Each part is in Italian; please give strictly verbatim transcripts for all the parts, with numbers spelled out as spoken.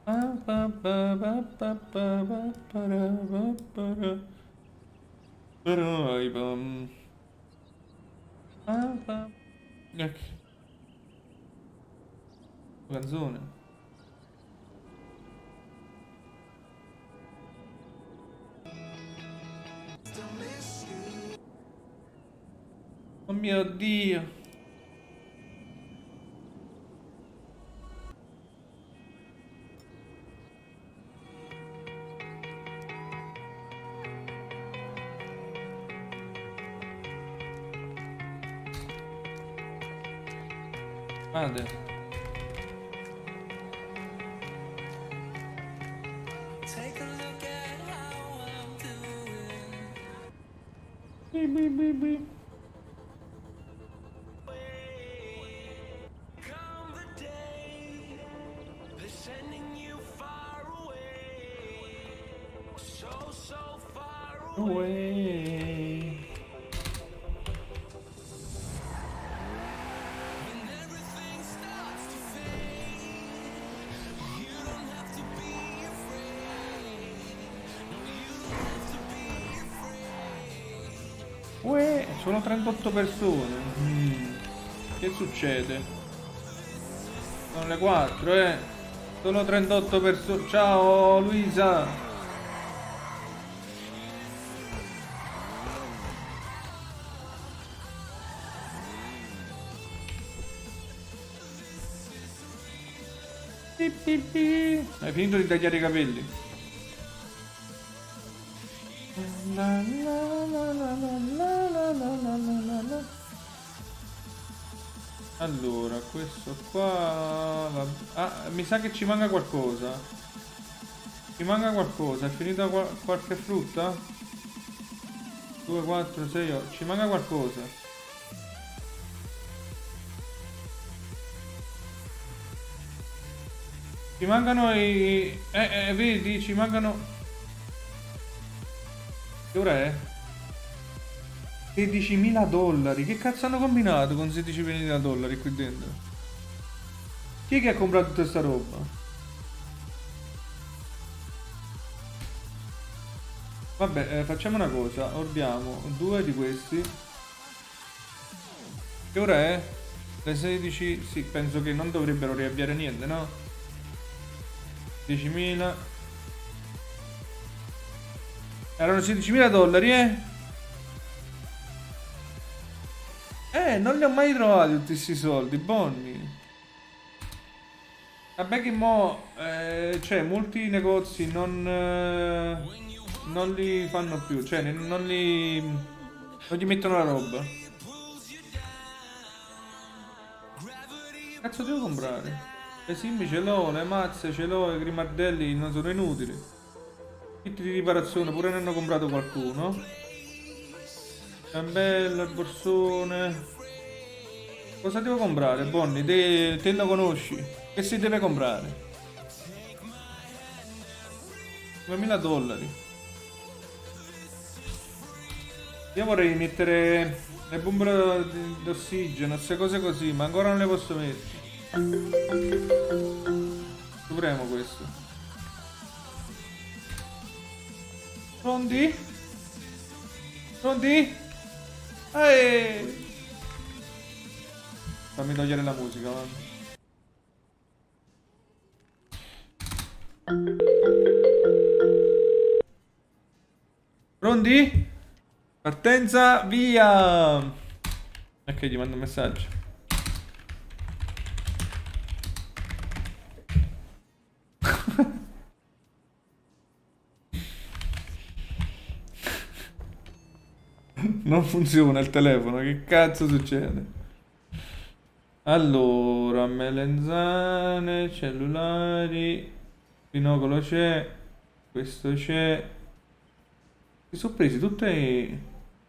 Ecco. Canzone. Oh mio Dio. Madre. Bi, bi, bi, bi. Away. Uè, sono trentotto persone. Mm. Che succede? Sono le quattro, eh. Sono trentotto persone. Ciao Luisa. Pi, pi, pi. Hai finito di tagliare i capelli? La, la, la, la, la, la, la, la, la, la. Allora, questo qua... va- Ah, mi sa che ci manca qualcosa. Ci manca qualcosa. È finita qua- qualche frutta? due, quattro, sei, otto. Ci manca qualcosa. Ci mancano i... Eh, eh, vedi, ci mancano... Che ora è? sedicimila dollari. Che cazzo hanno combinato con sedicimila dollari qui dentro? Chi è che ha comprato tutta sta roba? Vabbè, eh, facciamo una cosa. Ordiniamo due di questi. Che ora è? Le sedici. Sì, penso che non dovrebbero riavviare niente, no? diecimila. Erano sedicimila dollari, eh? Eh, non li ho mai trovati tutti questi soldi, Bonnie. Vabbè che mo, eh, cioè, molti negozi non, eh, non li fanno più, cioè, ne- non li, non gli mettono la roba. Cazzo devo comprare? Le simbi ce l'ho, le mazze ce l'ho, i grimardelli non sono inutili. Kit di riparazione, pure ne hanno comprato qualcuno. Ciambella, il borsone. Cosa devo comprare, Bonnie? Te, te lo conosci? Che si deve comprare? duemila dollari. Io vorrei mettere le bombe d- d'ossigeno, queste cose così, ma ancora non le posso mettere. Dovremo questo. Pronti? Pronti? Ehi! Fammi togliere la musica, va. Pronti? Partenza, via! Ok, gli mando un messaggio. Non funziona il telefono, che cazzo succede? Allora, melenzane, cellulari, binocolo c'è, questo c'è. Mi sono presi tutte i...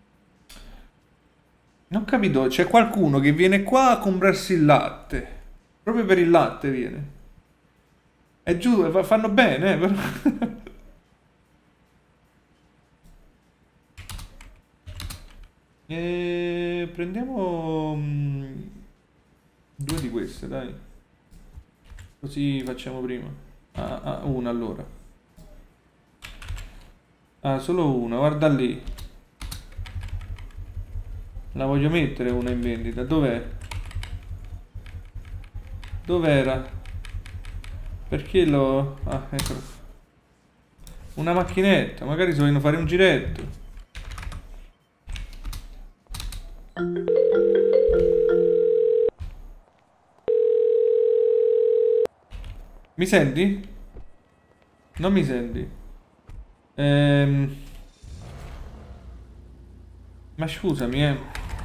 Non ho capito, c'è qualcuno che viene qua a comprarsi il latte. Proprio per il latte viene. È giusto, fa- fanno bene, eh, però... E prendiamo mm, due di queste, dai. Così facciamo prima. Ah, ah, una allora. Ah, solo una, guarda lì. La voglio mettere una in vendita. Dov'è? Dov'era? Perché lo... Ah, eccolo. Una macchinetta, magari si vogliono fare un giretto. Mi senti? Non mi senti? Ehm... Ma scusami, eh.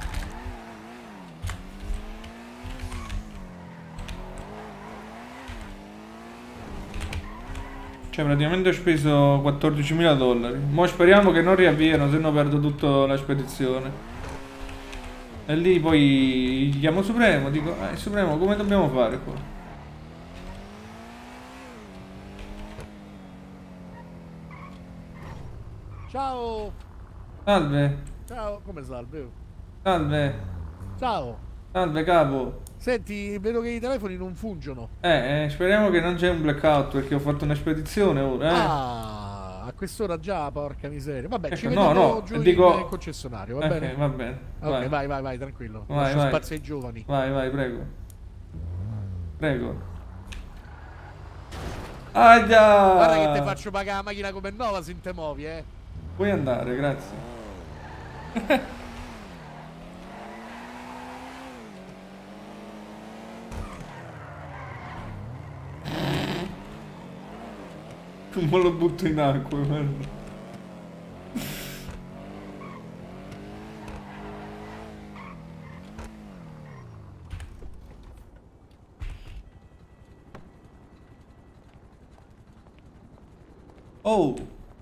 Cioè, praticamente ho speso quattordicimila dollari. Mo' speriamo che non riavviano, se no perdo tutta la spedizione. E lì poi chiamo Supremo, dico, eh, Supremo, come dobbiamo fare qua? Ciao! Salve, Ciao, come salve? salve, Ciao! salve capo. Senti, vedo che i telefoni non funziono. Eh, eh, speriamo che non c'è un blackout perché ho fatto una spedizione ora, eh. Ah, a quest'ora già, porca miseria. Vabbè, Ecco, ci no, vediamo no, giù dico... in concessionario, va Ok, bene? va bene. Ok, Vai, vai, vai, vai, tranquillo. vai, Lascio vai. spazio ai giovani. Vai, vai, prego. Prego. Ah già! Guarda che te faccio pagare la macchina come nuova se te muovi, eh. Puoi andare, grazie. Ma lo butto in acqua, guarda. Oh!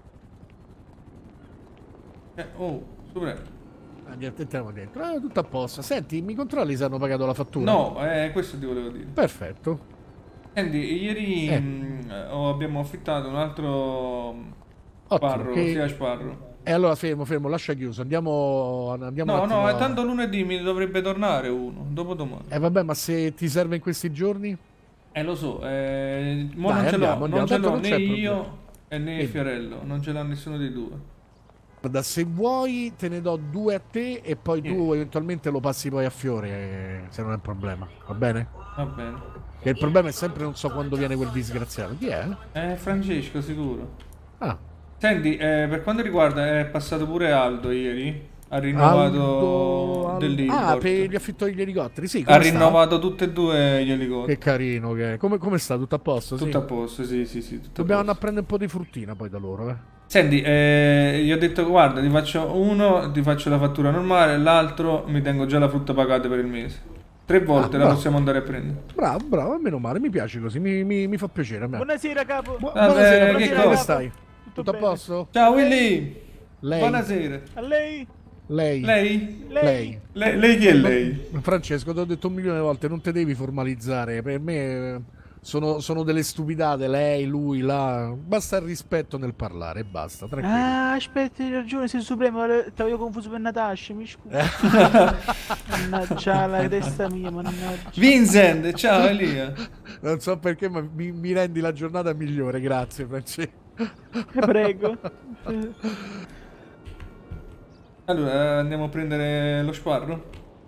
Eh, oh, sopra. Andiamo, entriamo dentro. Eh, tutto a posto. Senti, mi controlli se hanno pagato la fattura? No, eh, questo ti volevo dire. Perfetto. Senti, ieri Eh. mh, oh, abbiamo affittato un altro Ottimo, Sparrow, che- sia Sparrow. E allora fermo, fermo, lascia chiuso. Andiamo, andiamo No, un attimo no, a- è tanto lunedì mi dovrebbe tornare uno, dopodomani. Eh vabbè, ma se ti serve in questi giorni? Eh, lo so, eh, mo Dai, non ce l'ho, andiamo, andiamo, non ce tanto l'ho non né c'è io problema. e né Vedi. Fiorello, non ce l'ha nessuno dei due. Guarda, se vuoi te ne do due a te e poi tu Sì. eventualmente lo passi poi a Fiore, eh, se non è un problema, va bene? Va bene. Che il problema è sempre non so quando viene quel disgraziato. Chi è? Eh, Francesco, sicuro. Ah, Senti, eh, per quanto riguarda, è passato pure Aldo ieri, ha rinnovato Aldo, Aldo- dell'import. Ah, per gli affitto degli elicotteri, sì, Ha come sta? rinnovato tutti e due gli Che elicotteri. carino che è. Come, come sta? Tutto a posto? Sì? Tutto a posto, sì, sì, sì, tutto a Dobbiamo andare posto. a prendere un po' di fruttina poi da loro, eh. Senti, eh, gli ho detto, guarda, ti faccio uno, ti faccio la fattura normale, l'altro mi tengo già la frutta pagata per il mese. Tre volte la bravo. possiamo andare a prendere. Bravo, bravo, meno male, mi piace così, mi, mi- mi fa piacere a me. Buonasera capo. Bu- Vabbè, buonasera, che Francesco, cosa? come stai? Tutto Tutto a bene. posto? Ciao Willy! Lei? Buonasera. A lei? Lei? Lei? Lei? Lei, lei chi è lei? Francesco, ti ho detto un milione di volte, non te devi formalizzare. Per me eh, sono, sono delle stupidate, lei, lui, là. Basta il rispetto nel parlare e basta, tranquillo. Ah, aspetta, hai ragione, sei supremo, ti avevo confuso per Natascia, mi scusi. Mannaggia la testa mia, mannaggia. Vincent, ciao Elia. Non so perché, ma mi, mi rendi la giornata migliore, grazie Francesco. Prego. Allora, andiamo a prendere lo sparro?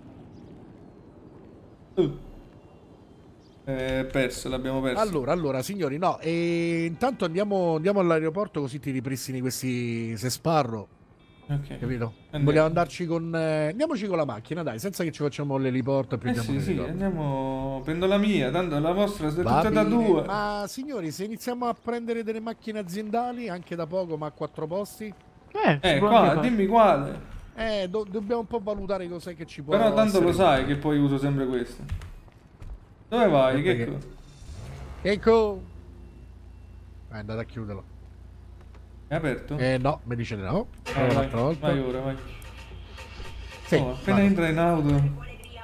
Uh. Eh, perso, l'abbiamo perso. Allora, allora, signori, no, e intanto andiamo, andiamo all'aeroporto così ti ripristini questi se sparro, Ok. capito? Andiamo. Vogliamo andarci con... eh, andiamoci con la macchina, dai, senza che ci facciamo l'eliporto e Eh prendiamo sì, sì, l'elicottero. andiamo. Prendo la mia, tanto la vostra è Va tutta da bene, due. ma signori, se iniziamo a prendere delle macchine aziendali, anche da poco, ma a quattro posti, Eh, si Eh, può qua, anche fare. dimmi quale. eh, do- dobbiamo un po' valutare cos'è che ci può Però tanto essere lo sai utile. che poi uso sempre questo. Dove vai? Guarda Che che- co- Ecco! È andato a chiuderlo. È aperto? Eh no, mi dice di no. Eh, Allora, vai, un'altra volta. vai ora, vai. Sì, Oh, appena vado. entra in auto.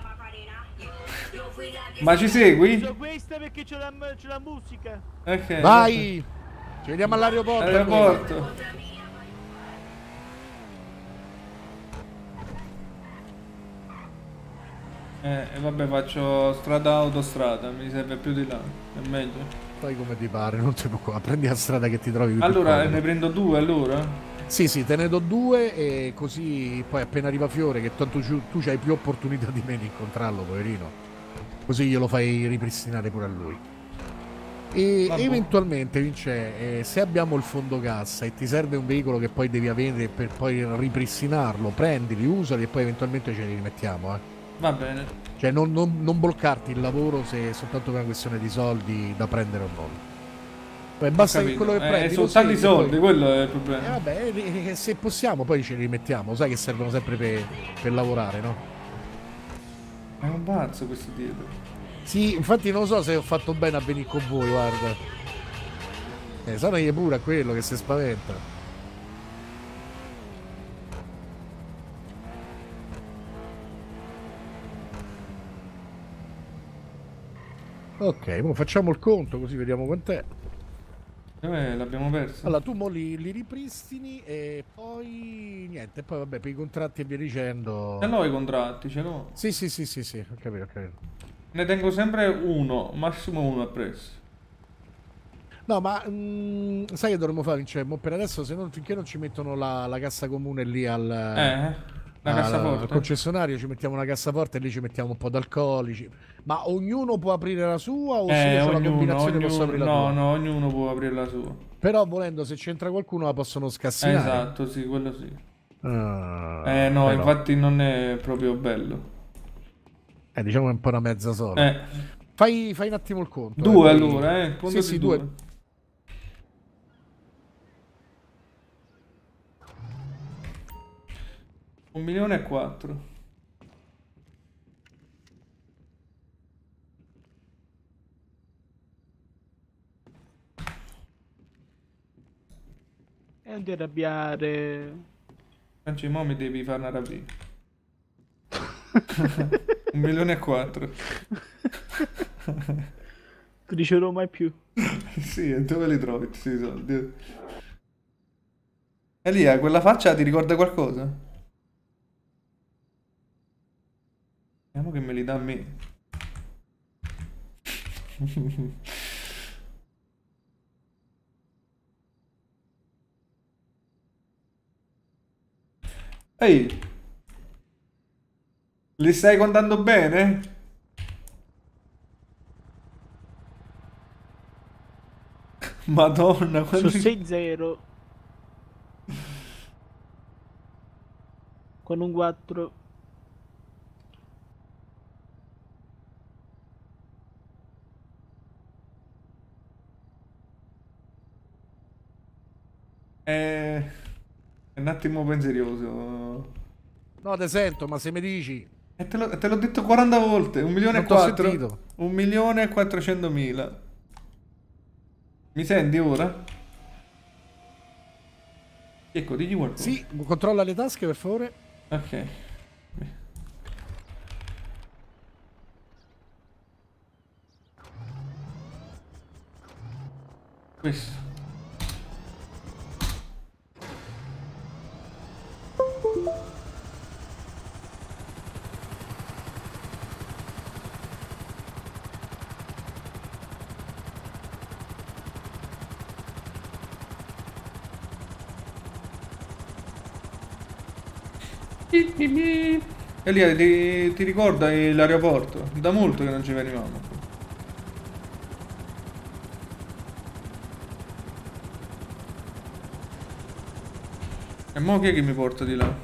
Ma ci segui? Uso questa perché c'è la, c'è la musica. Ok. Vai! Ci vediamo all'aeroporto. allora. Aeroporto. Eh, e vabbè, faccio strada autostrada, mi serve più di là, è meglio. Fai come ti pare, non ti preoccupare, prendi la strada che ti trovi più Allora, comodo. ne prendo due allora? Sì, sì, te ne do due e così poi appena arriva Fiore, che tanto tu, tu hai più opportunità di me di incontrarlo, poverino. Così glielo fai ripristinare pure a lui. E Vabbè. eventualmente, Vince, eh, se abbiamo il fondo cassa e ti serve un veicolo che poi devi avere per poi ripristinarlo, prendili, usali e poi eventualmente ce li rimettiamo, eh. Va bene. Cioè non, non, non bloccarti il lavoro se è soltanto per una questione di soldi da prendere o non. Poi basta che quello che eh, prendi sono tanti soldi, poi... quello è il Eh, problema. vabbè, eh, se possiamo poi ce li rimettiamo, sai che servono sempre per, per lavorare, no? È un pazzo questo dietro. Sì, infatti non so se ho fatto bene a venire con voi, guarda. Eh, sono io pure a quello che si spaventa. Ok, ora facciamo il conto così vediamo quant'è. Eh, l'abbiamo perso. Allora, tu mo li, li ripristini e poi niente, poi vabbè, per i contratti e via dicendo. Ce l'ho i contratti, ce l'ho. Sì, sì, sì, sì, sì, ho capito, ho capito. Ne tengo sempre uno, massimo uno appresso. No, ma mm, sai che dovremmo fare, Vincenzo? Mo per adesso, se non, finché non ci mettono la, la cassa comune lì al, Eh, la al- cassaforte. al concessionario, ci mettiamo una cassaforte e lì ci mettiamo un po' d'alcolici. Ma ognuno può aprire la sua o se Eh, io ho la ognuno, combinazione posso ognuno, aprire la no, tua? no, ognuno può aprire la sua. Però volendo, se c'entra qualcuno la possono Eh, scassinare. esatto, sì, quello sì. Ah, Eh, no, però. infatti non è proprio bello. Eh, diciamo che è un po' una mezza sola. Eh, Fai, fai un attimo il conto. due eh, poi- allora, eh, conto Sì, di sì, due. due. Un milione e quattro. E non ti arrabbiare. Anzi, mo mi devi fare una rapina. Un milione e quattro. Tu riceverò mai più. Sì, e dove li trovi questi soldi? Elia, quella faccia ti ricorda qualcosa? Vediamo che me li dà a me. Ehi! Li stai contando bene? Madonna, Su quanti... sei zero. Con un quattro. È... è un attimo penserioso. No, te sento, ma se mi dici... E te l'ho te l'ho detto quaranta volte. Un milione e Non t'ho quattro. sentito. Un milione e quattrocentomila. Mi senti ora? Ecco, digli qualcosa. Sì, controlla le tasche per favore. Ok. Questo. Elia, ti, ti ricorda l'aeroporto? Da molto che non ci venivamo. E mo chi è che mi porta di là?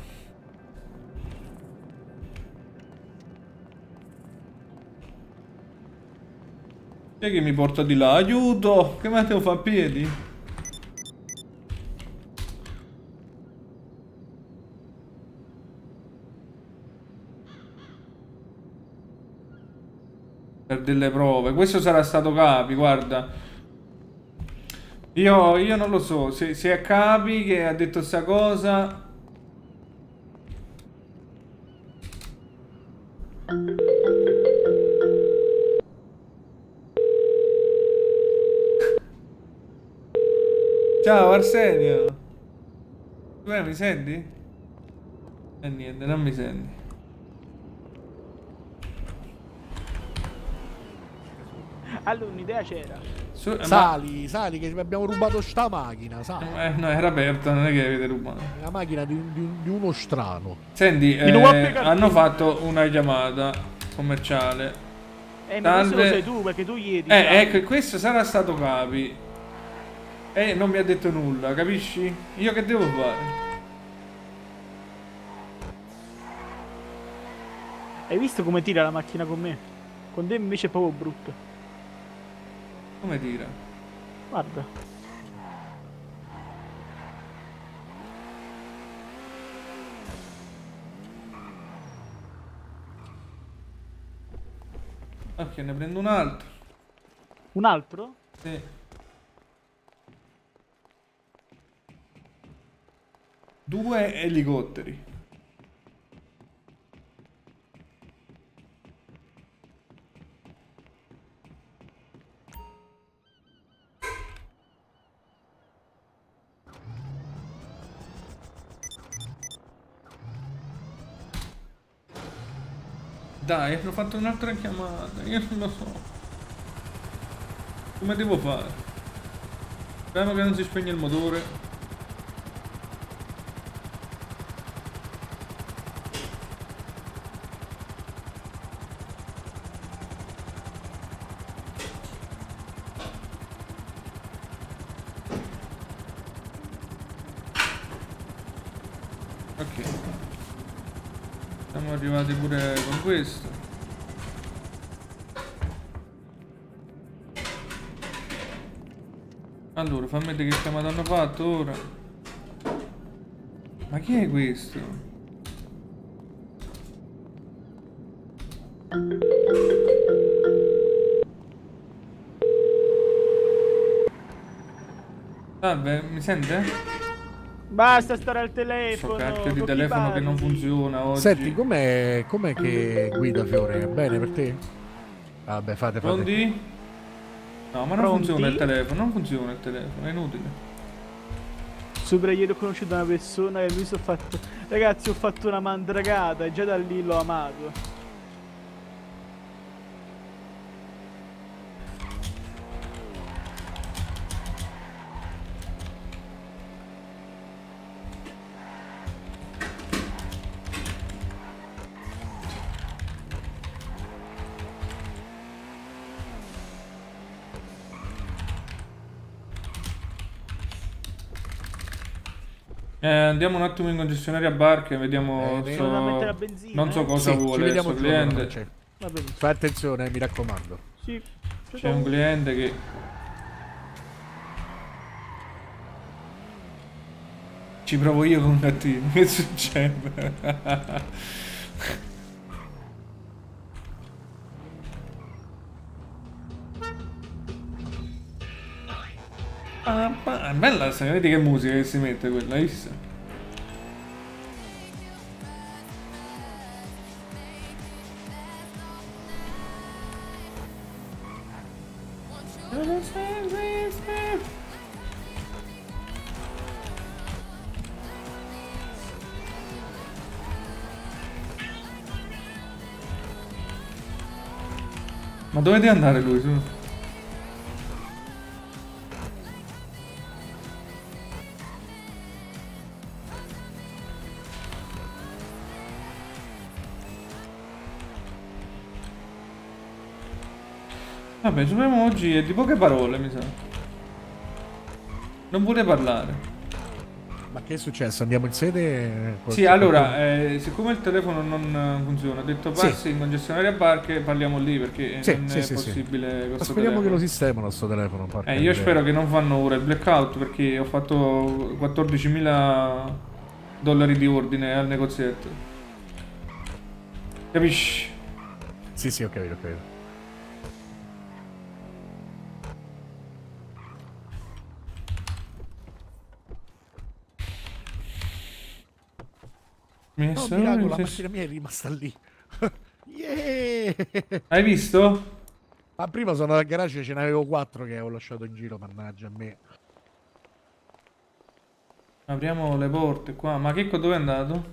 Chi è che mi porta di là? Aiuto! Che me devo fare a piedi? Per delle prove. Questo sarà stato Capi, guarda. Io, io non lo so. Se, se è Capi che ha detto sta cosa... Ciao Arsenio. Tu mi senti? E niente, non mi senti. Allora un'idea c'era. Su, eh, Sali, ma... sali che abbiamo rubato sta macchina, sali. Eh, no, era aperta, non è che avete rubato. È la macchina di, di, di uno strano. Senti, eh, hanno fatto una chiamata commerciale. Eh, ma questo lo sai tu, perché tu gli dici. Eh, ecco, questo sarà stato Capi. E non mi ha detto nulla, capisci? Io che devo fare? Hai visto come tira la macchina con me? Con te invece è proprio brutto. Come tira? Guarda. Ok, ne prendo un altro. Un altro? Sì. Due elicotteri. Dai, hanno fatto un'altra chiamata, io non lo so. Come devo fare? Speriamo che non si spegne il motore. Ok. Siamo arrivati pure con questo. Allora, fammi vedere che chiamata hanno fatto ora. Ma chi è questo? Salve, mi sente? Basta stare al telefono. Sto cacchio di con chi telefono che non parli? funziona oggi. Senti, com'è, com'è che guida Fiore? È bene per te? Vabbè, fate, fate. Pronti? No, ma non Pronti? funziona il telefono, non funziona il telefono, è inutile. Sopra ieri ho conosciuto una persona che lui si è fatto. Ragazzi, ho fatto una mandragata e già da lì l'ho amato. Eh, andiamo un attimo in concessionaria barche e vediamo. Eh, so- devono mettere la benzina, non so eh? cosa Sì, ci vuole vediamo questo il giorno, cliente. Francesco. Va bene. Fai attenzione, mi raccomando. Sì. C'è un cliente che. Ci provo io con un gattino. Che succede? Ah, ma- bella, sai, vedi che musica che si mette quella, hai visto? Ma dove deve andare lui, su? Vabbè, il supremo oggi è di poche parole, mi sa. Non vuole parlare. Ma che è successo? Andiamo in sede? Sì, allora, eh, siccome il telefono non funziona, ho detto passi Sì. in concessionaria barche, parliamo lì perché Sì, non sì, è sì, sì. possibile Ma questo speriamo che lo telefono. sistemano sto telefono. porca Eh, io miseria. spero che non fanno ora il blackout perché ho fatto quattordicimila dollari di ordine al negozietto. Capisci? Sì, sì, ho capito, ho capito. Mi No, sono- miracolo, la sì, macchina mia è rimasta lì. Yeah! Hai visto? Ma prima sono al garage, ce n'avevo quattro che ho lasciato in giro, mannaggia a me. Apriamo le porte qua. Ma Checco dove è andato?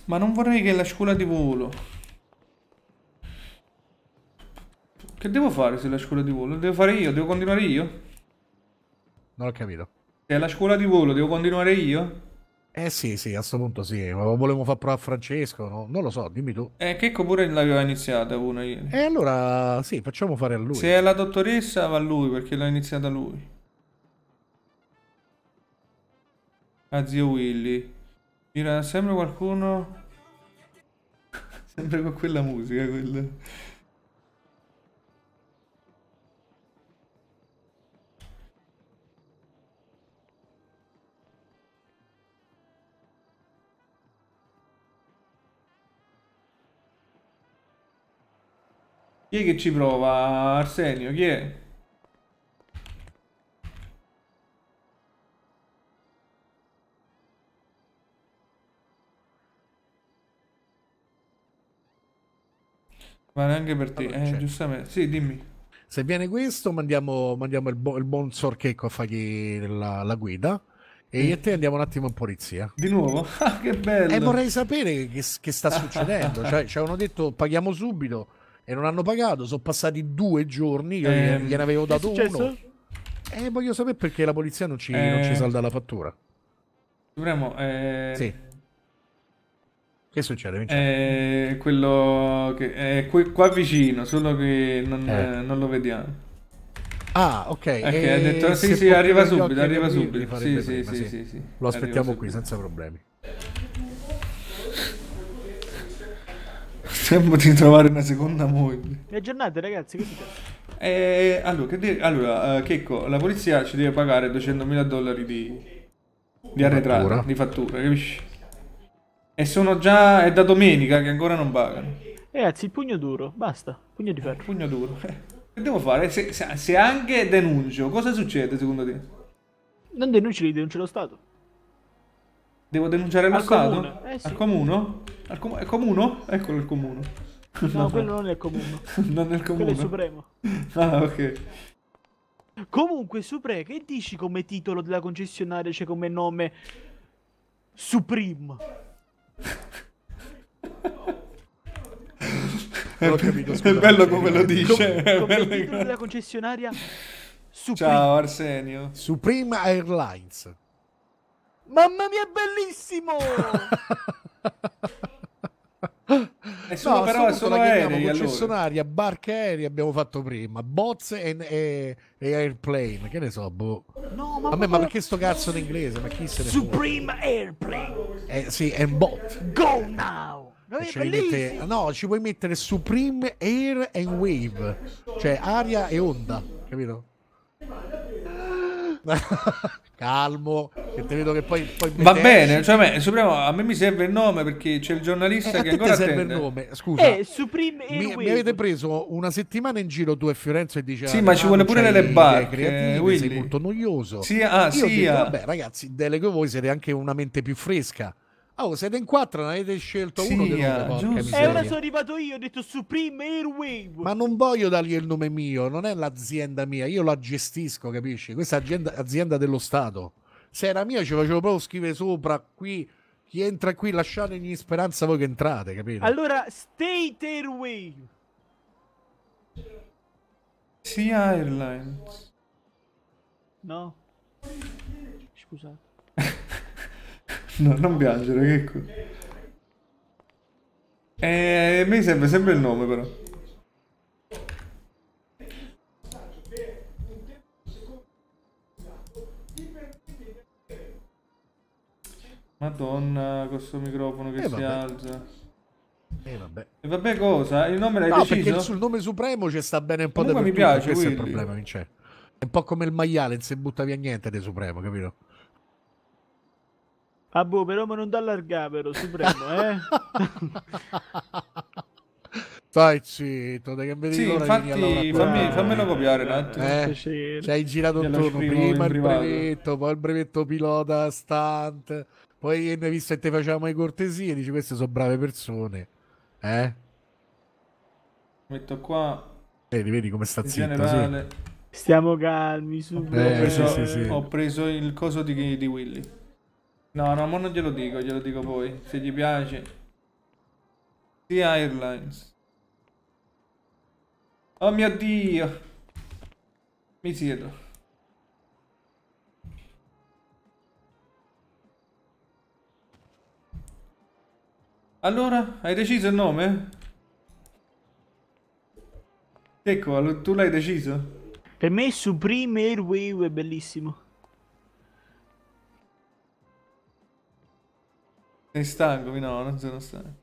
Ma non vorrei che la scuola di volo. Che devo fare se è la scuola di volo? Devo fare io? Devo continuare io? Non ho capito. Se è la scuola di volo, devo continuare io? Eh sì, sì, a questo punto sì. Ma volevo far provare a Francesco, no? Non lo so, dimmi tu. Eh, Checco pure l'aveva iniziata una ieri. E allora sì, facciamo fare a lui. Se è la dottoressa va a lui perché l'ha iniziata lui. A zio Willy. Gira sempre qualcuno. Sempre con quella musica, quella. Chi è che ci prova? Arsenio, chi è? Vale anche per te, Allora, eh, c'è. giustamente. Sì, dimmi. Se viene questo, mandiamo, mandiamo il, bu- il buon Sorchecco a fargli la, la guida. E io e te andiamo un attimo in polizia. Di nuovo? Ah, che E bello! vorrei sapere che, che sta succedendo. Cioè, ci avevano detto paghiamo subito e non hanno pagato. Sono passati due giorni. Io Ehm, gliene avevo Che è dato successo? uno. E voglio sapere perché la polizia non ci, non ci Eh. salda la fattura. Supremo, eh... Sì. Che succede, Vincenzo? È quello che è qui- qua vicino, solo che non, Eh. eh, non lo vediamo. Ah, ok. Ok, e ha detto sì, se sì, può arriva chiudere gli occhi subito, e arriva riaprirli, subito. farebbe Sì, prima, sì, sì. sì, sì, sì. Lo aspettiamo Arriva qui subito. senza problemi. Tempo di trovare una seconda moglie. Le giornate, ragazzi, che dite? Eh, allora, che dire- allora eh, Checco, la polizia ci deve pagare duecentomila dollari di, di arretrata, fattura. di fattura, capisci? E sono già, è da domenica che ancora non pagano. Ragazzi, il pugno duro, basta, pugno di ferro. Pugno duro. Eh, Che devo fare? Se, se- se anche denuncio, cosa succede secondo te? Non denunci, li denuncia lo Stato. Devo denunciare lo Al Stato? comune, eh sì. Al comuno? Al comu- è comuno? Eccolo il comuno. No, quello non è il comune. Non nel Quello è il comuno. Supremo. Ah, ok. Comunque, Supre, che dici come titolo della concessionaria, c'è come nome Supreme? Non ho capito, È scusa, bello non come ci lo ricordo. dice. È Come bello titolo che- della concessionaria Supreme. Ciao Arsenio. Supreme Airlines. Mamma mia, è bellissimo! È solo No, però è a sto punto solo la chiamiamo aerei allora. concessionaria, barche aerei abbiamo fatto prima, bots e, e- e airplane, che ne so, boh. No, ma, A me, ma perché sto cazzo in inglese? Ma chi se ne fotte? Supreme Airplane, Eh sì, è un bot. go now! No, E è ce li mette- bellissimo! no, ci puoi mettere Supreme Air and Wave, cioè aria e onda, capito? Calmo, che te vedo che poi, poi Va metti- bene, cioè a me, Supremo, a me mi serve il nome perché c'è il Eh, giornalista a che te ti ancora serve attende. il nome, scusa. Eh, Supreme Mi, Airwave. mi avete preso una settimana in giro tu e Fiorenzo e dice Sì, ma ci vuole pure le barche, creative, Willy. sei molto noioso. Sì, ah, Io ho sì, detto, ah. vabbè ragazzi, delego voi, siete anche una mente più fresca. Oh, siete in quattro, ne avete scelto Sì, uno di ah, nome, porca giusto. E miseria. ora sono arrivato io, ho detto Supreme Airwave. Ma non voglio dargli il nome mio, non è l'azienda mia, io la gestisco, capisci? Questa è azienda, azienda dello Stato. Se era mia ci facevo proprio scrivere sopra qui, chi entra qui lasciategli speranza voi che entrate, capito? Allora, State Airwave. Sì, Airlines. No? Scusate. No, non piangere, che co- Eh, mi serve sempre il nome però. Madonna, con sto microfono che Eh, si vabbè. alza. Eh, vabbè. E vabbè cosa? Il nome l'hai No, perché deciso? sul nome supremo ci sta bene un po' Comunque mi dappertutto, piace, questo è il Willy. problema, Vince. È un po' come il maiale, non si butta via niente di supremo, capito? Ah boh, però ma non t'allargare però, Supremo, eh? Stai zitto, dai che vedi Sì, l'ora infatti, di venire a lavorare fammi- qua. fammelo copiare un attimo. Eh, Piacere. ci hai girato Glielo intorno, scrivo in prima il privato. brevetto, poi il brevetto pilota stunt, poi ne visto che te facevamo le cortesie, dici queste sono brave persone, eh? Metto qua Vedi, vedi come sta in zitto, sì. generale. Stiamo calmi, Ho Supremo. preso, sì, sì, sì. ho preso il coso di, di Willy. No, no, ma non glielo dico, glielo dico poi. Se gli piace. Sia Airlines. Oh mio Dio. Mi siedo. Allora, hai deciso il nome? Ecco, tu l'hai deciso? Per me Supreme Airwave è bellissimo. Sei stanco? No, non sono stanco.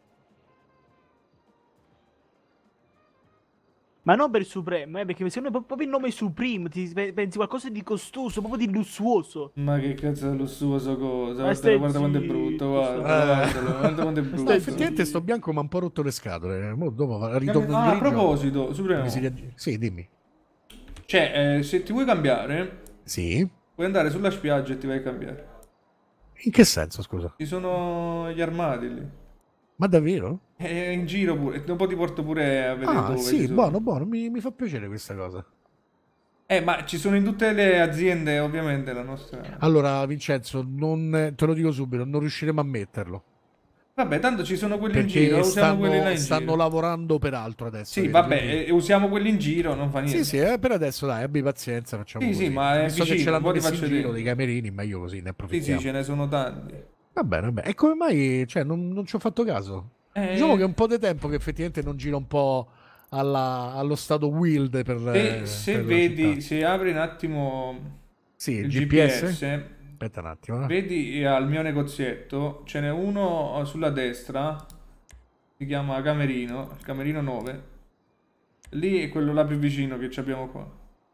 Ma non per Supreme, eh, perché secondo me proprio il nome Supreme ti pensi qualcosa di costoso, proprio di lussuoso. Ma che cazzo è lussuoso cosa? Ma Guarda, guarda stai quanto è zitto, brutto, guarda, Eh. guardalo, guarda quanto è Ma No, brutto. stai effettivamente sto bianco mi ha un po' rotto le scatole. Mo dopo va- ritorno Ah, il a grigio. proposito, Supremo, mi si riaggi- Sì, dimmi. cioè, eh, se ti vuoi cambiare, Sì? puoi andare sulla spiaggia e ti vai a cambiare. In che senso, scusa? Ci sono gli armadi lì. Ma davvero? E in giro pure, e dopo ti porto pure a vedere Ah, dove ci sì, sono. buono, buono, mi, mi fa piacere questa cosa. Eh, ma ci sono in tutte le aziende, ovviamente, la nostra... Allora, Vincenzo, non, te lo dico subito, non riusciremo a metterlo. Vabbè, tanto ci sono quelli in giro, Perché usiamo quelli là stanno, in stanno giro. lavorando per altro adesso. Sì, vedi, vabbè, quindi- e usiamo quelli in giro, non fa niente. Sì, sì, eh, per adesso dai, abbi pazienza, facciamo Sì, così. sì, ma è Visto che vicino, ce l'hanno poi ti messo in faccio giro vedere. dei camerini, meglio così, ne Sì, sì, approfittiamo. ce ne sono tanti. Va bene, va bene. E come mai, cioè, non, non ci ho fatto caso? Eh, Diciamo che è un po' di tempo che effettivamente non gira un po' alla- allo stato wild per, se, eh, se per la vedi, città. se apri un attimo Sì, il G P S? G P S, Aspetta un attimo. eh. vedi al mio negozietto, ce n'è uno sulla destra, si chiama Camerino, il Camerino nove. Lì è quello là più vicino che ci abbiamo qua.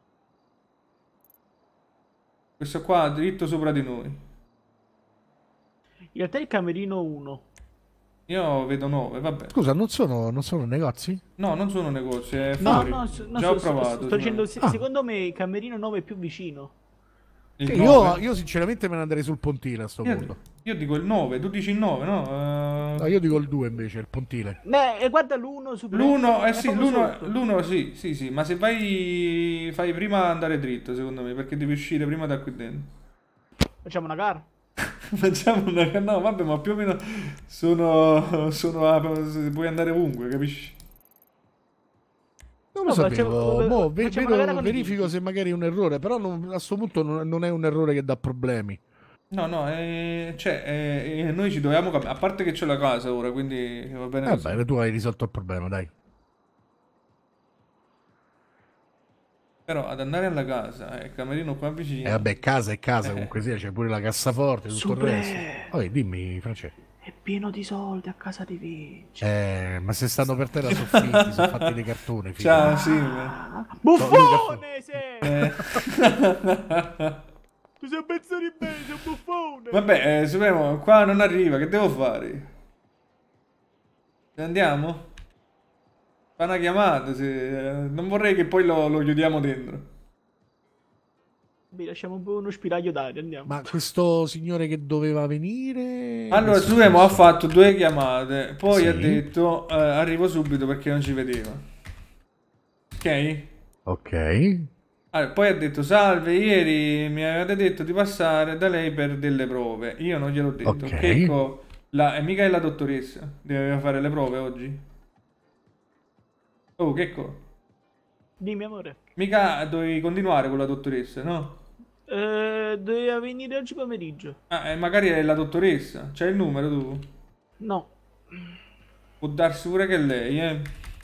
Questo qua dritto sopra di noi. In realtà è il camerino uno. Io vedo nove, vabbè. Scusa, non sono, non sono negozi? No, non sono negozi, è No, fuori. no, s- no, Già sto, ho sto- provato. sto dicendo, Simo. se- secondo me il camerino nove è più vicino. Il Sì, nove? io, io sinceramente me ne andrei sul pontile a sto Io, punto. io dico il nove, tu dici il nove, no? Eh, No, io dico il due invece, il pontile. Beh, e guarda l'uno su L'uno, eh è sì, proprio l'uno, sotto. l'uno sì, sì, sì, ma se vai, fai prima andare dritto, secondo me, perché devi uscire prima da qui dentro. Facciamo una gara. Facciamo una... No, vabbè, ma più o meno sono... sono a... puoi andare ovunque, capisci? Non lo No, facciamo- sapevo. Mo, ve- facciamo vedo- una gara con i verifico punti. se magari è un errore, però non- a sto punto non, non è un errore che dà problemi. No, no, eh, cioè, eh, eh, noi ci dovevamo cambiare, a parte che c'ho la casa ora, quindi va bene Eh così. beh, tu hai risolto il problema, dai. Però ad andare alla casa, eh, il camerino qua vicino... E vabbè, casa è casa, Eh. comunque sia, c'è pure la cassaforte, tutto il Super. resto. Poi dimmi, Francesco. È pieno di soldi a casa di Vinci. Eh, ma se stanno per terra soffitti, sono fatti dei cartoni, figlio. Ciao, sì. Ah, buffone sei! eh. Tu sei un pezzo di me, sei un buffone! Vabbè, eh, Supremo, qua non arriva, che devo fare? Andiamo? Fa una chiamata, se... eh, non vorrei che poi lo, lo chiudiamo dentro. Beh, lasciamo un po' uno spiraglio d'aria, andiamo. Ma questo signore che doveva venire... Allora, adesso Supremo ha penso- fatto due chiamate, poi Sì. ha detto eh, arrivo subito perché non ci vedeva. Ok? Ok. Allora, poi ha detto salve, ieri mi avete detto di passare da lei per delle prove. Io non gliel'ho detto. Ok. Checco, la, e mica è la dottoressa, deve fare le prove oggi. Oh, Checco, Dimmi, amore. mica dovevi continuare con la dottoressa, no? Eh, doveva venire oggi pomeriggio. Ah, e magari è la dottoressa. C'hai il numero tu? No. Può darsi pure che è lei, eh?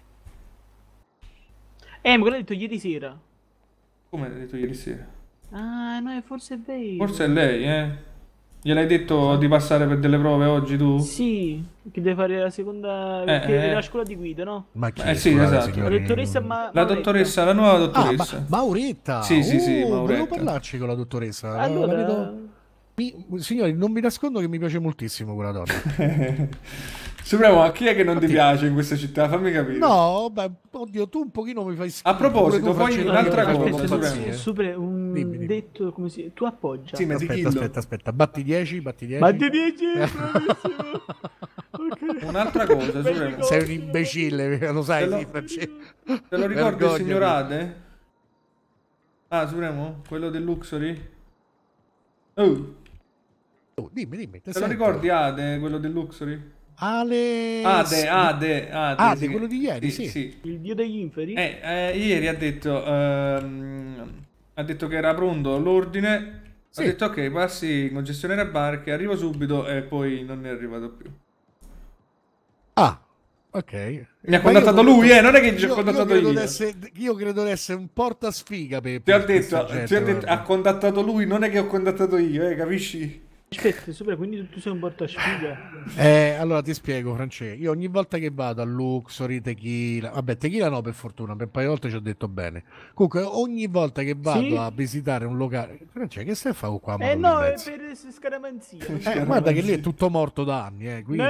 Eh, ma quello l'ha detto ieri sera. Come hai detto ieri sera? Ah, no, forse è vero. Forse è lei, eh? Gliel'hai detto di passare per delle prove oggi tu? Sì, che deve fare la seconda... Eh, Perché eh. è la scuola di guida, no? Ma chi Eh è, sì, scusate, esatto. La signori? dottoressa Ma- La Mauretta. dottoressa, la nuova Ah, dottoressa. ma- Mauretta! Sì, sì, sì, Oh, Mauretta. volevo parlarci con la dottoressa. La- Allora... la vedo- Mi- Signori, non mi nascondo che mi piace moltissimo quella donna. Supremo, a chi è che non ti Infatti- piace in questa città? Fammi capire. No, beh, oddio, tu un pochino mi fai schifo. A proposito, Pure tu, poi Francesco, un'altra mi fai cosa, molto Supremo. impazzire. Super, un Dimmi, dimmi. detto come si... Tu appoggia. Sì, ma Aspetta, Sigillo. aspetta, aspetta. Batti dieci, batti dieci. Ma di dieci, bravissimo. Ok. Un'altra cosa, Belli Supremo. cose. Sei un imbecille, lo sai, Te lo- sì, Francesco. Te lo ricordi il Vergognati. signor Ade? Ah, Supremo? Quello del Luxury? Oh, Oh, dimmi, dimmi. te lo sento. ricordi Ade, quello del Luxury? Ale... Ade, Ade, Ade, Ade, sì. quello di ieri, sì. sì. Il dio degli inferi? Eh, eh, ieri ha detto, ehm, ha detto che era pronto l'ordine, Sì. ha detto ok, passi concessionaire a barche, arrivo subito e poi non è arrivato più. Ah, ok. Mi ha contattato lui, eh, non è che ci ho io, contattato io. Credo io. di essere, io credo di essere un portasfiga per, Ti ho per questa detto, gente, ti ho detto, guarda. ha contattato lui, non è che ho contattato io, eh, capisci? Aspetta, sopra, quindi tu sei un portasfiga? Eh, allora ti spiego, France. Io ogni volta che vado a Luxury, Tequila, vabbè, Tequila no, per fortuna, per un paio di volte ci ho detto bene. Comunque, ogni volta che vado Sì? a visitare un locale, France, che stai a fare qua? Eh no, è per scaramanzia. Eh, guarda che lì è tutto morto da anni, eh, quindi...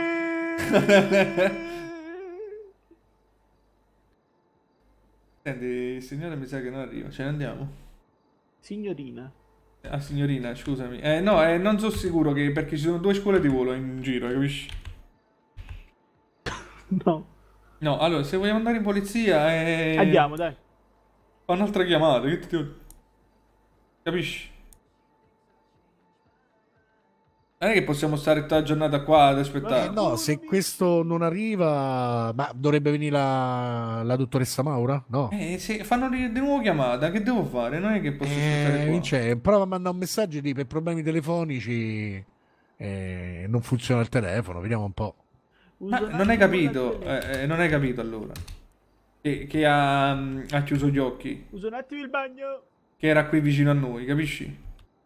Senti, il signore mi sa che non arriva, ce ne andiamo? Signorina. Ah, signorina, scusami. Eh, no, eh, non sono sicuro che perché ci sono due scuole di volo in giro, capisci? No. No, allora, se vogliamo andare in polizia, eh... Andiamo, dai. fa un'altra chiamata, che ti devo... Capisci? Non è che possiamo stare tutta la giornata qua ad Eh, aspettare. no, se questo non arriva, ma dovrebbe venire la, la dottoressa Maura? No. Eh, se fanno di, di nuovo chiamata, che devo fare? Non è che posso aspettare Eh, qua. Vince, prova a mandare un messaggio di per problemi telefonici eh, non funziona il telefono, vediamo un po'. Ma non hai capito, eh, eh, non hai capito allora. Che, che ha, ha chiuso gli occhi, Uso un attimo il bagno. che era qui vicino a noi, capisci?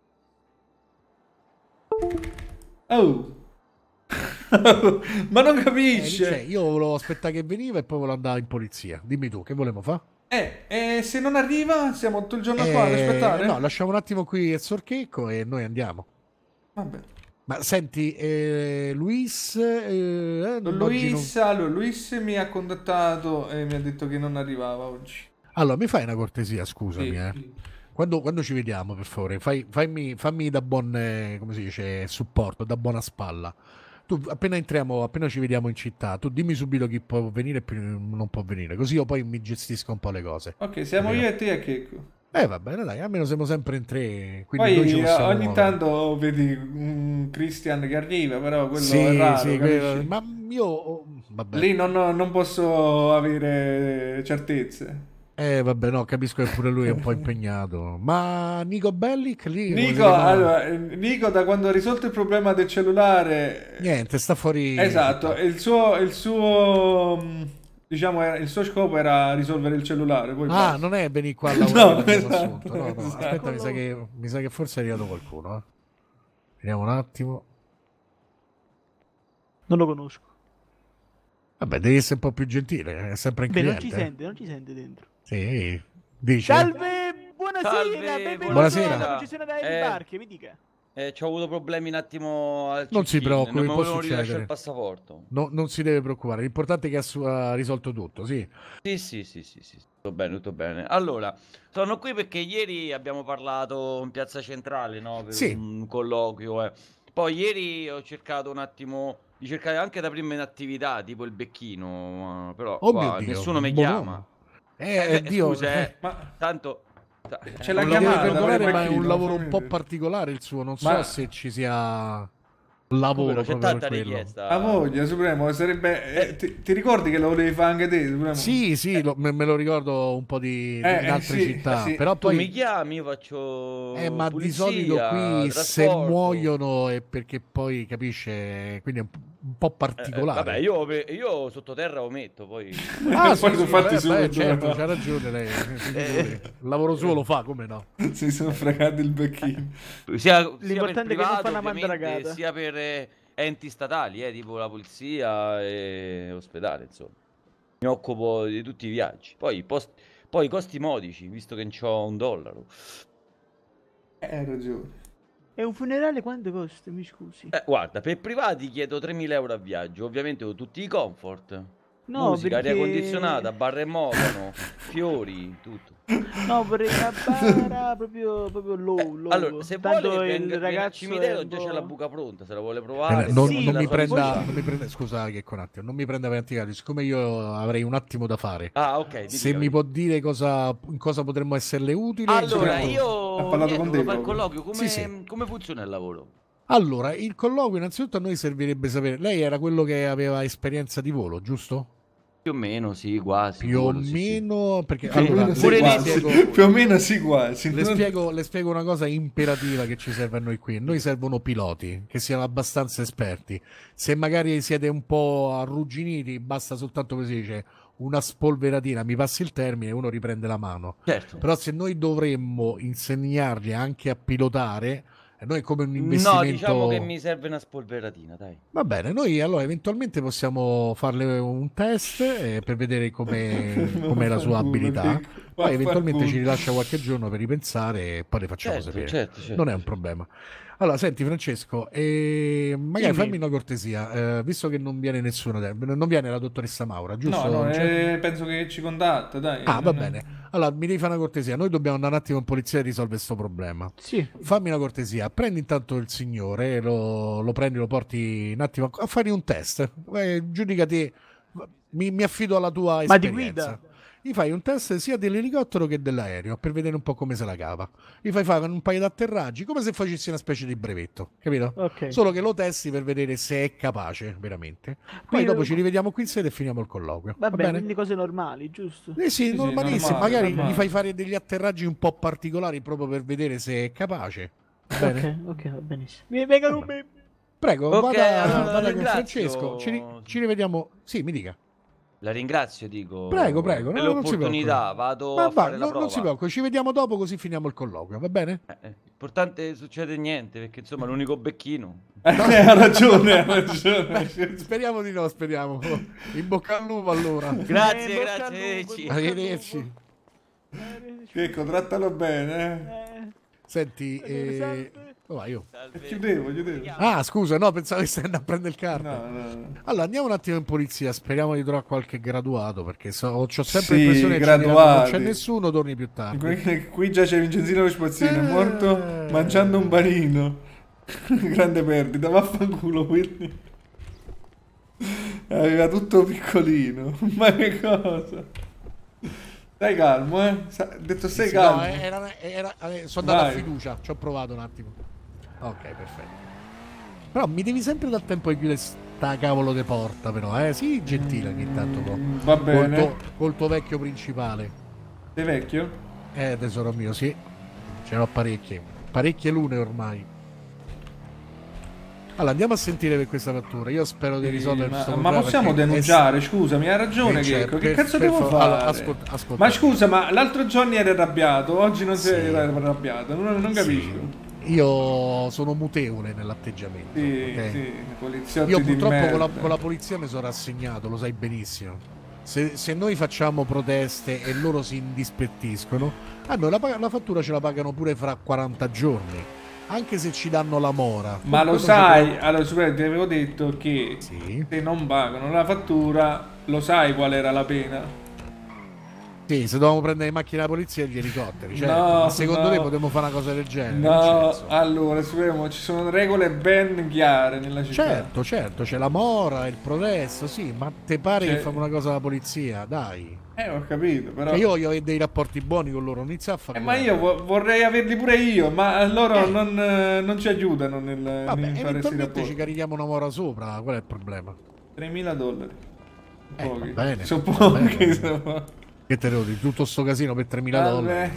Oh! Ma non Eh, Vince, capisce! io volevo aspettare che veniva e poi volevo andare in polizia. Dimmi tu, che volevo fare? Eh, eh, se non arriva, siamo tutto il giorno qua ad aspettare? no, lasciamo un attimo qui il sorchecco e noi andiamo. Vabbè. Ma senti, eh, Luis... Eh, Don oggi Luis, non- allora, Luis mi ha contattato e mi ha detto che non arrivava oggi. Allora, mi fai una cortesia, scusami, Sì, eh. sì. Quando, quando ci vediamo, per favore, fai, fammi, fammi da buon, eh, come si dice, supporto, da buona spalla. Tu appena entriamo, appena ci vediamo in città, tu dimmi subito chi può venire e chi non può venire, così io poi mi gestisco un po' le cose. Ok, siamo Capito? io e te e Checco. Eh va bene, dai, almeno siamo sempre in tre, quindi noi ci Poi eh, possiamo ogni muovere. tanto vedi un Christian che arriva, però quello Sì, è raro, sì, capisci? quello- ma io... oh, vabbè. Lì non, non posso avere certezze. Eh vabbè, no, capisco che pure lui è un po' impegnato. Ma Nico Bellic lì... come si Nico, chiama? allora, eh, Nico da quando ha risolto il problema del cellulare... Niente, sta fuori... Esatto, il suo, il suo, mh, diciamo, era- il suo scopo era risolvere il cellulare. Poi Ah, basta. non è venire qua a No, lavorare no, esatto, assunto. No, no. esatto. Aspetta, mi sa, che, mi sa che forse è arrivato qualcuno. Eh. Vediamo un attimo. Non lo conosco. Vabbè, devi essere un po' più gentile, è sempre in Beh, non cliente. ci sente, non ci sente dentro. Sì, dice. Salve, buonasera, Salve, benvenuto buonasera. alla concessionaria delle Eh, barche, mi dica. Eh, ci ho avuto problemi un attimo al Non si check-in, preoccupi, non mi può volevano rilasciare succedere. il passaporto. No, non si deve preoccupare, l'importante è che ha, su- ha risolto tutto, sì. Sì, sì, sì, sì, sì, tutto bene, tutto bene. Allora, sono qui perché ieri abbiamo parlato in Piazza Centrale, no, per Sì. un colloquio, eh. Poi ieri ho cercato un attimo di cercare anche da prima in attività, tipo il becchino, ma- però Oh qua mio Dio, nessuno mi buon chiama. uomo. Eh, Eh, eh, Dio, scusa, eh, Ma tanto... c'è eh, la mi non deve chiamata, lo- perdonare, vorrei ma è un capire, lavoro non un so po' vedere. particolare il suo, non Ma- so se ci sia lavoro Come, c'è proprio per tanta quello. richiesta. A voglia, Supremo, sarebbe... eh, ti, ti ricordi che lo volevi fare anche te, Supremo? Sì, sì, lo- me, me lo ricordo un po' di, Eh, in eh, altre sì, città, sì. però Tu mi poi... chiami, io faccio Eh, ma pulizia, di solito qui se trasporto. muoiono è perché poi capisce, quindi è un, un po' Eh, eh, particolare. vabbè, io, io sottoterra lo metto, poi... Ah, E sì, poi tu sì, fatti beh, su, beh, tu, certo, no? c'ha ragione lei. si figuri. Eh. Il lavoro suo lo fa, come no? Si sono fregati il becchino. Sia, sia per L'importante è che non privato, fa una ovviamente, mandragata. sia per eh, enti statali, eh, tipo la polizia e ospedale, insomma. Mi occupo di tutti i viaggi. Poi, post- poi i costi modici, visto che c'ho un dollaro. Eh, hai ragione. E un funerale quanto costa, mi scusi? Eh, guarda, per privati chiedo tremila euro a viaggio, ovviamente ho tutti i comfort. No, Musica, perché... aria condizionata, barra e mogano, fiori, tutto. No, vorrei una bara proprio, proprio low, Eh, low. allora, se Tanto vuole, il venga, viene al ragazzo cimitero, è un già c'è po'- la buca pronta, se la vuole Eh, provare. non, sì, non la mi sua prenda, specialità. non mi prenda, scusa che con attimo, non mi prenda per anticato, siccome io avrei un attimo da fare. Ah, ok. Se dica, mi dica. può dire cosa, in cosa potremmo esserle utili? Allora, Supremo, io ha parlato niente, con volevo te fare il proprio. colloquio. Come, Sì, sì. come funziona il lavoro? Allora, il colloquio innanzitutto a noi servirebbe sapere, lei era quello che aveva esperienza di volo, giusto? Più o meno, sì, quasi. Più o volo, sì, sì. meno, perché Più o allora, meno sì, pure le, lì quasi. spiego, Più o meno sì, quasi. le, Non- spiego, le spiego una cosa imperativa che ci serve a noi qui. Noi servono piloti che siano abbastanza esperti. Se magari siete un po' arrugginiti, basta soltanto, come si dice, una spolveratina, mi passi il termine, e uno riprende la mano. Certo. Però se noi dovremmo insegnargli anche a pilotare, e noi come un No, investimento... diciamo che mi serve una spolveratina, dai. Va bene, noi allora eventualmente possiamo farle un test eh, per vedere come com'è la sua Vaffanculo, abilità. Dico, Poi eventualmente vaffanculo. ci rilascia qualche giorno per ripensare e poi le facciamo Certo, sapere. certo, certo, Non è un certo. problema. Allora, senti Francesco, eh, magari Dimmi. fammi una cortesia, eh, visto che non viene nessuno, non viene la dottoressa Maura, giusto? No, no, Non c'è? eh, penso che ci contatta, dai. Ah, va non è- bene. Allora, mi devi fare una cortesia, noi dobbiamo andare un attimo in polizia e risolvere questo problema. Sì. Fammi una cortesia, prendi intanto il signore, lo, lo prendi, lo porti un attimo a fare un test. Eh, giudica te, mi, mi affido alla tua Ma di esperienza. guida? Gli fai un test sia dell'elicottero che dell'aereo per vedere un po' come se la cava. Gli fai fare un paio di atterraggi come se facessi una specie di brevetto, capito? Ok. Solo che lo testi per vedere se è capace veramente. Poi Quindi- dopo ci rivediamo qui in sede e finiamo il colloquio. Va, Vabbè, bene? quindi cose normali, giusto? Eh sì, sì, normalissimo. normale, Magari normale. gli fai fare degli atterraggi un po' particolari proprio per vedere se è capace. Va bene? Ok, ok, va benissimo. Mi venga con me. Prego, Ok, vada, allora vada con ringrazio. Francesco. Ci, ri- ci rivediamo. Sì, mi dica. La ringrazio, dico. Prego, prego. Per no, non si l'opportunità, preoccupi. vado Ma a va, fare la non, prova. non si preoccupi, ci vediamo dopo così finiamo il colloquio, va bene? Eh, eh, L'importante succede niente, perché insomma l'unico becchino. Eh, ha ragione, ha ragione. Speriamo di no, speriamo. In bocca al lupo allora. Grazie, Eh, bocca grazie, al lupo, arrivederci. bocca al Arrivederci. Ecco, trattalo bene, Eh, Senti, eh... salve. oh, vai, io. eh. Salve. Chiudevo, chiudevo. Ah, scusa, no, pensavo che stai andando a prendere il carta. No, no, no. Allora andiamo un attimo in polizia, speriamo di trovare qualche graduato perché so, ho sempre Sì, l'impressione che ci diranno, non graduati. c'è nessuno, torni più tardi. Qui, qui già c'è Vincenzino lo spazzino, è Eh. morto mangiando un panino. Grande perdita, vaffanculo quindi. Aveva tutto piccolino. Ma che cosa? Stai calmo, eh. Sa- detto stai Sì, calmo. no, era- era- era- sono andato a Vai. fiducia, ci ho provato un attimo. Ok, perfetto. Però mi devi sempre dal tempo di chiudere sta cavolo di porta, però, eh? Sì, gentile ogni tanto, però. Mm, Va Col bene. tuo, col tuo vecchio principale. Sei vecchio? Eh, tesoro mio, sì. Ce n'ho parecchie. Parecchie lune ormai. Allora, andiamo a sentire per questa fattura. Io spero di Sì, risolvere ma, questo ma problema. possiamo perché è- denunciare, scusami, ha ragione Eh, certo, Checco, che per- cazzo per devo fa- fare? allora, ascolta- ascolta. Ma scusa, ma l'altro giorno eri arrabbiato, oggi non sei Sì. arrabbiato, non, non capisco. Sì. Io sono mutevole nell'atteggiamento. Sì, ok? sì, poliziotti Io di purtroppo con la, merda. con la polizia mi sono rassegnato, lo sai benissimo. Se, se noi facciamo proteste e loro si indispettiscono, a noi la, pag- la fattura ce la pagano pure fra quaranta giorni, anche se ci danno la mora. Ma lo Quello sai, ci può- allora super, ti avevo detto che Sì. se non pagano la fattura, lo sai qual era la pena? Sì, se dovevamo prendere le macchine della polizia e gli elicotteri, certo. No, Ma secondo no. te potremmo fare una cosa del genere? Non No, c'è, insomma. allora, Supremo, ci sono regole ben chiare nella città. Certo, certo, c'è la mora, il protesto, sì, ma te pare Cioè- che famo una cosa alla polizia? Dai. Eh, ho capito, però... Che io voglio avere dei rapporti buoni con loro, non inizia a fare. Eh, ma io vo- vorrei averli pure io, ma loro non, eh, non ci aiutano nel, Vabbè, nel fare questi eventualmente rapporti. ci carichiamo una mora sopra, qual è il problema? tremila dollari. Eh, Pochi. va bene, Sono va pochi, bene. sono- Che te devo dire, tutto sto casino per tremila Vabbè. dollari.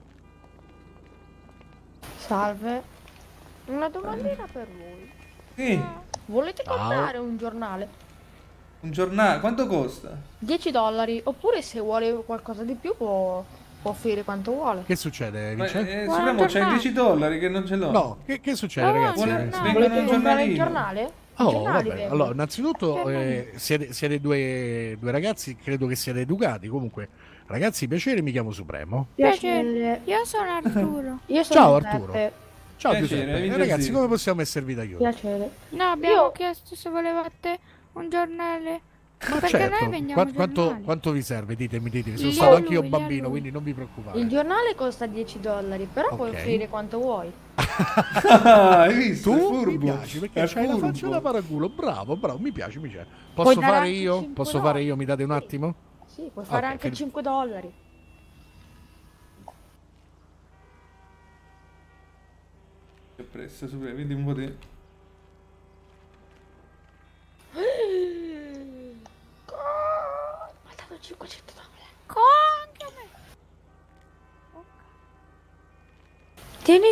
Salve. Una domandina per voi. Sì, Volete Ciao. comprare un giornale? un giornale, quanto costa? dieci dollari. Oppure se vuole qualcosa di più può, può offrire quanto vuole. Che succede, Ma, Vincenzo? eh, Vuole Supremo, un c'hai giornale? dieci dollari che non ce l'ho. No, che, che succede, Ah, ragazzi? vuole- un giornale. vengono Volete un comprare il giornalino. giornale? Oh, Giornali vabbè. vengono. Allora, innanzitutto Giornali. eh, siete, siete due, due ragazzi, credo che siate educati. Comunque, ragazzi, piacere, mi chiamo Supremo. Piacere. Io sono Arturo. Io sono Ciao, Giuseppe. Arturo. Ciao Piacere, Giuseppe. Eh, Vincenzo. ragazzi, come possiamo esservi d'aiuto? Piacere. No, abbiamo Io- chiesto se volevate un giornale. Ma Perché certo, noi vendiamo Qua- quanto, giornali. quanto vi serve? Ditemi, ditemi. Sono Gli stato a anch'io lui, gli a bambino, lui. quindi non vi preoccupate. Il giornale costa dieci dollari, però puoi Ok. offrire quanto vuoi. Ah, hai visto? È Tu mi furbo. piaci perché È c'hai la furbo. faccia da paraculo. Bravo, bravo, mi piace, mi piace. Puoi Posso dare fare anche io? cinque Posso dollari. fare io? Mi date un Sì. attimo? Sì, puoi fare Ok, anche che- cinque dollari. Che presto, Supremo, vedi un po' di...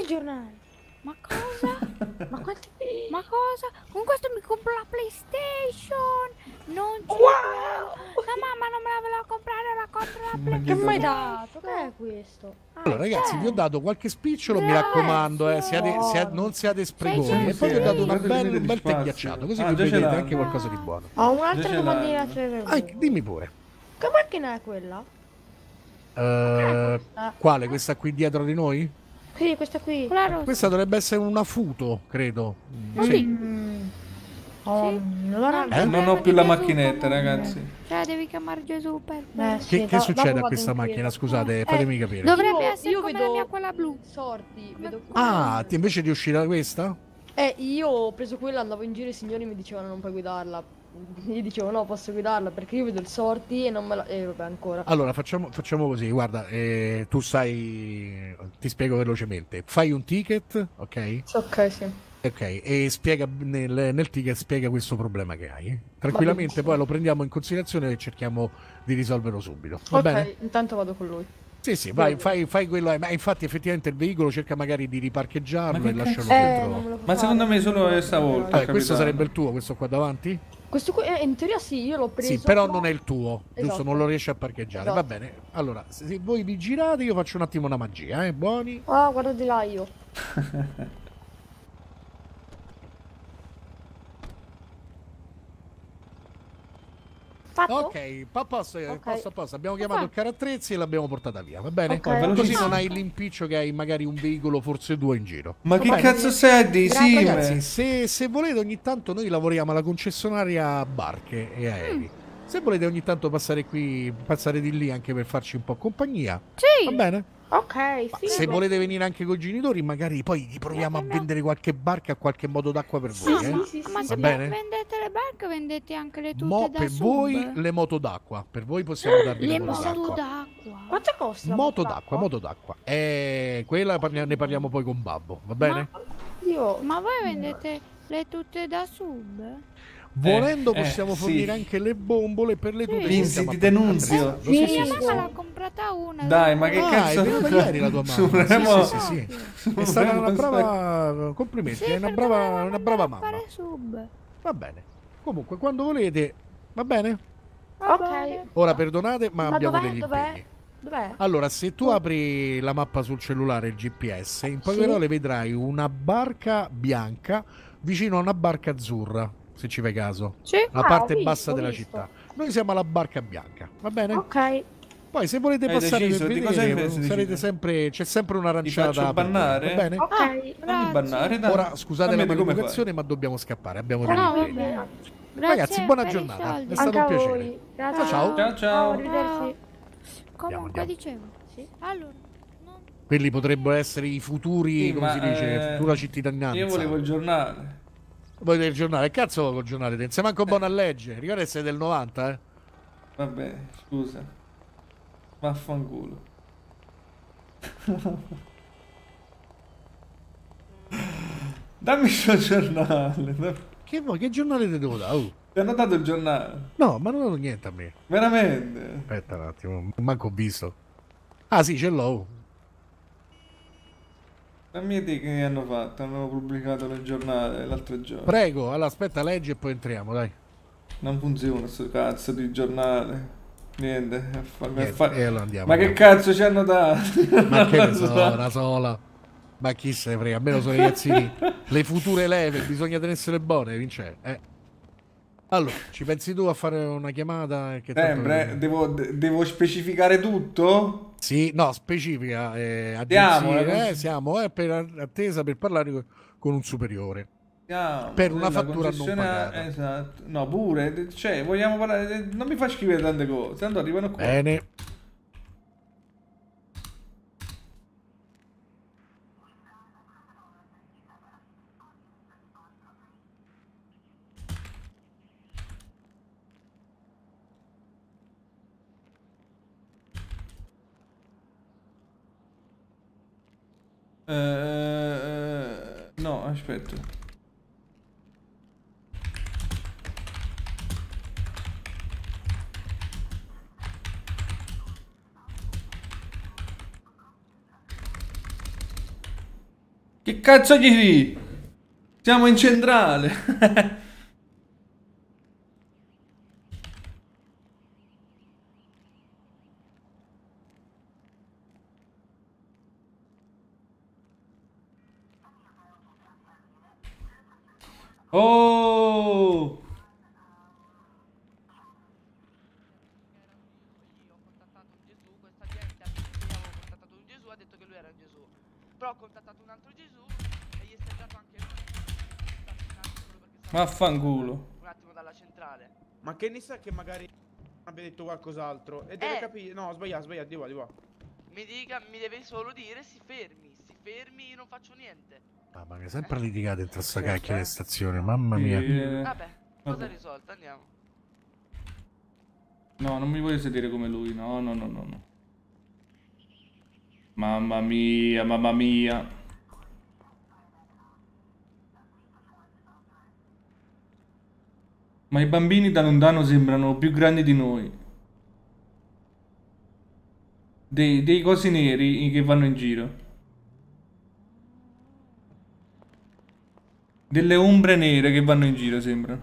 il giornale. Ma cosa? Ma quanti... Ma cosa? Con questo mi compro la PlayStation. Non ci Wow! credo. La mamma non me la voleva comprare, la compro la Ma Che mi hai PlayStation. dato? Che è questo? Allora ragazzi, vi ho dato qualche spicciolo, mi Grazie. raccomando, eh, siate, sia- non siate spreconi. Sei E poi vi ho dato una gentil. bella- un bel tè Spazio. ghiacciato, così Ah, vi già ce vedete l'hanno. anche qualcosa di buono. Ho Già un'altra ce domandina l'hanno. per Ah, voi. dimmi pure. Che macchina è quella? Eh, quale? Questa qui dietro di noi? Sì, questa qui. Quella rossa. Questa dovrebbe essere una Futo, credo. Mm, Sì. Sì. Mm. Oh, Sì. allora... Eh? Non ho più la macchinetta, ragazzi. Cioè, devi chiamare Gesù per Eh, sì, Che, che do- succede dopo a vado questa in chiesa. macchina? Scusate, Eh, fatemi capire. Dovrebbe Io- essere io come vedo- la mia, quella blu. Sorti, vedo... Ah, ti- invece di uscire da questa? Eh, io ho preso quella, andavo in giro e i signori mi dicevano non puoi guidarla. Io dicevo no, posso guidarla perché io vedo il sorti e non me la... E vabbè, ancora. Allora, facciamo, facciamo così, guarda, eh, tu sai, ti spiego velocemente. Fai un ticket, ok? Ok, sì. Ok, e spiega nel, nel ticket spiega questo problema che hai. Tranquillamente, benissimo. poi lo prendiamo in considerazione e cerchiamo di risolverlo subito. Va Ok, bene? intanto vado con lui. Sì, sì, vai, fai, fai quello. Ma infatti, effettivamente, il veicolo cerca magari di riparcheggiarlo Ma e che lasciarlo cazzo- Eh, dentro. non me lo fa Ma fare. secondo me solo è stavolta. Vabbè, questo capitano. sarebbe il tuo, questo qua davanti? Questo qui, eh, in teoria sì, io l'ho preso. Sì, però non è il tuo, giusto? Esatto. Non lo riesci a parcheggiare. Esatto. Va bene. Allora, se se voi vi girate, io faccio un attimo una magia, eh? Buoni. Ah, guarda di là io. Fatto? Ok, a posto, eh, Ok. posto, a posto. Abbiamo chiamato il carattrezzi e l'abbiamo portata via, va bene? Ok. Così velocissimo. non hai l'impiccio che hai magari un veicolo, forse due in giro. Ma che Vabbè. cazzo sei di Grazie, Sime? Ragazzi, se, se volete ogni tanto noi lavoriamo alla concessionaria barche e aerei. Se volete ogni tanto passare qui, passare di lì anche per farci un po' compagnia, va Sì. bene? Ok, Ma sì. se beh. volete venire anche con i genitori, magari poi gli proviamo a Eh, no. vendere qualche barca a qualche modo d'acqua per Sì, voi. sì, eh? sì, sì, Ma sì. se Va bene? vendete le barche, vendete anche le tute Mo da per sub. voi le moto d'acqua, per voi possiamo darvi Le le moto moto d'acqua. d'acqua. Quanto costa? la Moto moto d'acqua, moto d'acqua. E quella parli- ne parliamo poi con Babbo, va bene? Io... Ma voi vendete le tute da sub? Volendo eh, possiamo sì. fornire anche le bombole per le tute. che Vinci, stiamo ti apparecchiando. denunzio. Sì, sì, Sì, Mia sì, mamma sì. l'ha comprata una. Dai, ma che Ah, cazzo? è venuta ieri la tua mamma. Su, Sì, Remo- sì, sì, sì. È su, stata Remo, una aspetta. brava. Complimenti, Sì, è una perché brava, voleva una brava andare a mamma. fare sub. Va bene. Comunque, quando volete, va bene? Va Ok. bene. Ora perdonate, ma, Ma abbiamo dov'è? degli Dov'è? impegni. Dov'è? Allora, se tu apri la mappa sul cellulare, il G P S, in poche Sì. parole vedrai una barca bianca vicino a una barca azzurra, se ci fai caso. Sì. La Ah, parte ho visto, bassa ho della visto. città. Noi siamo alla barca bianca, va bene? Ok. Poi se volete Hai passare deciso? per Di cosa hai vedere, preso sarete deciso? sempre, c'è sempre Ti un'aranciata faccio per voi, bannare? va bene? Ok. Non mi Grazie. bannare, dai. Ora scusate Fammi la vedere come maleducazione, ma dobbiamo scappare, abbiamo No, degli va impegni. bene. Grazie Ragazzi, buona per i giornata. soldi. È stato Anche un a piacere. voi. Grazie. Ciao. Ciao, ciao. Arrivederci. Comunque andiamo. dicevo. Sì. Allora, non... Quelli potrebbero essere i futuri, Sì, come ma, si dice, eh, futura cittadinanza. Io volevo il giornale. Vuoi vedere il giornale? Cazzo vuoi col giornale? Te? Sei manco buono a leggere. Ricorda che sei del novanta, eh? Vabbè, scusa. Vaffanculo. Dammi il suo giornale. dammi- Che vuoi? Che giornale ti devo dare? Oh. Ti hanno dato il giornale. No, ma non ho dato niente a me. Veramente. Aspetta un attimo, manco ho visto. Ah sì, ce l'ho. Dammi di che hanno fatto. Hanno pubblicato nel giornale l'altro giorno. Prego, allora aspetta, leggi e poi entriamo, dai. Non funziona sto cazzo di giornale. Niente. a fa- a Niente, fa- e allora andiamo. Ma che andiamo. cazzo ci hanno dato? Ma che ne so, una sola. Ma chi se ne frega, almeno sono i ragazzini. Le future leve, bisogna tenersele buone, Vince. Eh. Allora, ci pensi tu a fare una chiamata? Che tanto- Sempre, devo, de- devo specificare tutto? Sì, no, specifica. Eh, Siamo, agenzie, eh, eh, siamo eh, per attesa per parlare co- con un superiore. Siamo Per una nella fattura non concessionaria- pagata. Esatto. No, pure, cioè, vogliamo parlare, non mi fa scrivere tante cose, tanto arrivano qua. Bene. Eh, no, aspetta. Che cazzo gli di? Siamo in centrale. Oh! Ho contattato un Gesù, questa gente ha detto che io avevo contattato un Gesù, ha detto che lui era Gesù. Però ho contattato un altro Gesù e gli è stato anche lui. Vaffanculo. Un attimo dalla centrale. Ma che ne sa che magari abbia detto qualcos'altro? E deve Eh. capire. No, sbagliato, sbagliato, di qua, di qua. Mi dica, mi deve solo dire si fermi, si fermi, io non faccio niente. Mamma mia, sempre litigate dentro sta Certo, cacchia eh. di stazione, mamma mia. Eh, Vabbè, cosa vabbè. risolta, andiamo. No, non mi voglio sedere come lui. No, no, no, no, no. Mamma mia, mamma mia. Ma i bambini da lontano sembrano più grandi di noi. Dei, dei cosi neri che vanno in giro. Delle ombre nere che vanno in giro, sembrano.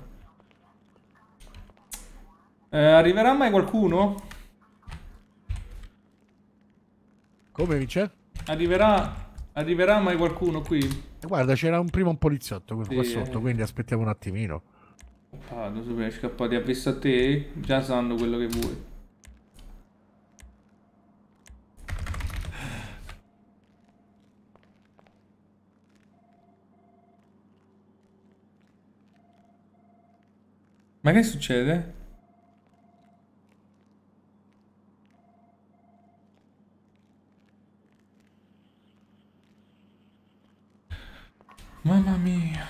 Eh, arriverà mai qualcuno? Come Vince? Arriverà... Arriverà mai qualcuno qui? Eh, Guarda, c'era un prima un poliziotto qua Sì, sotto, eh. quindi aspettiamo un attimino. Ah, non so per scappati a vista a te, già sanno quello che vuoi. Ma che succede? Mamma mia.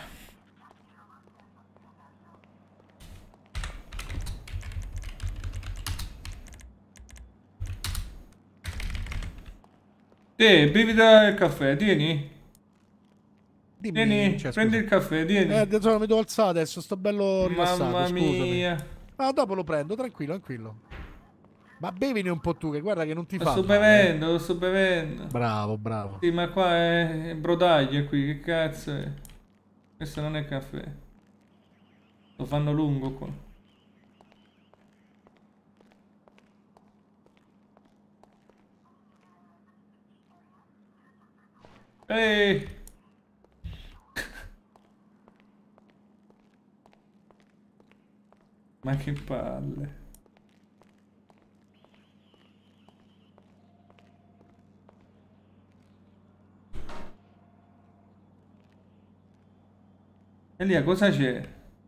Te, bevi il caffè, tieni. Dimmi, Tieni, cioè, prendi scusa. il caffè, tieni. Eh, adesso mi devo alzare adesso, sto bello rilassato, Mamma scusami. mia. Ah, dopo lo prendo, tranquillo, tranquillo. Ma bevine un po' tu, che guarda che non ti Lo fa sto male, eh. bevendo, lo sto bevendo. Bravo, bravo. Sì, ma qua è brodaglia qui, che cazzo è? Questo non è caffè. Lo fanno lungo qua. Ehi! Ma che palle. Elia, cosa c'è?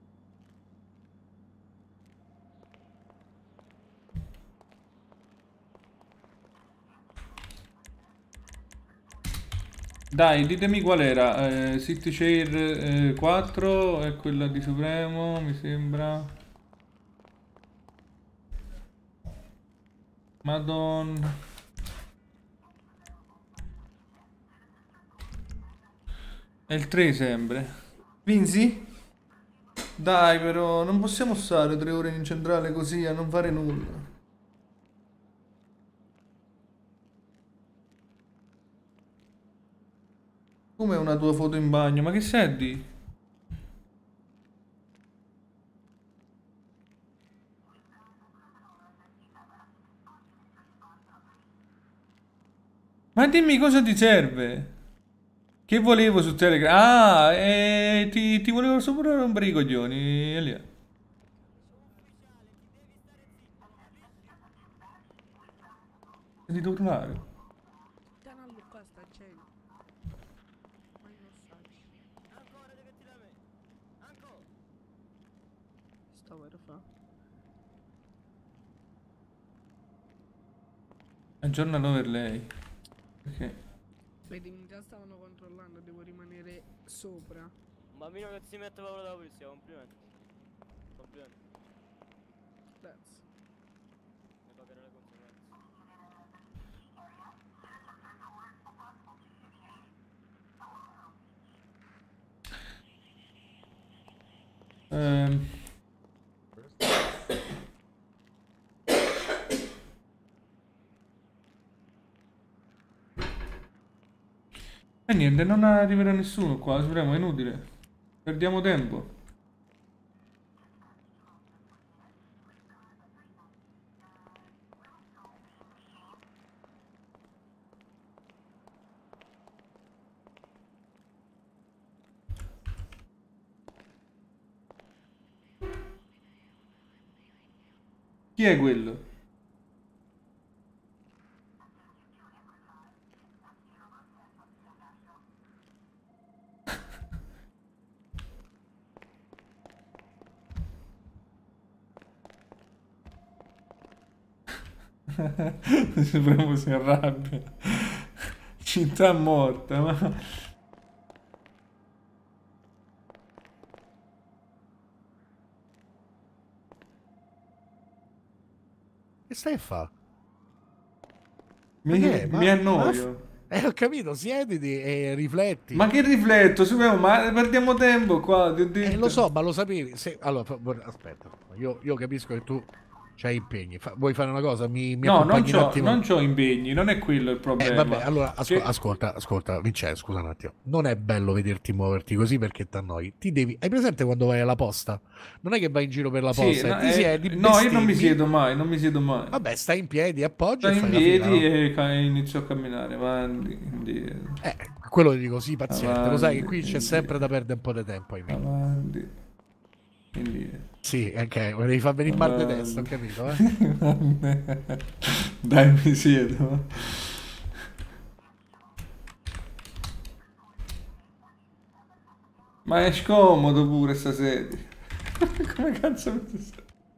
Dai, ditemi qual era. Eh, City Chair eh, quattro è quella di Supremo, mi sembra. Madonna. È il tre sempre. Vinzi? Dai, però, non possiamo stare tre ore in centrale così a non fare nulla. Come una tua foto in bagno? Ma che senti? Ma dimmi cosa ti serve? Che volevo su Telegram? Ah, eh, ti, ti volevo sopra rompere i coglioni, Elia. Sentito urlare. Aggiorna l'overlay. Perché? Vedi, già stavano controllando, devo rimanere sopra. Un bambino che si mette paura della polizia, complimenti. Complimenti. Grazie. Ne pagherà le conseguenze. Ehm. E niente, non arriverà nessuno qua, Supremo, è inutile. Perdiamo tempo. Chi è quello? Supremo si arrabbia. Città morta, ma... Che stai a fa? Mi, che è? mi Ma- annoio. Eh, ho capito, siediti e rifletti. Ma che rifletto, Supremo, ma perdiamo tempo qua, ti ho detto. Eh, lo so, ma lo sapevi. Se... Allora, fa- vor- aspetta, io, io capisco che tu c'hai impegni. Fa- vuoi fare una cosa? Mi, mi No, non accompagni un c'ho, attimo? non c'ho impegni, non è quello il Eh, problema. vabbè, allora asco- Che- ascolta, ascolta, Vincenzo, scusa un attimo. Non è bello vederti muoverti così perché ti annoi. Ti devi... Hai presente quando vai alla posta? Non è che vai in giro per la Sì, posta no, e ti eh, siedi, no, io non mi bestemmi. siedo mai, non mi siedo mai. Vabbè, stai in piedi, appoggi Sto e in fai la fila, piedi no? e ca- inizio a camminare avanti, indietro, Eh, quello ti dico, sì, paziente. Lo sai che qui c'è Avanti, sempre da perdere un po' di tempo, ahimè. avanti, indietro. Sì, ok, mi devi far venire mal di Avanti. testa, ho capito, eh? Vabbè. Dai, mi siedo. Ma è scomodo pure sta sedia. Come cazzo mi si-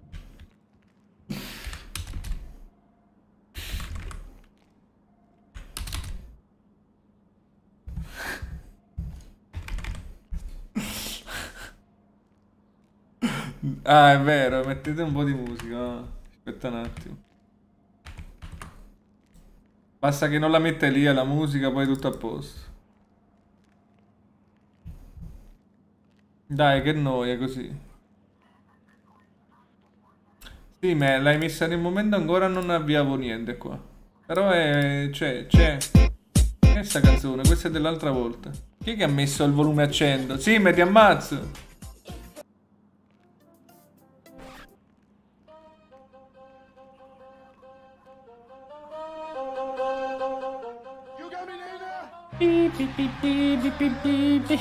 Ah, è vero, mettete un po' di musica. ah. Aspetta un attimo. Basta che non la mette lì alla musica, poi tutto a posto. Dai, che noia così. Sì, ma l'hai messa nel momento ancora non avviavo niente qua. Però è... c'è, c'è. Questa canzone, questa è dell'altra volta. Chi è che ha messo il volume a cento? Sì, ma ti ammazzo. Pi, pi, pi, pi, pi, pi, pi, pi.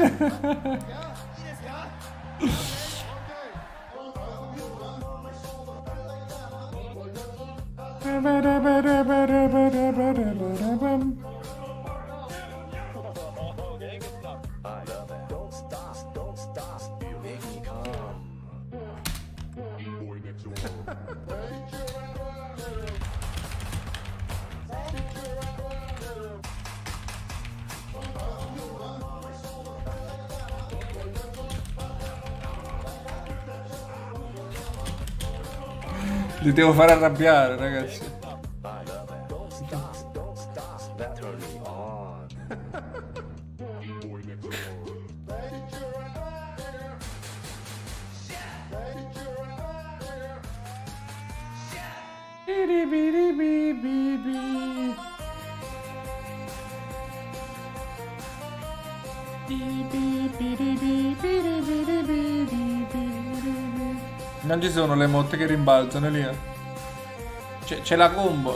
Li devo fare arrabbiare, ragazzi. Non ci sono le motte che rimbalzano lì. eh. C'è, c'è la combo.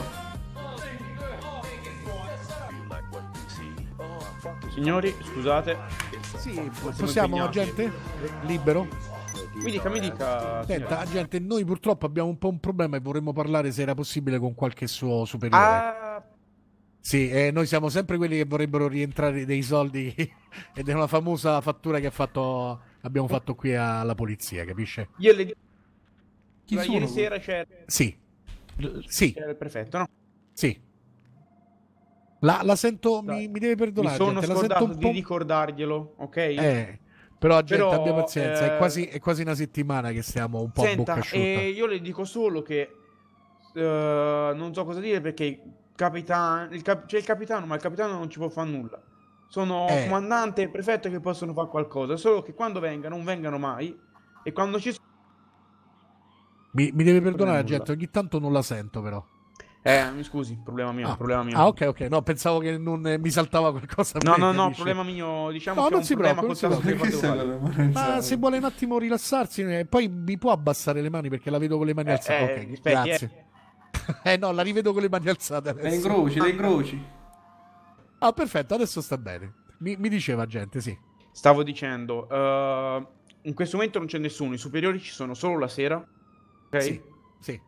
Signori, scusate. Sì, siamo possiamo, impegnati. agente? Libero? Mi dica, mi dica. Senta, signore. agente, noi purtroppo abbiamo un po' un problema e vorremmo parlare se era possibile con qualche suo superiore. Ah, Sì, eh, noi siamo sempre quelli che vorrebbero rientrare dei soldi ed è una famosa fattura che ha fatto, abbiamo fatto qui alla polizia, capisce? io le dico. Chi Ma sono? ieri sera c'era Sì, L- sì, c'era il prefetto, no? sì. La, la sento, Dai. mi, mi deve Mi perdonare, sono agente, la sento scordato un di po'... ricordarglielo, ok? Eh, però agente, Però, abbia pazienza, è eh, quasi, è quasi una settimana che stiamo un po' a Senta, bocca asciutta. eh, io le dico solo che eh, non so cosa dire perché il capitano, il cap- c'è il capitano, ma il capitano non ci può fare nulla. Sono Eh. comandante e il prefetto che possono fare qualcosa, solo che quando vengano non vengano mai e quando ci sono Mi, mi deve perdonare, nulla. agente, ogni tanto non la sento però. Eh, mi scusi, problema mio, Ah, problema mio. ah, ok, ok. No, pensavo che non eh, mi saltava qualcosa. a No, me, no, no, capisci? problema mio, diciamo No, che non è si un problema preoccupi, col non si tasto preoccupi. che Perché fate stai male. con le mani Ma alzate? se vuole un attimo rilassarsi, eh, poi mi può abbassare le mani perché la vedo con le mani Eh, alzate. eh, Ok, aspetti, grazie. Eh no, la rivedo con le mani alzate Le adesso. incroci, le incroci. Ah, perfetto, adesso sta bene. Mi, mi diceva gente, sì. Stavo dicendo, eh, in questo momento non c'è nessuno, i superiori ci sono solo la sera, ok? Sì, sì.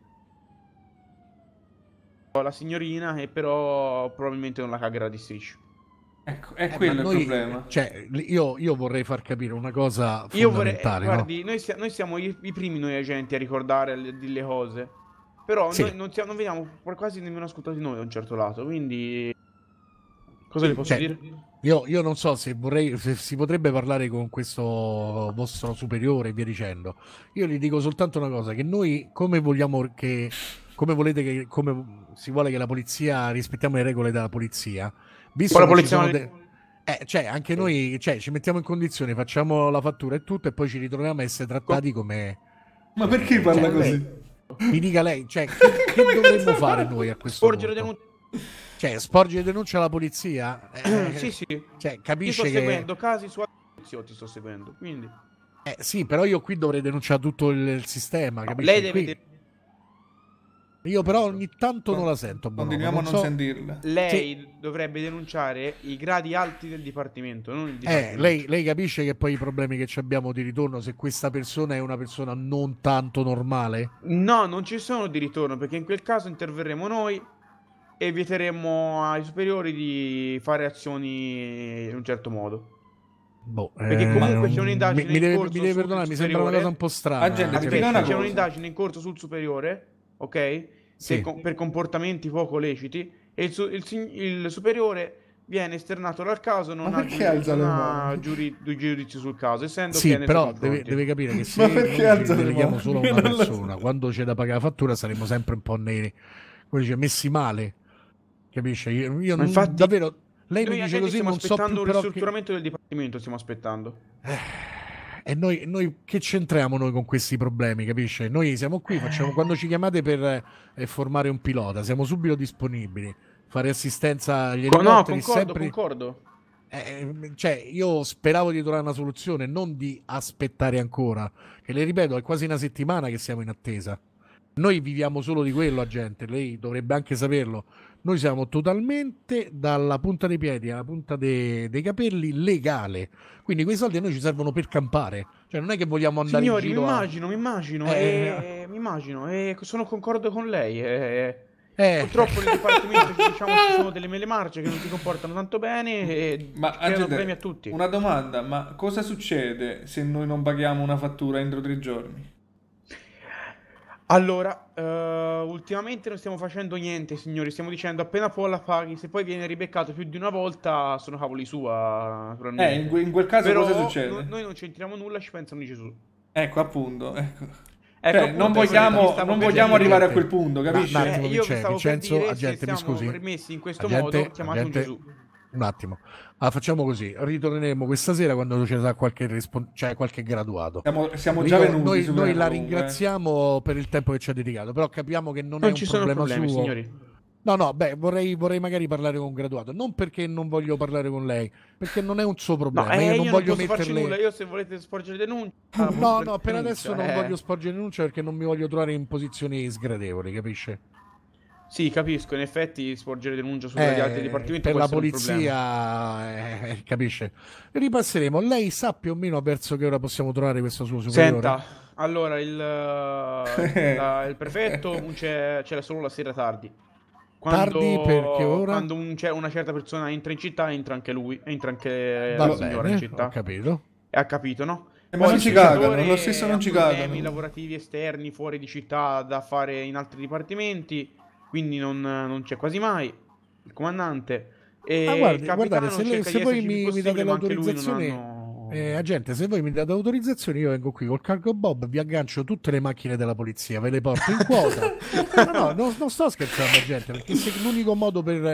La signorina e però probabilmente non la cagherà di striscio. Ecco, è Eh, quello ma il noi- problema. Cioè, io, io vorrei far capire una cosa Io vorrei, eh, fondamentale, no? guardi, noi, sia- noi siamo i, i primi noi agenti a ricordare le, di le cose, però Sì. noi non, siamo, non veniamo quasi nemmeno ascoltati noi da un certo lato, quindi cosa le posso Cioè, dire? Io, io non so se vorrei, se si potrebbe parlare con questo vostro superiore e via dicendo. Io gli dico soltanto una cosa: che noi, come vogliamo che, come volete che, come si vuole che la polizia rispettiamo le regole della polizia, visto Poi la che ci polizia sono non- de- eh, cioè, anche noi, cioè, ci mettiamo in condizione, facciamo la fattura e tutto, e poi ci ritroviamo a essere trattati come. Ma perché parla Cioè, così? Mi dica lei, cioè, che, che dovremmo fare noi a questo Sporgere punto? denuncia. Cioè, sporgere denuncia alla polizia? Eh, Sì, sì. Cioè, Io sto capisce che... seguendo casi su altri poliziotti, sto seguendo, quindi Eh, sì, però io qui dovrei denunciare tutto il, il sistema, no, capisci? lei deve Qui- de- Io però ogni tanto non la sento. Bonomo, Continuiamo a non so- sentirla. lei dovrebbe denunciare i gradi alti del dipartimento, non il Eh, dipartimento. lei, lei capisce che poi i problemi che ci abbiamo di ritorno, se questa persona è una persona non tanto normale? No, non ci sono di ritorno, perché in quel caso interverremo noi e vieteremo ai superiori di fare azioni in un certo modo. Boh, Perché eh, comunque non- c'è un'indagine mi, mi in deve, corso mi deve sul perdonare, mi sembra una superiore. cosa un po' strana. Agente, eh, spiega Aspetta, una c'è cosa. un'indagine in corso sul superiore, ok? Sì. Per, com- per comportamenti poco leciti e il, su- il sig- il superiore viene esternato dal caso, non Ma ha, perché giudi- alza le non ha mani? giuri- giudizio sul caso, essendo che Sì, è nei però suoi deve, confronti. deve capire che se Ma noi perché ci alza le deleghiamo mani? solo a Io una non lo persona, so. quando c'è da pagare la fattura saremo sempre un po' nei, come dice, messi male, capisci? Io, io Ma non- infatti- davvero, lei Noi mi dice agenti così, stiamo non so aspettando più un però che... ristrutturamento del dipartimento, stiamo aspettando. E noi, noi che c'entriamo noi con questi problemi, capisce? Noi siamo qui, facciamo, quando ci chiamate per eh, formare un pilota, siamo subito disponibili, fare assistenza agli Co- no, elicotteri, concordo, sempre... concordo. Eh, cioè, io speravo di trovare una soluzione, non di aspettare ancora. Che le ripeto, è quasi una settimana che siamo in attesa. Noi viviamo solo di quello, gente. Lei dovrebbe anche saperlo. Noi siamo totalmente dalla punta dei piedi alla punta de- dei capelli legale. Quindi quei soldi a noi ci servono per campare. Cioè, non è che vogliamo andare Signori, in mi giro a... immagino, mi immagino, Eh, e... mi immagino, e sono concordo con lei. E... Eh. Purtroppo nel dipartimento ci, diciamo, ci sono delle mele marce che non si comportano tanto bene e Ma creano agente, problemi a tutti. una domanda, ma cosa succede se noi non paghiamo una fattura entro tre giorni? Allora, eh, ultimamente non stiamo facendo niente, signori. Stiamo dicendo appena può la paghi. Se poi viene ribeccato più di una volta, sono cavoli sua, naturalmente. Eh, in, que- in quel caso Però cosa succede? no- noi non c'entriamo nulla, ci pensano di Gesù. Ecco, appunto. Ecco. Ecco, Cioè, appunto, non io vi vogliamo, stavo non per vogliamo dire- arrivare a quel punto, Ma- capisci? ma- Eh, attimo, io vi Vincenzo, stavo Vincenzo, per dire, agente, se mi siamo scusi. permessi in questo Agente, modo, chiamate un agente, Gesù. un attimo. Ah, facciamo così, ritorneremo questa sera quando ci sarà qualche, rispon- cioè qualche graduato. Siamo, siamo Io- già venuti. noi, su noi la comunque. ringraziamo per il tempo che ci ha dedicato, però capiamo che non, è Non un ci sono problema problemi, suo. signori. No, no, beh, vorrei, vorrei magari parlare con un graduato, non perché non voglio parlare con lei, perché non è un suo No, problema. eh, io io non non voglio posso farci metterle... nulla. Io se volete sporgere denuncia... No, no, per adesso non eh. voglio sporgere denuncia perché non mi voglio trovare in posizioni sgradevoli, capisce? Sì, capisco, in effetti sporgere denuncia su Eh, gli altri dipartimenti per può la essere un problema. polizia, eh, capisce? Ripasseremo. Lei sa più o meno verso che ora possiamo trovare questo suo superiore? Senta, allora il, la- il prefetto non c'è, c'è solo la sera tardi. Tardi perché ora? Quando un- c'è una certa persona entra in città, entra anche lui, entra anche Va la signora bene, in città. ho capito. E ha capito, no? Eh, ma Poi non il ci cagano, senatore lo stesso non ha ci problemi cagano. lavorativi esterni fuori di città da fare in altri dipartimenti, quindi non, non c'è quasi mai il comandante. E Ah, il guardi, capitano guardate, se, lei- cerca se di voi esserci mi, il mi più date possibile, ma anche lui non l'autorizzazione, hanno- eh, agente, se voi mi date l'autorizzazione, io vengo qui col cargo Bob, vi aggancio tutte le macchine della polizia, ve le porto in quota. No, no, non, non sto scherzando, agente, perché se l'unico modo per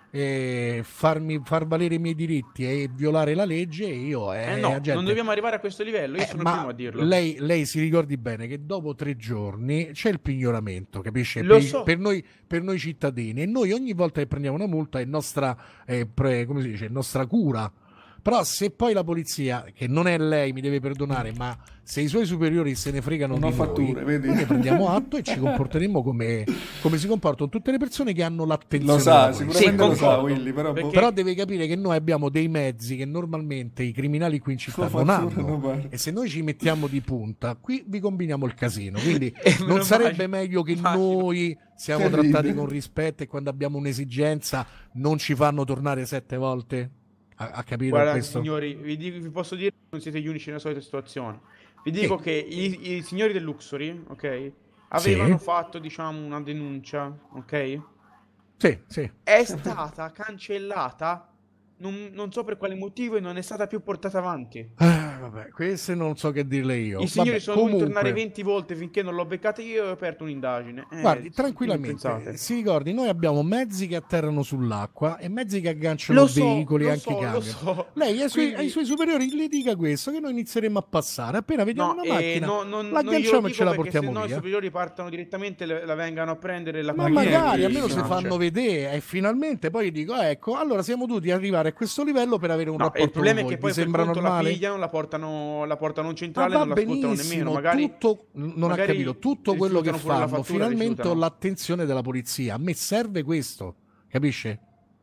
eh, farmi, far valere i miei diritti e violare la legge, io eh, Eh no, agente, non dobbiamo arrivare a questo livello, io eh, sono il ma primo a dirlo. lei, lei si ricordi bene che dopo tre giorni c'è il pignoramento, capisce? Lo per, so. per noi, per noi cittadini, e noi ogni volta che prendiamo una multa è nostra, eh, pre- come si dice, è nostra cura. Però se poi la polizia, che non è lei, mi deve perdonare, ma se i suoi superiori se ne fregano Non ho di fatture, noi, vedi? noi ne prendiamo atto e ci comporteremo come, come si comportano tutte le persone che hanno l'attenzione. Lo sa, della polizia. sicuramente Sì, lo sa concordo, Willy, però... perché- Però deve capire che noi abbiamo dei mezzi che normalmente i criminali qui in città Sua non fattura hanno, non vale. e se noi ci mettiamo di punta qui vi combiniamo il casino, quindi Eh, me non lo sarebbe immagino, meglio che immagino. noi siamo Che ride. trattati con rispetto e quando abbiamo un'esigenza non ci fanno tornare sette volte a, a capire Guarda, questo? signori, vi, dico- vi posso dire che non siete gli unici nella solita situazione. Vi dico Sì. che i, i signori del Luxury, ok, avevano fatto, diciamo, una denuncia, ok? Sì, sì. È stata cancellata, non, non so per quale motivo, e non è stata più portata avanti. Ah, vabbè, queste non so che dirle io. I signori Vabbè, sono dovuti comunque, tornare venti volte finché non l'ho beccata io e ho aperto un'indagine. Eh, guardi, che tranquillamente, pensate? si ricordi, noi abbiamo mezzi che atterrano sull'acqua e mezzi che agganciano Lo so, veicoli e lo anche so, lo camion. so. Lei ai suoi, Quindi- ai suoi superiori gli dica questo, che noi inizieremo a passare. Appena vediamo No, una eh, macchina, no, non, la non glielo agganciamo e dico ce la perché portiamo se no i via. superiori partono direttamente, le- la vengano a prendere e la Ma Ma chi è magari, che almeno dice? si fanno vedere e finalmente poi dico, ecco, allora siamo dovuti arrivare a questo livello per avere un No, e rapporto il problema è con che voi. poi Vi quel sembra conto la normale? pigliano, la portano, la portano in Ma centrale, va non la sfruttano benissimo, nemmeno. Magari tutto, non ha magari capito, tutto quello che rifiutano pure la fanno, fattura, finalmente ho rifiutano. l'attenzione della polizia. A me serve questo, capisce?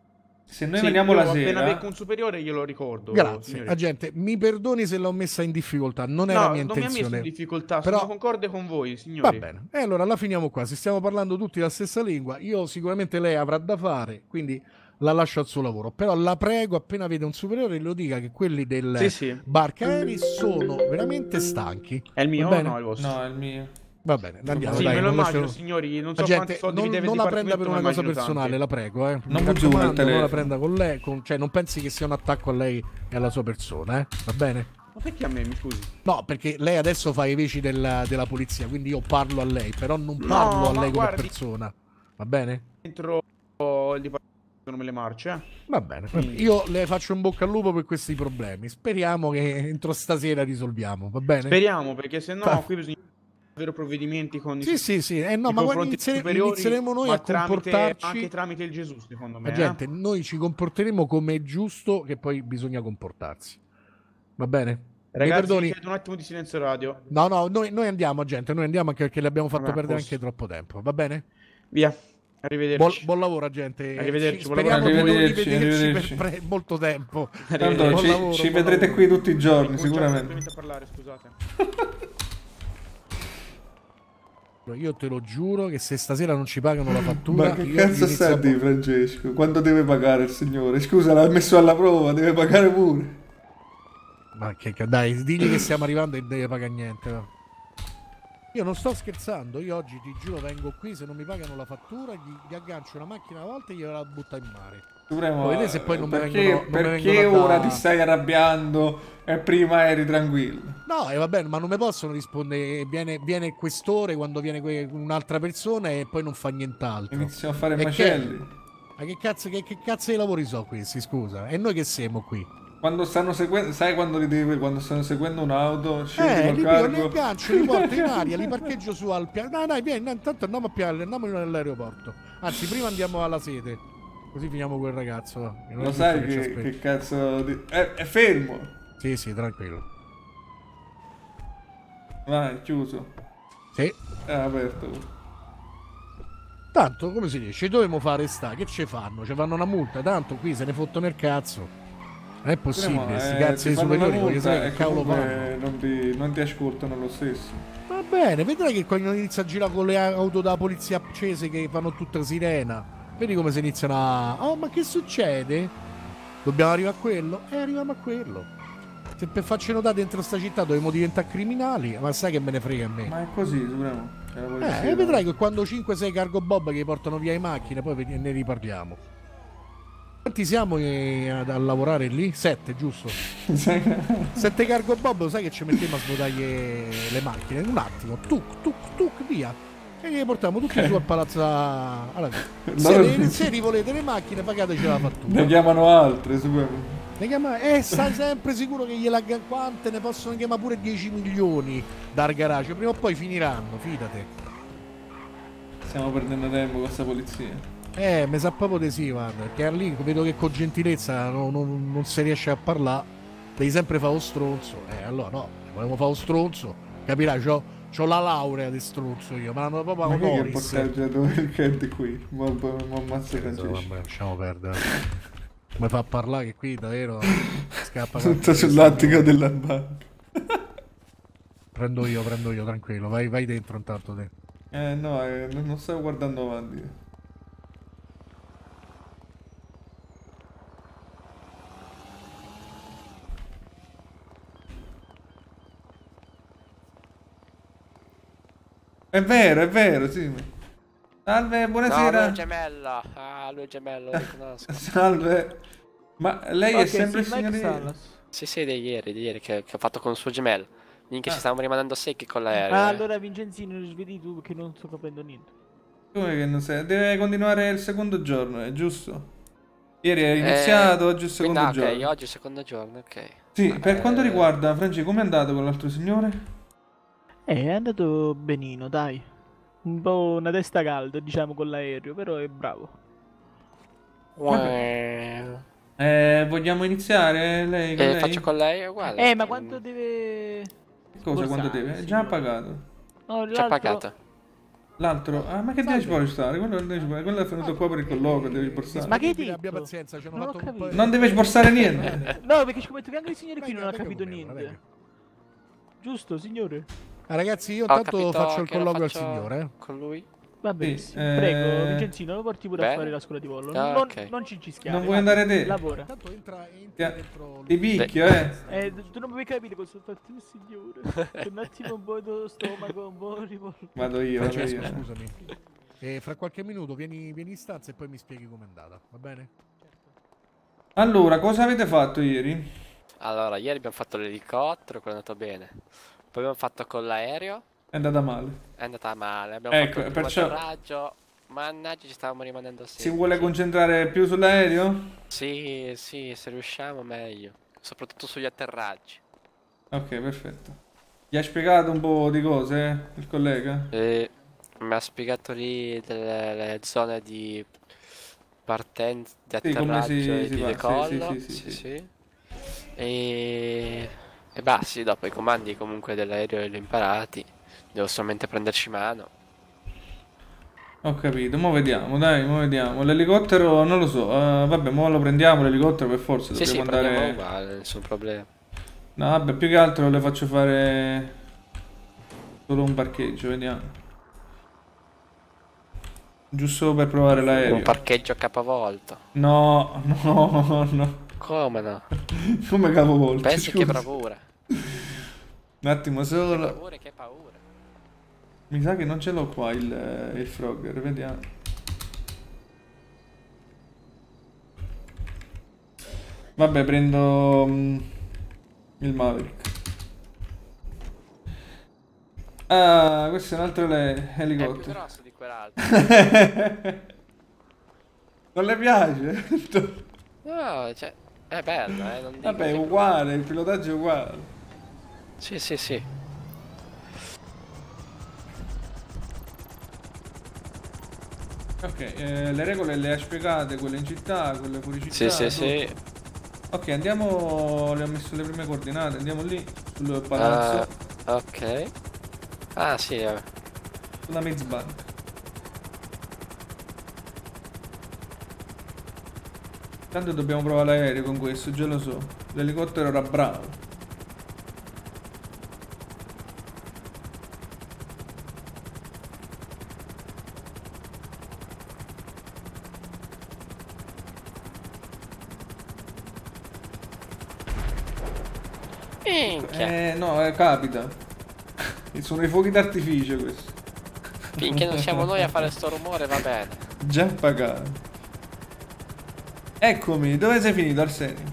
Se noi Sì, veniamo io la appena sera... becco un superiore glielo ricordo. Grazie, signori. agente, mi perdoni se l'ho messa in difficoltà, non era No, mia non mi ha messo intenzione. in difficoltà, Però- sono concorde con voi, Va signori. bene, e allora la finiamo qua. Se stiamo parlando tutti la stessa lingua, io sicuramente lei avrà da fare, quindi la lascio al suo lavoro. Però la prego, appena vede un superiore, lo dica che quelli del Sì, sì. bar Caeri sono veramente stanchi. È il mio Va o bene? no il vostro? No, è il mio. Va bene, andiamo. Sì, dai, me lo non immagino, lascio- signori. Non so Agente, quanti soldi non, vi deve non il la prenda per dipartimento, una ma cosa immagino personale, tanti. la prego. Eh. Non Mi bugiura il raccomando, non la telefono. prenda con lei, con- cioè non pensi che sia un attacco a lei e alla sua persona, eh? Va bene? Ma perché a me, mi scusi? No, perché lei adesso fa i veci della, della polizia, quindi io parlo a lei, però non No, parlo a ma lei come guardi- persona. Va bene? Dentro il dipartimento sono le marce, eh. Va bene. Quindi- Io le faccio un bocca al lupo per questi problemi. Speriamo che entro stasera risolviamo, va bene? Speriamo, perché se no Fa- qui bisogna avere provvedimenti con Sì, sì, sì. Eh, no, nei ma guarda, confronti iniziere- dei superiori, inizieremo noi ma a tramite- comportarci. anche tramite il Gesù, secondo me. Ma gente, noi ci comporteremo come è giusto che poi bisogna comportarsi. Va bene? eh. Mi Ragazzi, perdoni? vi chiedo un attimo di silenzio radio. No, no, noi, noi andiamo, gente, noi andiamo anche perché le abbiamo fatto Vabbè, perdere posso. anche troppo tempo. Va bene? Via. Arrivederci. Buon, buon lavoro, gente. Arrivederci, Ci- buon Speriamo lavoro. di non Arrivederci, rivederci arrivederci. per pre- molto tempo. Tanto Arrivederci. ci, lavoro, ci buon vedrete lavoro. qui tutti i giorni, Cominciate sicuramente. semplicemente a parlare, scusate. Io te lo giuro che se stasera non ci pagano la fattura, Ma che io cazzo inizio stai a a- dire, Francesco? Quando deve pagare il signore? Scusa, l'ha messo alla prova, deve pagare pure. Ma che ca- dai, digli che stiamo arrivando e non deve pagare niente. va. Io non sto scherzando, io oggi ti giuro vengo qui, se non mi pagano la fattura, gli, gli aggancio una macchina una volta e gliela butta in mare. Dovremmo... Poi vedete se poi non mi perché vengono- non mi perché vengono a ora da- ti stai arrabbiando e prima eri tranquillo? No, e va bene, ma non mi possono rispondere, viene, viene il questore quando viene que- un'altra persona e poi non fa nient'altro. Iniziamo a fare E che- macelli. Ma che cazzo, che, che cazzo di lavori so questi, scusa? E noi che siamo qui? Quando stanno seguendo, sai quando li devi, quando stanno seguendo un'auto, scendi Eh, col li, piglio, li cargo. aggancio, li porto in aria, li parcheggio su al piano. Dai, dai, vieni, intanto andiamo a piano, andiamo nell'aeroporto. Anzi, prima andiamo alla sede. Così finiamo quel ragazzo. va. Non è Lo giusto sai ci che, aspetti. che cazzo di... È, è fermo. Sì, sì, tranquillo. Vai, chiuso. Sì. È aperto. Tanto, come si dice, ci dovevamo fare sta, che ci fanno? Ci fanno una multa, tanto qui se ne fottono il cazzo. Non è possibile, sti Eh, cazzi ti di fanno una superiori, voglio multa sapere e che cavolo comunque fanno. non ti, non ti ascoltano lo stesso. Va bene, vedrai che quando inizia a girare con le auto da polizia accese che fanno tutta sirena, vedi come si iniziano a... Oh, ma che succede? Dobbiamo arrivare a quello? Eh, arriviamo a quello. Se per farci notare dentro sta città dobbiamo diventare criminali, ma sai che me ne frega a me? Ma è così, Supremo. C'è la polizia. Eh, e vedrai che quando cinque sei cargo bob che portano via le macchine, poi ve- ne riparliamo. Quanti siamo eh, a, a lavorare lì? Sette, giusto? Sette cargo bob, lo sai che ci mettiamo a svuotare le macchine? Un attimo, tuc, tuc, tuc, via. E li portiamo tutti Ok. su al palazzo. Allora, Loro- se, se vi volete le macchine, pagateci la fattura. Ne chiamano altre, sicuramente. Ne chiama... Eh, stai sempre sicuro che gliela quante ne possono chiamare pure dieci milioni dal garage. Prima o poi finiranno, fidate. Stiamo perdendo tempo con questa polizia. Eh, mi sa proprio di sì, man. Perché lì vedo che con gentilezza non, non- non si riesce a parlare. Devi sempre fare lo stronzo. Eh, allora no, volevo fare lo stronzo. Capirai, c'ho, c'ho la laurea di stronzo io. Me l'hanno proprio Ma che è honoris. portaggio il cat qui? Ma ma ammazza Insomma, Francesco. vabbè, lasciamo perdere. Come fa a parlare che qui davvero scappa. Tutto sull'attico della banca. Prendo io, prendo io, tranquillo. Vai, vai dentro intanto te. Eh no, eh, non non stavo guardando avanti. È vero, è vero, sì. Salve, No, lui buonasera. è gemello. Ah, lui è gemello, lo riconosco. Salve. Ma lei è Ok, sempre sì, il Mike signore... Salas. Sì, sì, di ieri, di ieri che, che ho fatto con il suo gemello. Minchia, Ah. ci stavamo rimanendo secchi con l'aereo. Ah, eh. allora Vincenzino, svedi tu perché non sto capendo niente. Come che non sei? Deve continuare il secondo giorno, è giusto? Ieri è iniziato, Eh, oggi è il secondo quindi, ah, ok, giorno. oggi è il secondo giorno, ok. Sì, Ma, per quanto eh, riguarda Franci, come è andato con l'altro signore? Eh, è andato benino, dai. Un po' una testa calda, diciamo, con l'aereo, però è bravo. Eh, Eh, vogliamo iniziare? Lei con eh, lei? faccio con lei, è uguale. Eh, ma quanto deve... Cosa, quando sborsare, deve? È signore? già pagato. No, Ci l'altro- ha pagato. L'altro? Ah, ma che deve può stare? Quello, non deve- quello è venuto qua per il colloquio, deve sborsare. Ma che hai Quindi detto? abbia pazienza, ci hanno Non ho fatto un po'. capito. Non deve sborsare niente. No, perché scommetto che anche il signore qui Venga, non ha venga capito con me, niente. venga. Giusto, signore? Ah, ragazzi, io Ho intanto capito faccio il che lo colloquio al faccio signore. eh. Con lui? Va benissimo. eh, Prego, Vincenzino, lo porti pure bene. a fare la scuola di volo. Ah, non, ok. non ci cischiare. Non vuoi vai, andare te? Lavora. Intanto entra, entra Ti- dentro. Ti picchio, eh. Eh, tu non puoi capire cosa ho fatto il signore. C'è un attimo un po' dello stomaco, un po' rivolto. Vado io, vado Francesco, io. scusami. E fra qualche minuto vieni, vieni in stanza e poi mi spieghi com'è andata, va bene? Allora, cosa avete fatto ieri? Allora, ieri abbiamo fatto l'elicottero, quello è andato bene. Poi abbiamo fatto con l'aereo, È andata male. è andata male. Abbiamo Ecco, fatto il primo perciò- atterraggio. Mannaggia, ci stavamo rimanendo secchi. Si vuole concentrare più sull'aereo? Sì, sì, se riusciamo meglio. Soprattutto sugli atterraggi. Ok, perfetto. Gli hai spiegato un po' di cose, il collega? E mi ha spiegato lì delle le zone di partenza, di Sì, come atterraggio si- e si di fa, sì, decollo. sì, sì, sì, sì. E... e bah, sì, dopo i comandi comunque dell'aereo li ho imparati. Devo solamente prenderci mano. Ho capito, mo vediamo, dai, mo vediamo. L'elicottero non lo so, eh, vabbè, mo lo prendiamo l'elicottero per forza, Sì, sì, dobbiamo prendiamo andare... uguale, nessun problema. No, vabbè, più che altro le faccio fare solo un parcheggio, vediamo. Giusto per provare l'aereo. Un parcheggio capovolto. No, no, no. Come no? Come capovolto, Pensi che scusa. bravura. Un attimo Che solo. bravura e che paura. Mi sa che non ce l'ho qua il, il Frogger, vediamo. Vabbè, prendo mm, il Maverick. Ah, questo è un altro le- È più elicottero. grosso di quell'altro. Non le piace? No, cioè, è bella, eh, non dico Vabbè, è che- uguale, il pilotaggio è uguale. Sì, sì, sì. Ok, eh, le regole le ha spiegate, quelle in città, quelle fuori città. Sì, sì, sì. tutto. Ok, andiamo, le ho messo le prime coordinate, andiamo lì, sul palazzo, Ah, ok. Ah, sì, eh. sulla Mezbank. Tanto dobbiamo provare l'aereo con questo, già lo so. L'elicottero era bravo. Minchia. Eh, no, eh, capita. Sono i fuochi d'artificio questi. Finché non siamo noi a fare sto rumore va bene. Già pagato. Eccomi, dove sei finito, Arsenio?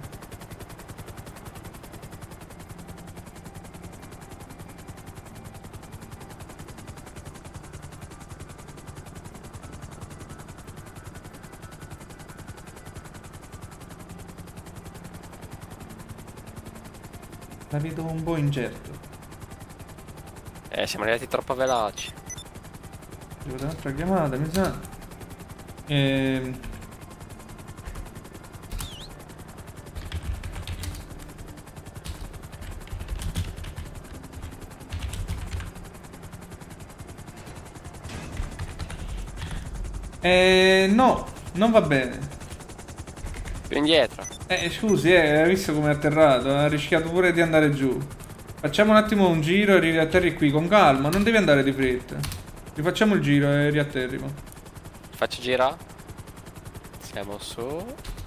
La vedo un po' incerto. Eh, siamo arrivati troppo veloci. Devo dare un'altra chiamata, mi sa. Ehm... Eh, no, non va bene. Più indietro. Eh, scusi, eh, hai visto come è atterrato? Ha rischiato pure di andare giù. Facciamo un attimo un giro e riatterri qui con calma. Non devi andare di fretta. Rifacciamo il giro e riatterrimo. Faccio girare. Siamo su.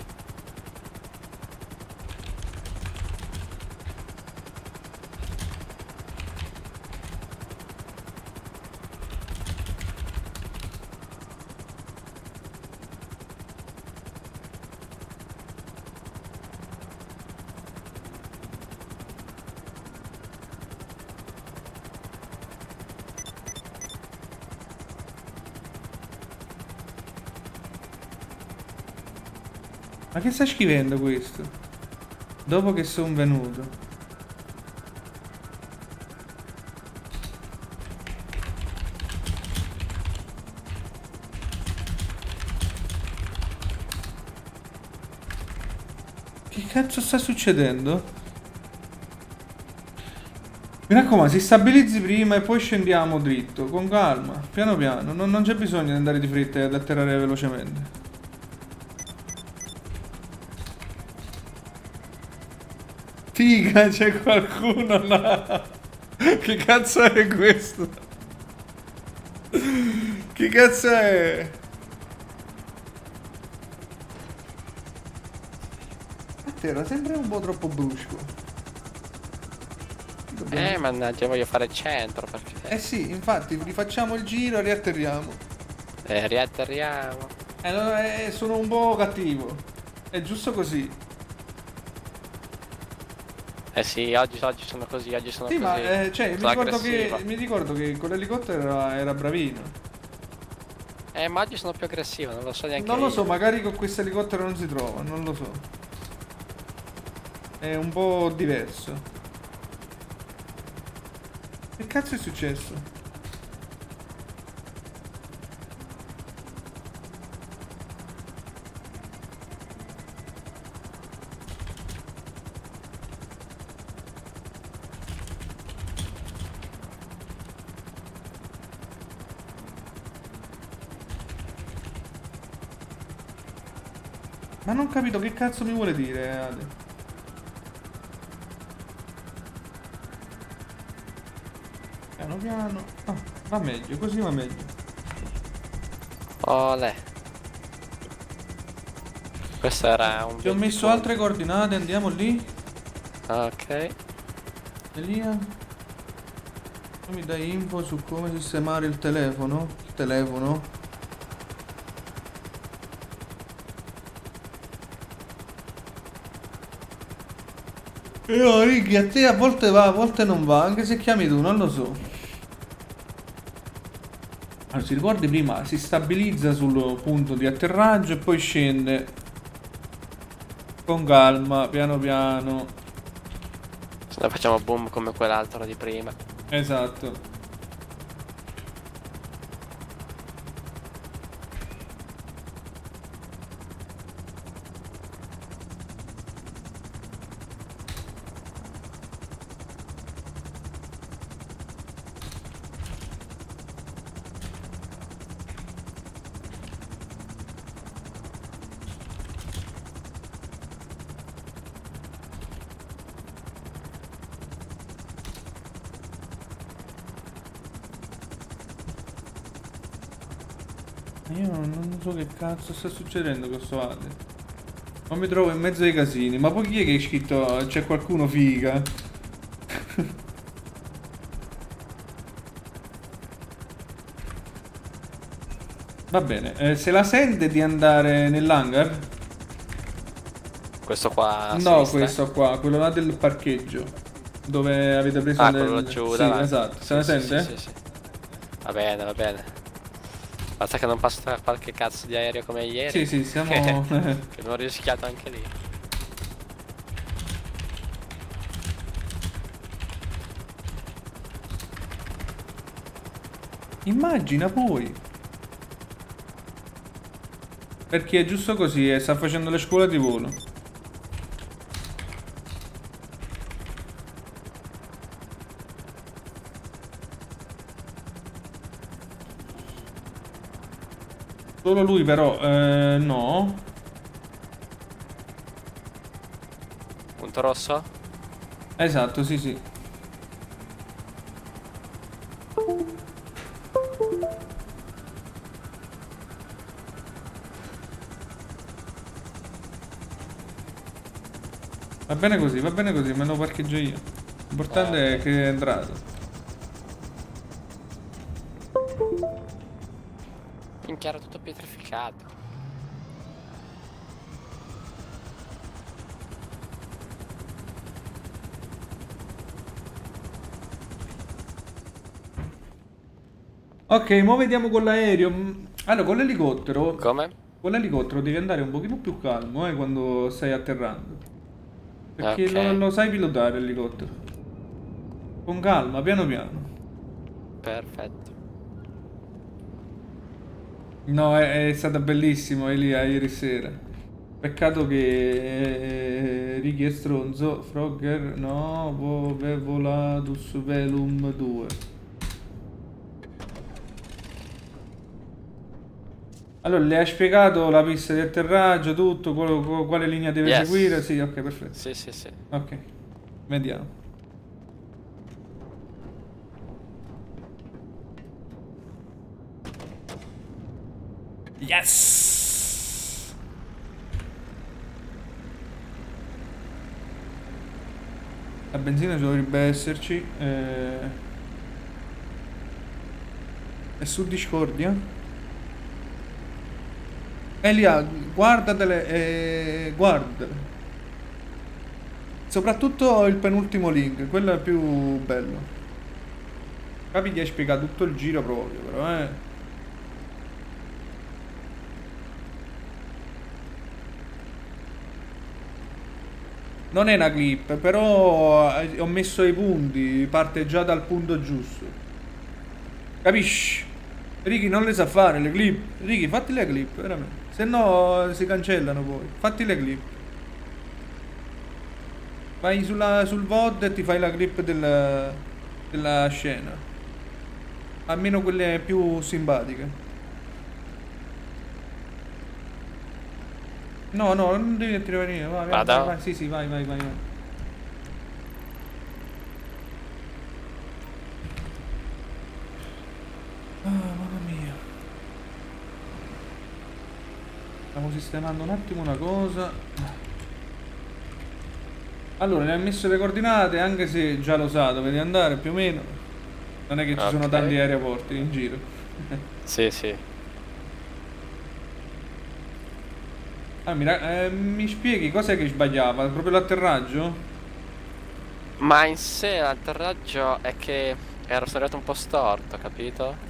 Ma che sta scrivendo questo? Dopo che sono venuto. Che cazzo sta succedendo? Mi raccomando, si stabilizzi prima e poi scendiamo dritto, con calma, piano piano. Non, non c'è bisogno di andare di fretta e ad atterrare velocemente. Figa, c'è qualcuno là. Che cazzo è questo? Che cazzo è? A terra sembra un po' troppo brusco. Dobbiamo... Eh, mannaggia, voglio fare centro perché... Eh sì, infatti, rifacciamo il giro e riatterriamo. Eh, riatterriamo. Eh, no, eh, sono un po' cattivo. È giusto così. Eh sì, oggi, oggi sono così, oggi sono sì, così. ma eh, cioè, mi Sono ricordo, che, aggressivo. mi ricordo che con l'elicottero era, era bravino. Eh, ma oggi sono più aggressivo, non lo so neanche Non lo io. so, magari con questo elicottero non si trova, non lo so. È un po' diverso. Che cazzo è successo? Ma non ho capito che cazzo mi vuole dire, Ale. Piano piano. Ah, va meglio, così va meglio. Olè. Questo era un... Ti ho messo altre coordinate, andiamo lì. Ok. Elia. Tu mi dai info su come sistemare il telefono? Il telefono? E no, Righi, a te a volte va, a volte non va, anche se chiami tu, non lo so. Allora, si ricordi prima, si stabilizza sul punto di atterraggio e poi scende con calma, piano piano. Se no facciamo boom come quell'altro di prima. Esatto. Io non so che cazzo sta succedendo con sto Ale. Ma mi trovo in mezzo ai casini. Ma poi chi è che hai scritto c'è qualcuno figa? Va bene, eh, se la sente di andare nell'hangar? Questo qua a No, sinistra? questo qua, quello là del parcheggio. Dove avete preso Ah, del... quello giù, Sì, davanti. esatto. Se Sì, la sì, sente? sì, sì, sì. Va bene, va bene. Basta che non passa qualche cazzo di aereo come ieri. Sì, sì, siamo... Che abbiamo rischiato anche lì. Immagina poi. Perché è giusto così, eh, sta facendo le scuole di volo. Solo lui però, eh, no. Punto rosso? Esatto, sì sì. Va bene così, va bene così, me lo parcheggio io. L'importante è che è entrato. Minchia, era tutto pietrificato. Ok, mo vediamo con l'aereo. Allora, con l'elicottero. Come? Con l'elicottero devi andare un pochino più calmo, eh, quando stai atterrando. Perché Ok. lo, lo sai pilotare l'elicottero. Con calma, piano piano. Perfetto. No, è, è stata bellissimo Elia ieri sera. Peccato che eh, Ricky è stronzo. Frogger, no, vo- volatus velum due. Allora, le hai spiegato la pista di atterraggio, tutto, quello- co- quale linea deve Yes. seguire? Sì, ok, perfetto. Sì, sì, sì. Ok, vediamo. Yes! La benzina ci dovrebbe esserci. Eh... È su Discordia? Elia, guardatele, eh, guardatele. Soprattutto il penultimo link, quello è più bello. Capi che hai spiegato tutto il giro proprio, però, eh. Non è una clip, però eh, ho messo i punti, parte già dal punto giusto. Capisci? Ricky non le sa fare le clip. Ricky, fatti le clip, veramente. Se no si cancellano poi. Fatti le clip. Vai sulla, sul V O D e ti fai la clip del, della scena. Almeno quelle più simpatiche. No, no, non devi intervenire. Vai, vai, Vado? vai, vai. Sì, sì, vai, vai, vai, vai. Ah, mamma mia. Stiamo sistemando un attimo una cosa. Allora, ne ha messo le coordinate, anche se già lo sa dove devi andare più o meno. Non è che ci sono Ok. tanti aeroporti in giro. Sì, sì. Ah, mi, ra- eh, mi spieghi cos'è che sbagliava? Proprio l'atterraggio? Ma in sé l'atterraggio è che ero arrivato un po' storto, capito?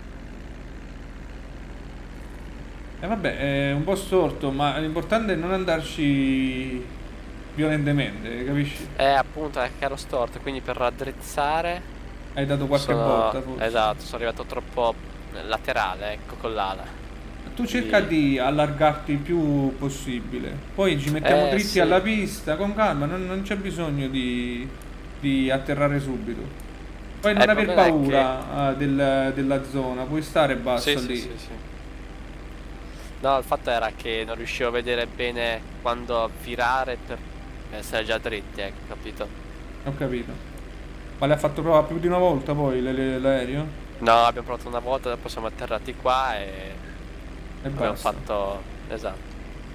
E vabbè, è un po' storto, ma l'importante è non andarci violentemente, capisci? Eh, appunto, è che ero storto, quindi per raddrizzare Hai dato qualche sono... botta, forse. Esatto, sono arrivato troppo laterale, ecco, con l'ala. Tu cerca di allargarti il più possibile. Poi ci mettiamo Eh, dritti sì. alla pista, con calma, non, non c'è bisogno di, di atterrare subito. Poi non Eh, il aver problema è paura eh, del- della zona, puoi stare basso Sì, sì, lì. sì, sì. No, il fatto era che non riuscivo a vedere bene quando virare per essere già dritti, ecco, capito? Ho capito. Ma l'ha fatto provare più di una volta poi le- le- l'aereo? No, abbiamo provato una volta, dopo siamo atterrati qua e E abbiamo basta. fatto... Esatto.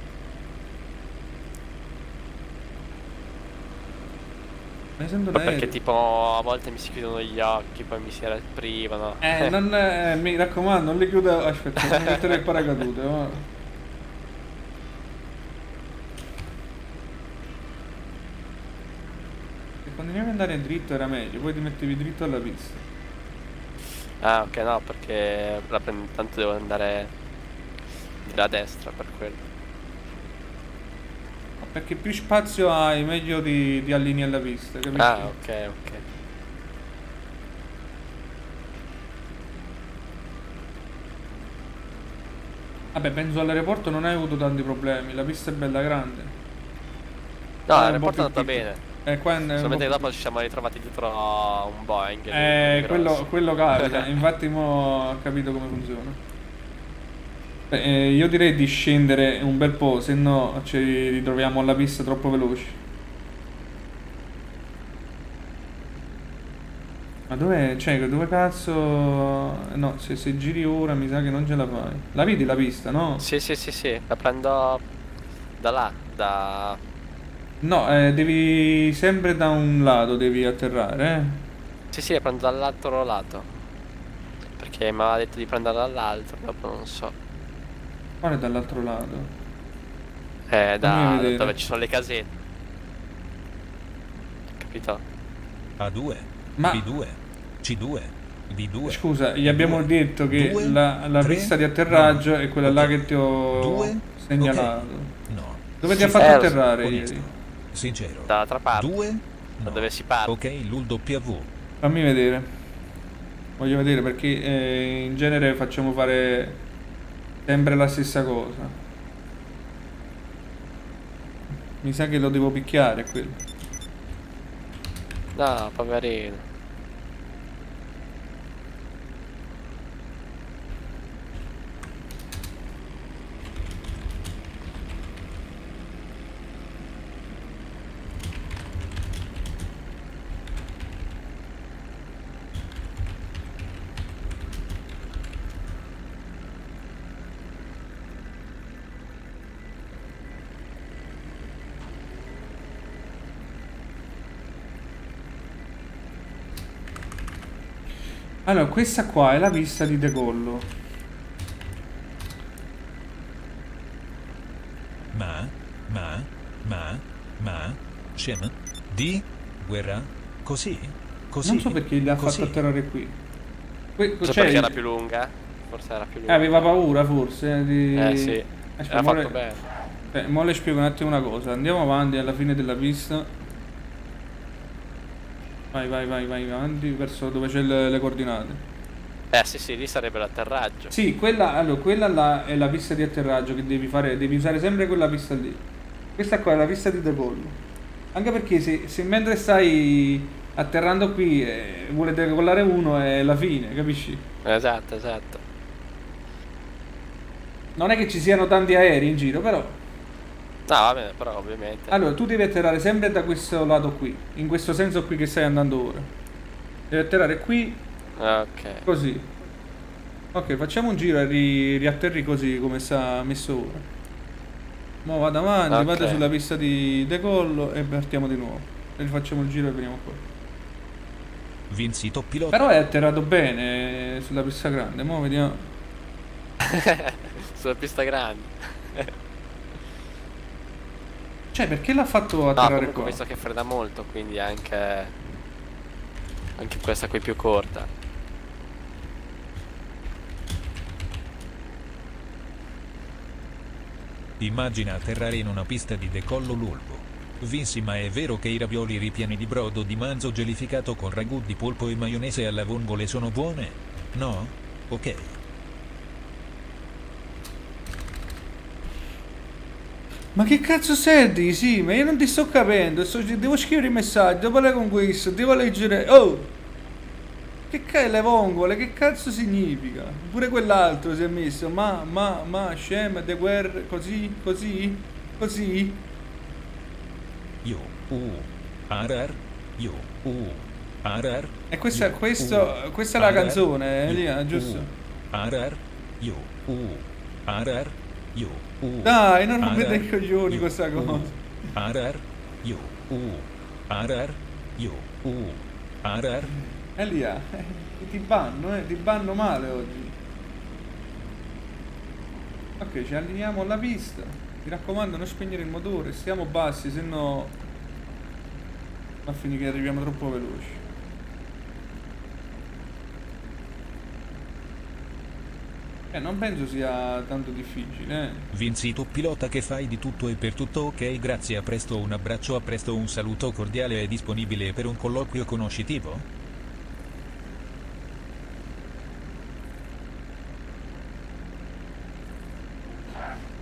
Ne sento un Ma aereo. perché tipo a volte mi si chiudono gli occhi, poi mi si riaprivano. Eh, non, eh, mi raccomando, non li chiudo. Aspetta, devo mettere il paracadute. Va. Se continuiamo ad andare dritto era meglio, poi ti mettevi dritto alla pista. Ah, ok, no, perché la prendo, tanto devo andare della destra per quello. Ma perché più spazio hai, meglio ti, ti allinei alla pista, capisci? Ah, ok, ok. Vabbè, penso all'aeroporto non hai avuto tanti problemi, la pista è bella grande. No, Qua l'aeroporto è un po' andata più bene. piccola. Eh, qua è un Solamente po' che dopo più- ci siamo ritrovati dietro a un Boeing. di- Eh, di quello, grosso. quello capita, infatti mo ho capito come funziona. Beh, eh, io direi di scendere un bel po', se no ci ritroviamo alla pista troppo veloci. Ma dov'è? Cioè, dove cazzo... No, se, se giri ora mi sa che non ce la fai. La vedi la pista, no? Sì, sì, sì, sì, la prendo da là, da... No, eh, devi sempre da un lato devi atterrare, eh. Sì, sì, la prendo dall'altro lato. Perché mi aveva detto di prenderla dall'altro, dopo non so. Quale dall'altro lato? Eh, Fammi da vedere. dove ci sono le casette. Capito? A due, Ma- B due, C due, D due. Scusa, gli abbiamo detto che due, la, la tre, pista di atterraggio no. è quella là che ti ho Due, segnalato. No. Dove ti ha Sì, fatto eh, atterrare onesto. ieri? Sincero. Dall'altra parte. Due, Da no. dove si parte. Ok, l'U L W. Fammi vedere. Voglio vedere perché eh, in genere facciamo fare sempre la stessa cosa. Mi sa che lo devo picchiare quello. No, poverino. Allora, questa qua è la pista di decollo. Ma, ma, ma, ma, scem, di, guerra, così, così. Non so perché gli ha così. fatto atterrare qui. Que- Non so cioè, perché era più lunga. Forse era più eh, lunga. aveva paura forse di... Eh sì, Aspetta, era mo fatto le- bene. eh, mo le spiego un attimo una cosa. Andiamo avanti alla fine della pista. Vai, vai, vai, vai avanti verso dove c'è le, le coordinate. Eh sì, sì, lì sarebbe l'atterraggio. Sì, quella, allora, quella là è la pista di atterraggio che devi fare, devi usare sempre quella pista lì. Questa qua è la pista di decollo. Anche perché se, se mentre stai atterrando qui eh, vuole decollare uno è la fine, capisci? Esatto, esatto. Non è che ci siano tanti aerei in giro, però... No, va bene, però ovviamente. Allora, tu devi atterrare sempre da questo lato qui, in questo senso qui che stai andando ora. Devi atterrare qui, Ok. così. Ok, facciamo un giro e ri- riatterri così come sta messo ora. Mo vado avanti, Ok. vado sulla pista di decollo e partiamo di nuovo. E rifacciamo il giro e veniamo qua. Vincito pilota. Però è atterrato bene eh, sulla pista grande, mo vediamo. Sulla pista grande. Cioè, perché l'ha fatto No, atterrare comunque ho qua? visto che fredda molto, quindi anche... Anche questa qui più corta. Immagina atterrare in una pista di decollo l'ulvo. Vinci, ma è vero che i ravioli ripieni di brodo di manzo gelificato con ragù di polpo e maionese alla vongole sono buone? No? Ok. Ma che cazzo senti? Sì, ma io non ti sto capendo. Sto- devo scrivere i messaggi, devo parlare con questo, devo leggere. Oh! Che cazzo le vongole? Che cazzo significa? Pure quell'altro si è messo. Ma, ma, ma, scema, de guerre, così, così, così. Io, u, arar, io, u, arar. E questa, io, questo, u, questa è la arar, canzone, eh, io, Elia, giusto? u, Arar, io, u, arar, io, u. Dai, non rompete arar, i coglioni io, questa u, cosa. Arar, io, u, arar, io, u, arar. Elia, eh, ti banno, eh, ti banno male oggi. Ok, ci allineiamo alla pista. Mi raccomando, non spegnere il motore, stiamo bassi, se no va a finire che arriviamo troppo veloci. Eh, non penso sia tanto difficile, eh. Vinci, tu pilota che fai di tutto e per tutto. Ok, grazie, a presto, un abbraccio, a presto, un saluto cordiale. È disponibile per un colloquio conoscitivo?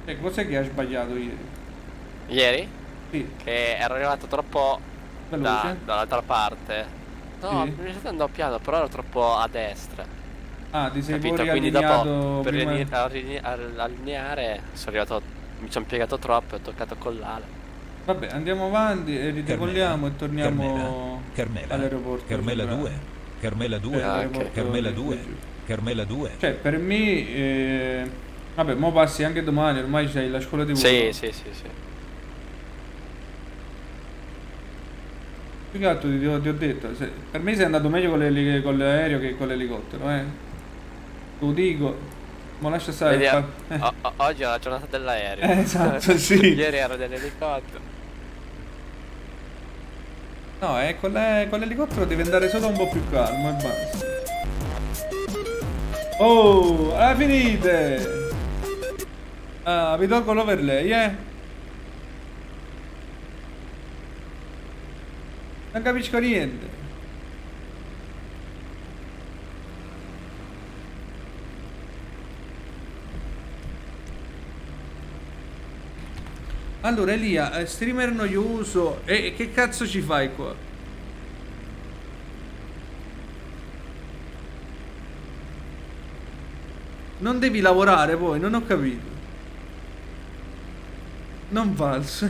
E cos'è che hai sbagliato ieri? Ieri? Sì. Che ero arrivato troppo da, Veloce? dall'altra parte. No, Sì. mi sono andato piano, però ero troppo a destra. Ah, ti sei Capito? poi Quindi riallineato dopo per prima- rini- alline- al- allineare sono arrivato. Mi sono piegato troppo e ho toccato con l'ala. Vabbè, andiamo avanti e ridecolliamo e torniamo Carmela, all'aeroporto. Carmela centrale. due, Carmela due, Eh, all'aeroporto Carmela di- due, di- Carmela due. Cioè, per me... eh, Vabbè, mo passi anche domani, ormai c'hai la scuola di volo. Sì, sì, sì, sì. Più che altro ti, ho- ti ho detto, se- per me sei andato meglio con, l'eli- con l'aereo che con l'elicottero, eh. Lo dico, ma lascia stare. Vediamo. fa- eh. O- o- oggi è la giornata dell'aereo. Eh, esatto, sì. Ieri ero dell'elicottero. No, eh, con, le- con l'elicottero devi andare solo un po' più calmo e basta. Oh, la finite! Ah, vi tolgo l'overlay, eh? Non capisco niente. Allora Elia, eh, streamer noioso, e e che cazzo ci fai qua? Non devi lavorare poi, non ho capito. Non valso.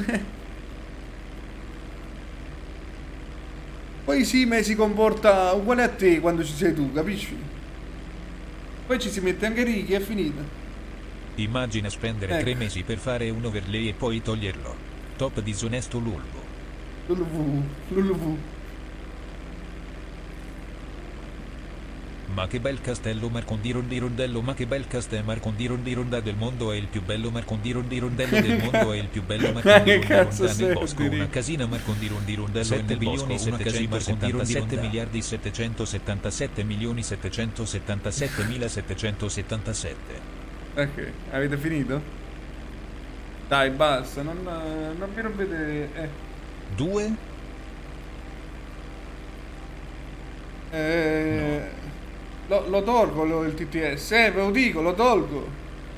Poi Sime si comporta uguale a te quando ci sei tu, capisci? Poi ci si mette anche Ricky, è finita. Immagina spendere Ecco. tre mesi per fare un overlay e poi toglierlo. Top disonesto Lulbo. Luluvu, Luluvu. Ma che bel castello Marcondirondirondello, ma che bel castello Marcondirondironda del mondo, è il più bello Marcondirondirondello del mondo, è il più bello Che cazzo Marcondirondironda sei, nel bosco, Diri? una casina Marcondirondirondello Sette nel bosco, milioni una casina settantasette settecentosettantasette miliardi settecentosettantasette milioni settecentosettantasette mila settecentosettantasette. Ok, avete finito? Dai, basta, non, non mi rompete... Eh. Due? Eh, lo, lo tolgo lo- il T T S, eh, ve lo dico, lo tolgo.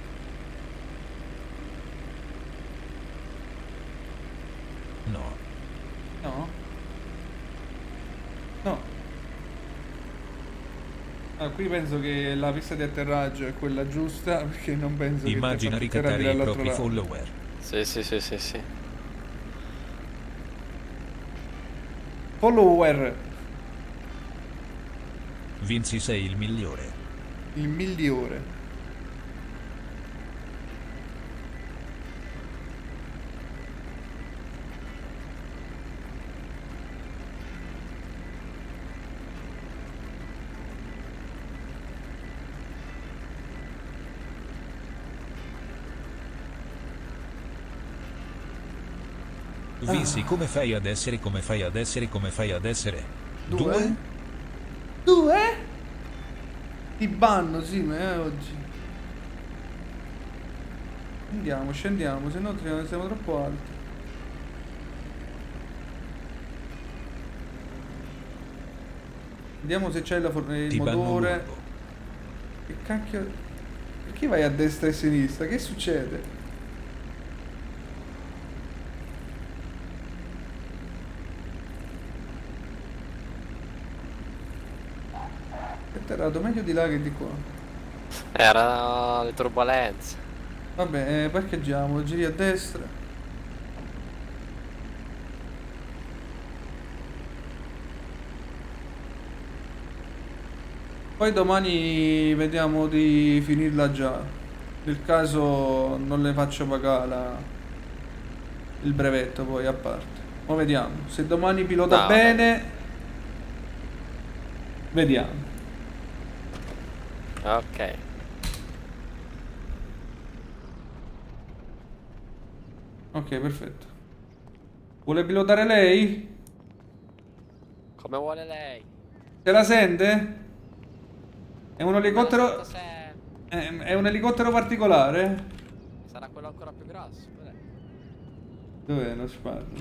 No. No? No. Ah, qui penso che la pista di atterraggio è quella giusta, perché non penso Immagina che ti faccia ricattare i dall'altro propri lato. follower. Sì, sì, sì, sì, sì. Follower, Vinci sei il migliore. il migliore. Vinci, come fai ad essere, come fai ad essere, come fai ad essere? Due? Due? Ti banno, sì, ma eh, oggi. Andiamo, scendiamo, se no tri- siamo troppo alti. Vediamo se c'è la for- il Ti banno motore. l'urbo. Che cacchio. Perché vai a destra e a sinistra? Che succede? È atterrato meglio di là che di qua. Erano le turbolenze. Vabbè, eh, parcheggiamo, giri a destra. Poi domani vediamo di finirla già. Nel caso non le faccio pagare la- il brevetto poi a parte. Ma vediamo. Se domani pilota No, bene, vediamo. Ok. Ok, perfetto. Vuole pilotare lei? Come vuole lei. Se la sente? È un elicottero... Se È, è un elicottero particolare? sarà quello ancora più grosso. Dov'è? Dov'è lo spazio?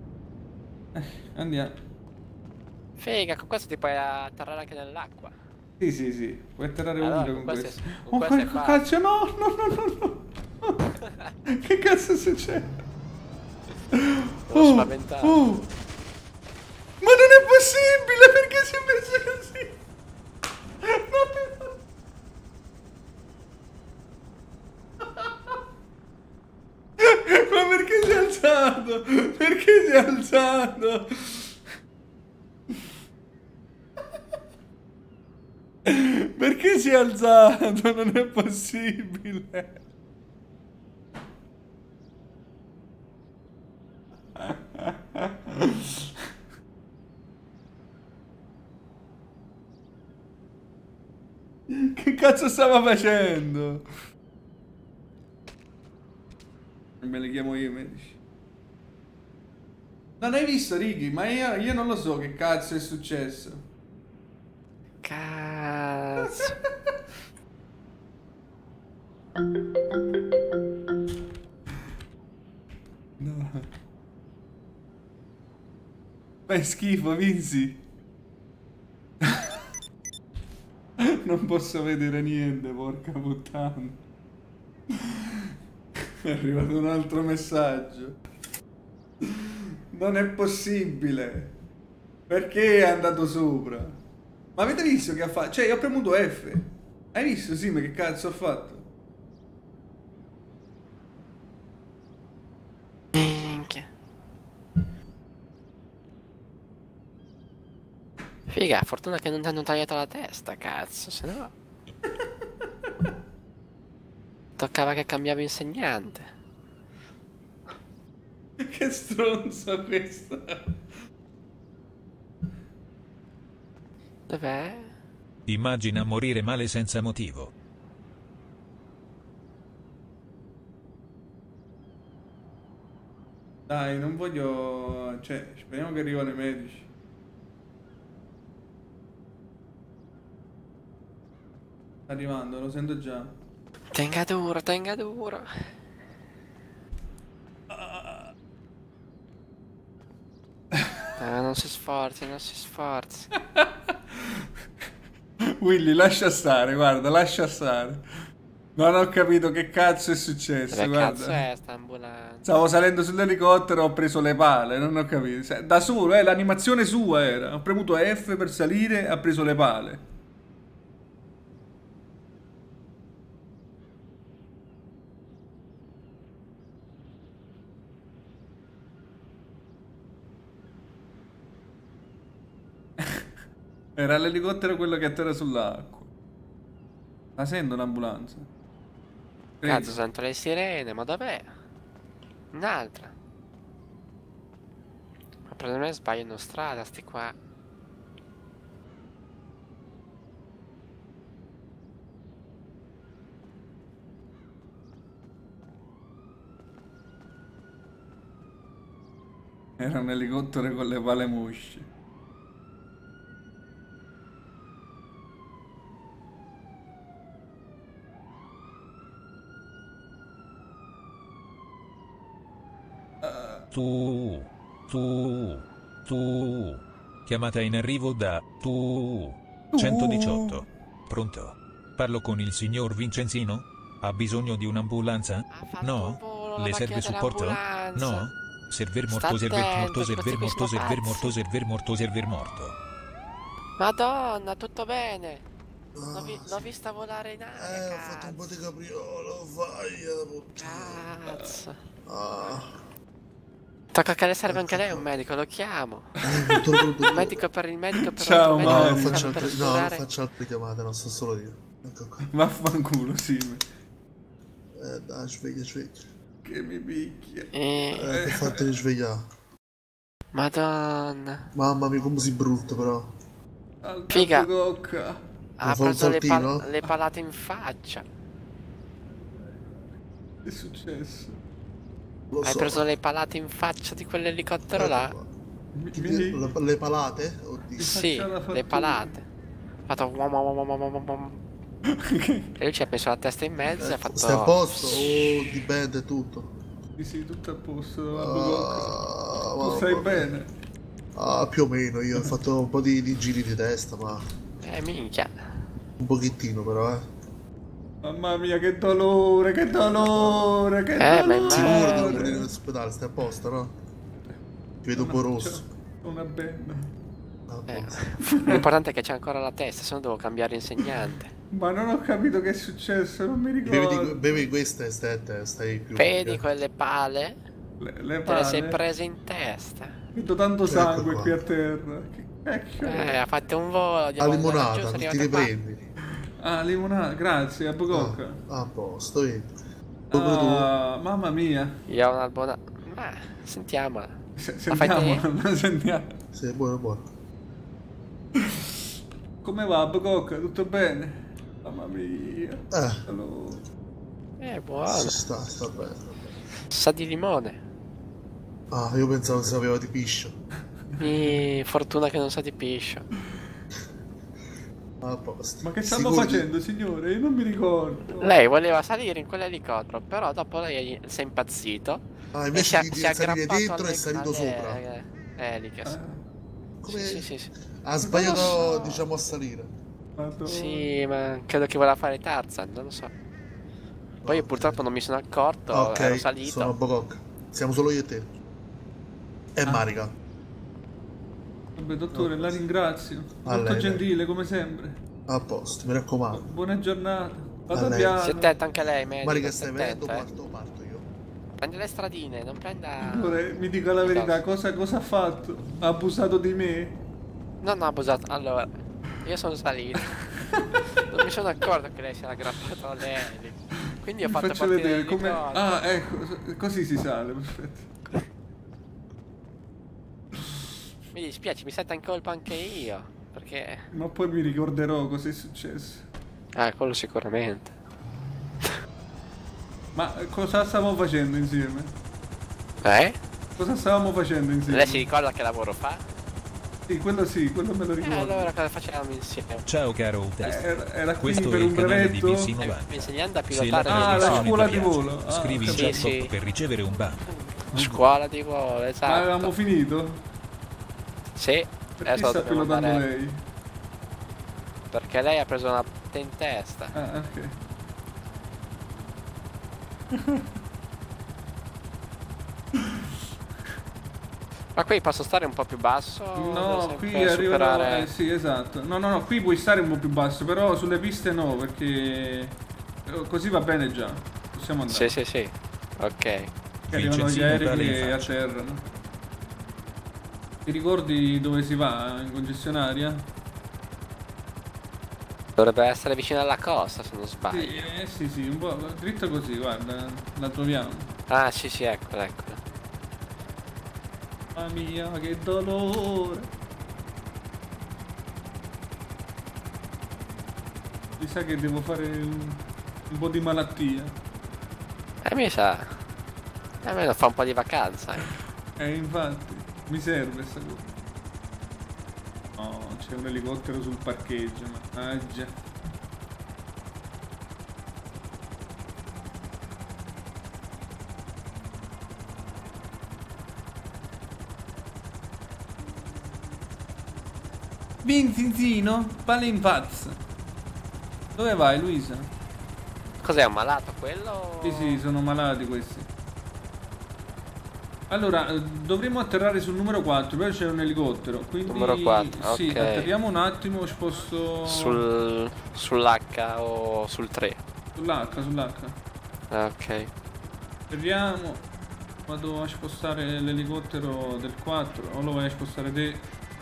Eh, andiamo. Figa, con questo ti puoi atterrare anche nell'acqua. Sì, sì, sì, puoi atterrare Allora, ovunque con con questo questo. è- con Oh, questo è quel facile. cazzo, no, no, no, no, no. Che cazzo succede? Sono Oh, spaventato. oh. Ma non è possibile, perché si è messo così? Ma perché si è alzato? Perché si è alzato? Perché si è alzato? Non è possibile. Che cazzo stava facendo? Me li chiamo io i medici. Non hai visto, Ricky? Ma io, io non lo so che cazzo è successo. Cazzo. No. Fai schifo, Vinzi. Non posso vedere niente, porca puttana. È arrivato un altro messaggio. Non è possibile. Perché è andato sopra? Ma avete visto che ha fatto? Cioè, io ho premuto F. Hai visto, sì, ma che cazzo ho fatto? Minchia. Figa, fortuna che non ti hanno tagliato la testa, cazzo, se no... Toccava che cambiavo insegnante. Che stronzo questo. Dov'è? Immagina morire male senza motivo. Dai, non voglio... Cioè, speriamo che arrivano i medici. Sta arrivando, lo sento già. Tenga duro, tenga duro. Ah, non si sforzi, non si sforzi. Willy, lascia stare, guarda, lascia stare. Non ho capito che cazzo è successo, Dove guarda. cazzo è sta ambulanza? Stavo salendo sull'elicottero, ho preso le pale, non ho capito. Se- Da solo, eh, l'animazione sua era. Ho premuto F per salire, ha preso le pale. Era l'elicottero quello che atterra sull'acqua. La sento un'ambulanza? Cazzo, sento le sirene, ma dov'è? Un'altra. Ma per me sbagliano strada, sti qua. Era un elicottero con le pale mosce. Tu, tu, tu. Chiamata in arrivo da tu. centodiciotto. Pronto? Parlo con il signor Vincenzino? Ha bisogno di un'ambulanza? No? Le serve supporto? No? Server morto, server morto, server morto, server morto, server morto, server morto. Madonna, tutto bene? L'ho, vi- l'ho vista volare in aria. Eh, ho fatto un po' di capriolo, fai. Cazzo. Ah. Tocca che le serve anche lei un medico, lo chiamo. Il Il medico per il medico per Ciao, un altro No, Mario. non medico faccio per altre, no, non esplorare. faccio altre chiamate, non sto solo io. Ecco qua. Vaffanculo, sì. Eh, dai, sveglia, sveglia. Che mi picchia. Eh, Eh, per farti svegliare. Madonna. Mamma mia, come si brutto però. Al Figa. capococca. Ha fa un preso le, pal- saltino? le palate in faccia. Che è successo? Lo Hai so. preso le palate in faccia di quell'elicottero là? Mi- Ti- mi- Le, le palate? Oddio. Sì, faccia la le fattura. palate. Ha fatto wom wom wom wom wom wom. E lui ci ha messo la testa in mezzo e ha fatto... Stai a posto? Oh, di band e tutto. Sì, sì, tutto a posto. Ah, Tu mamma stai mia. bene? Ah, più o meno, io ho fatto un po' di, di giri di testa, ma... Eh, minchia. Un pochettino però, eh. Mamma mia, che dolore, che dolore, che Eh, ma dolore. Sicuro devo venire in ospedale, stai a posto, no? Ti vedo un po' rosso. Una benna. Eh, l'importante è che c'è ancora la testa, se no devo cambiare insegnante. Ma non ho capito che è successo, non mi ricordo. Bevi, bevi questa e stai, stai più... Vedi quelle pale? Le, le Te le sei pale? prese in testa. Vedo tanto Ecco sangue qua. qui a terra. Che cacchio è? Eh, ha fatto un volo di A limonata, non ti riprendi. Ah, limonata, grazie, a Bococca. Ah, a posto, vedi. Ah, mamma mia. Io ho una buona... Ma, sentiamola. Se- La fai Sentiamo, te? sentiamo. Sì, buono, buono. Come va, Bococca? Tutto bene? Mamma mia. Eh. Allora. Eh, buono. Ci sta, sta bene. Sa di limone. Ah, io pensavo che sapeva di piscio. Mi... Fortuna che non sa di piscio. A posto. Ma che stiamo Sicuro di- facendo, signore? Io non mi ricordo. Lei voleva salire in quell'elicottero, però dopo lei si è impazzito. Ah, e invece si è, di si è salire aggrappato dentro è alle- salito alle- sopra. alle eliche. Come- Sì, sì, sì, sì. Ha sbagliato, diciamo, a salire. Sì, ma credo che voleva fare Tarzan, non lo so. Poi purtroppo non mi sono accorto, Ok, ero salito. sono a Bococca. Siamo solo io e te. E Ah. Marica. Vabbè, dottore, la ringrazio. A Molto lei, gentile, come sempre. A posto, mi raccomando. Buona giornata. A Vada lei. piano. Si attenta anche lei, medico. Marica, stai stai venendo, attento, eh. parto, parto io. Prendi le stradine, non prenda... Dottore, mi dica la verità, cosa, cosa ha fatto? Ha abusato di me? Non ho abusato, allora, io sono salito. Non mi sono accorto che lei si era aggrappato alle eliche. Quindi ho Vi fatto faccio partire vedere come... l'elicottero. Ah, ecco, così si sale, perfetto. Mi dispiace, mi sento in colpa anche io. Perché... Ma poi mi ricorderò cosa è successo. Ah, quello sicuramente. Ma cosa stavamo facendo insieme? Eh? Cosa stavamo facendo insieme? Lei si ricorda che lavoro fa? Sì, quello sì, quello me lo E ricordo. allora cosa facevamo insieme? Ciao caro utente. Era, era qui Questo per è un il canale di brevetto? B C novanta. Insegnando a Se pilotare la Ah, la trasmissione scuola ti di piace, volo. Ah, scrivi in sì, chat sì. per ricevere un ban. Scuola di volo, esatto. Ma avevamo finito? Sì, Perché adesso sta dobbiamo pilotando andare... lei? Perché lei ha preso una botta in testa. Ah, ok. Ma qui posso stare un po' più basso? Devo No, sempre qui arriverò... superare- Eh, sì, esatto. No, no, no, qui puoi stare un po' più basso, però sulle piste no, perché... eh, Così va bene già. Possiamo andare. Sì, sì, sì. Ok. Che arrivano gli Vincenzino aerei tale in che faccia. atterrano. Ti ricordi dove si va in concessionaria? Dovrebbe essere vicino alla costa, se non sbaglio. Sì, eh, sì, sì, un po' dritto così, guarda, la troviamo. Ah, sì, sì, eccola, eccola. Mamma mia, che dolore! Mi sa che devo fare un, un po' di malattia. E mi sa... Almeno fa un po' di vacanza. eh. Eh, infatti, mi serve sta cosa. No, c'è un elicottero sul parcheggio, mannaggia. Vinzinzino, pale in pazza. Dove vai, Luisa? Cos'è, un malato quello? Sì, sì, sono malati questi. Allora, eh, dovremmo atterrare sul numero quattro, però c'è un elicottero, quindi... Numero quattro, Sì, ok. atterriamo un attimo, sposto... Sul... sull'H o sul tre? Sull'H, sull'H. Ah, ok. Atterriamo, vado a spostare l'elicottero del quattro, o lo vai a spostare te?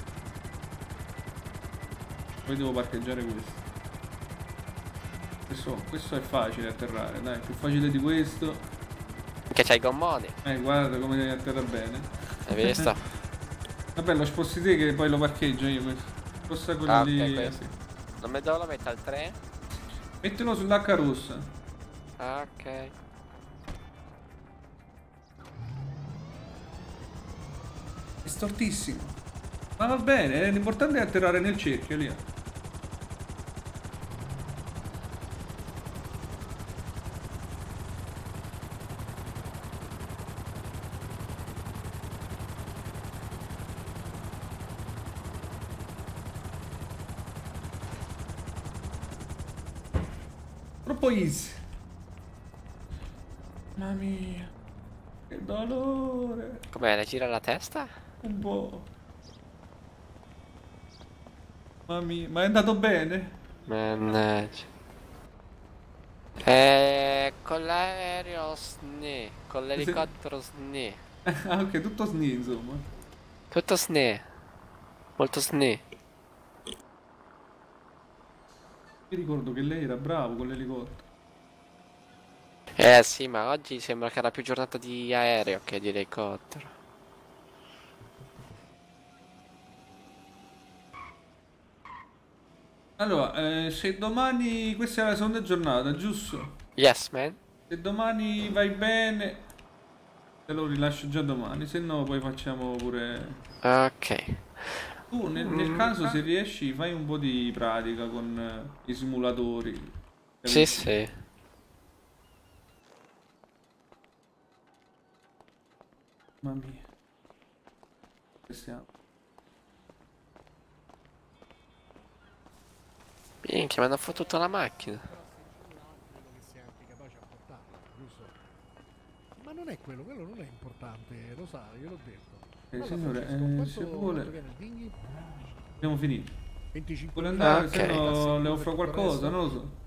Poi devo parcheggiare questo. Questo, questo è facile atterrare, dai, più facile di questo. Che c'hai i gommoni. Eh, guarda come atterra bene. Hai visto? Vabbè, lo sposti te che poi lo parcheggio io questo. Sposta quello Ah, ok, lì. questo. Sì. Non me dove lo metto al tre? Mettilo sull'H rossa. Ah, ok. È stortissimo. Ma va bene, eh, l'importante è atterrare nel cerchio lì. troppo easy. Mamma mia. Che dolore. Com'è, le gira la testa? Un po'. Mamma mia, ma è andato bene? Mannaggia. Eh, con l'aereo sne, con l'elicottero sne. Ah, ok, tutto sni, insomma. Tutto sne. Molto sne. Mi ricordo che lei era bravo con l'elicottero. Eh sì, ma oggi sembra che era più giornata di aereo che di elicottero. Allora, eh, se domani... Questa è la seconda giornata, giusto? Yes, man. Se domani vai bene, te lo rilascio già domani, se no poi facciamo pure... Ok. Tu nel, nel caso se riesci fai un po' di pratica con eh, i simulatori. Sì, Capisci? sì. Mamma mia. Che siamo? Minchia, mi hanno fottuto la macchina. Credo che sia anche capace a portarla, giusto? Ma non è quello, quello non è importante, lo sa, gliel'ho detto. Eh, Allora, signore, Francesco, eh, quanto- se vuole... quanto viene il dinghy? Abbiamo finito. venticinque Vuole mila. andare, Ah, se ok. no le offro qualcosa, non lo so.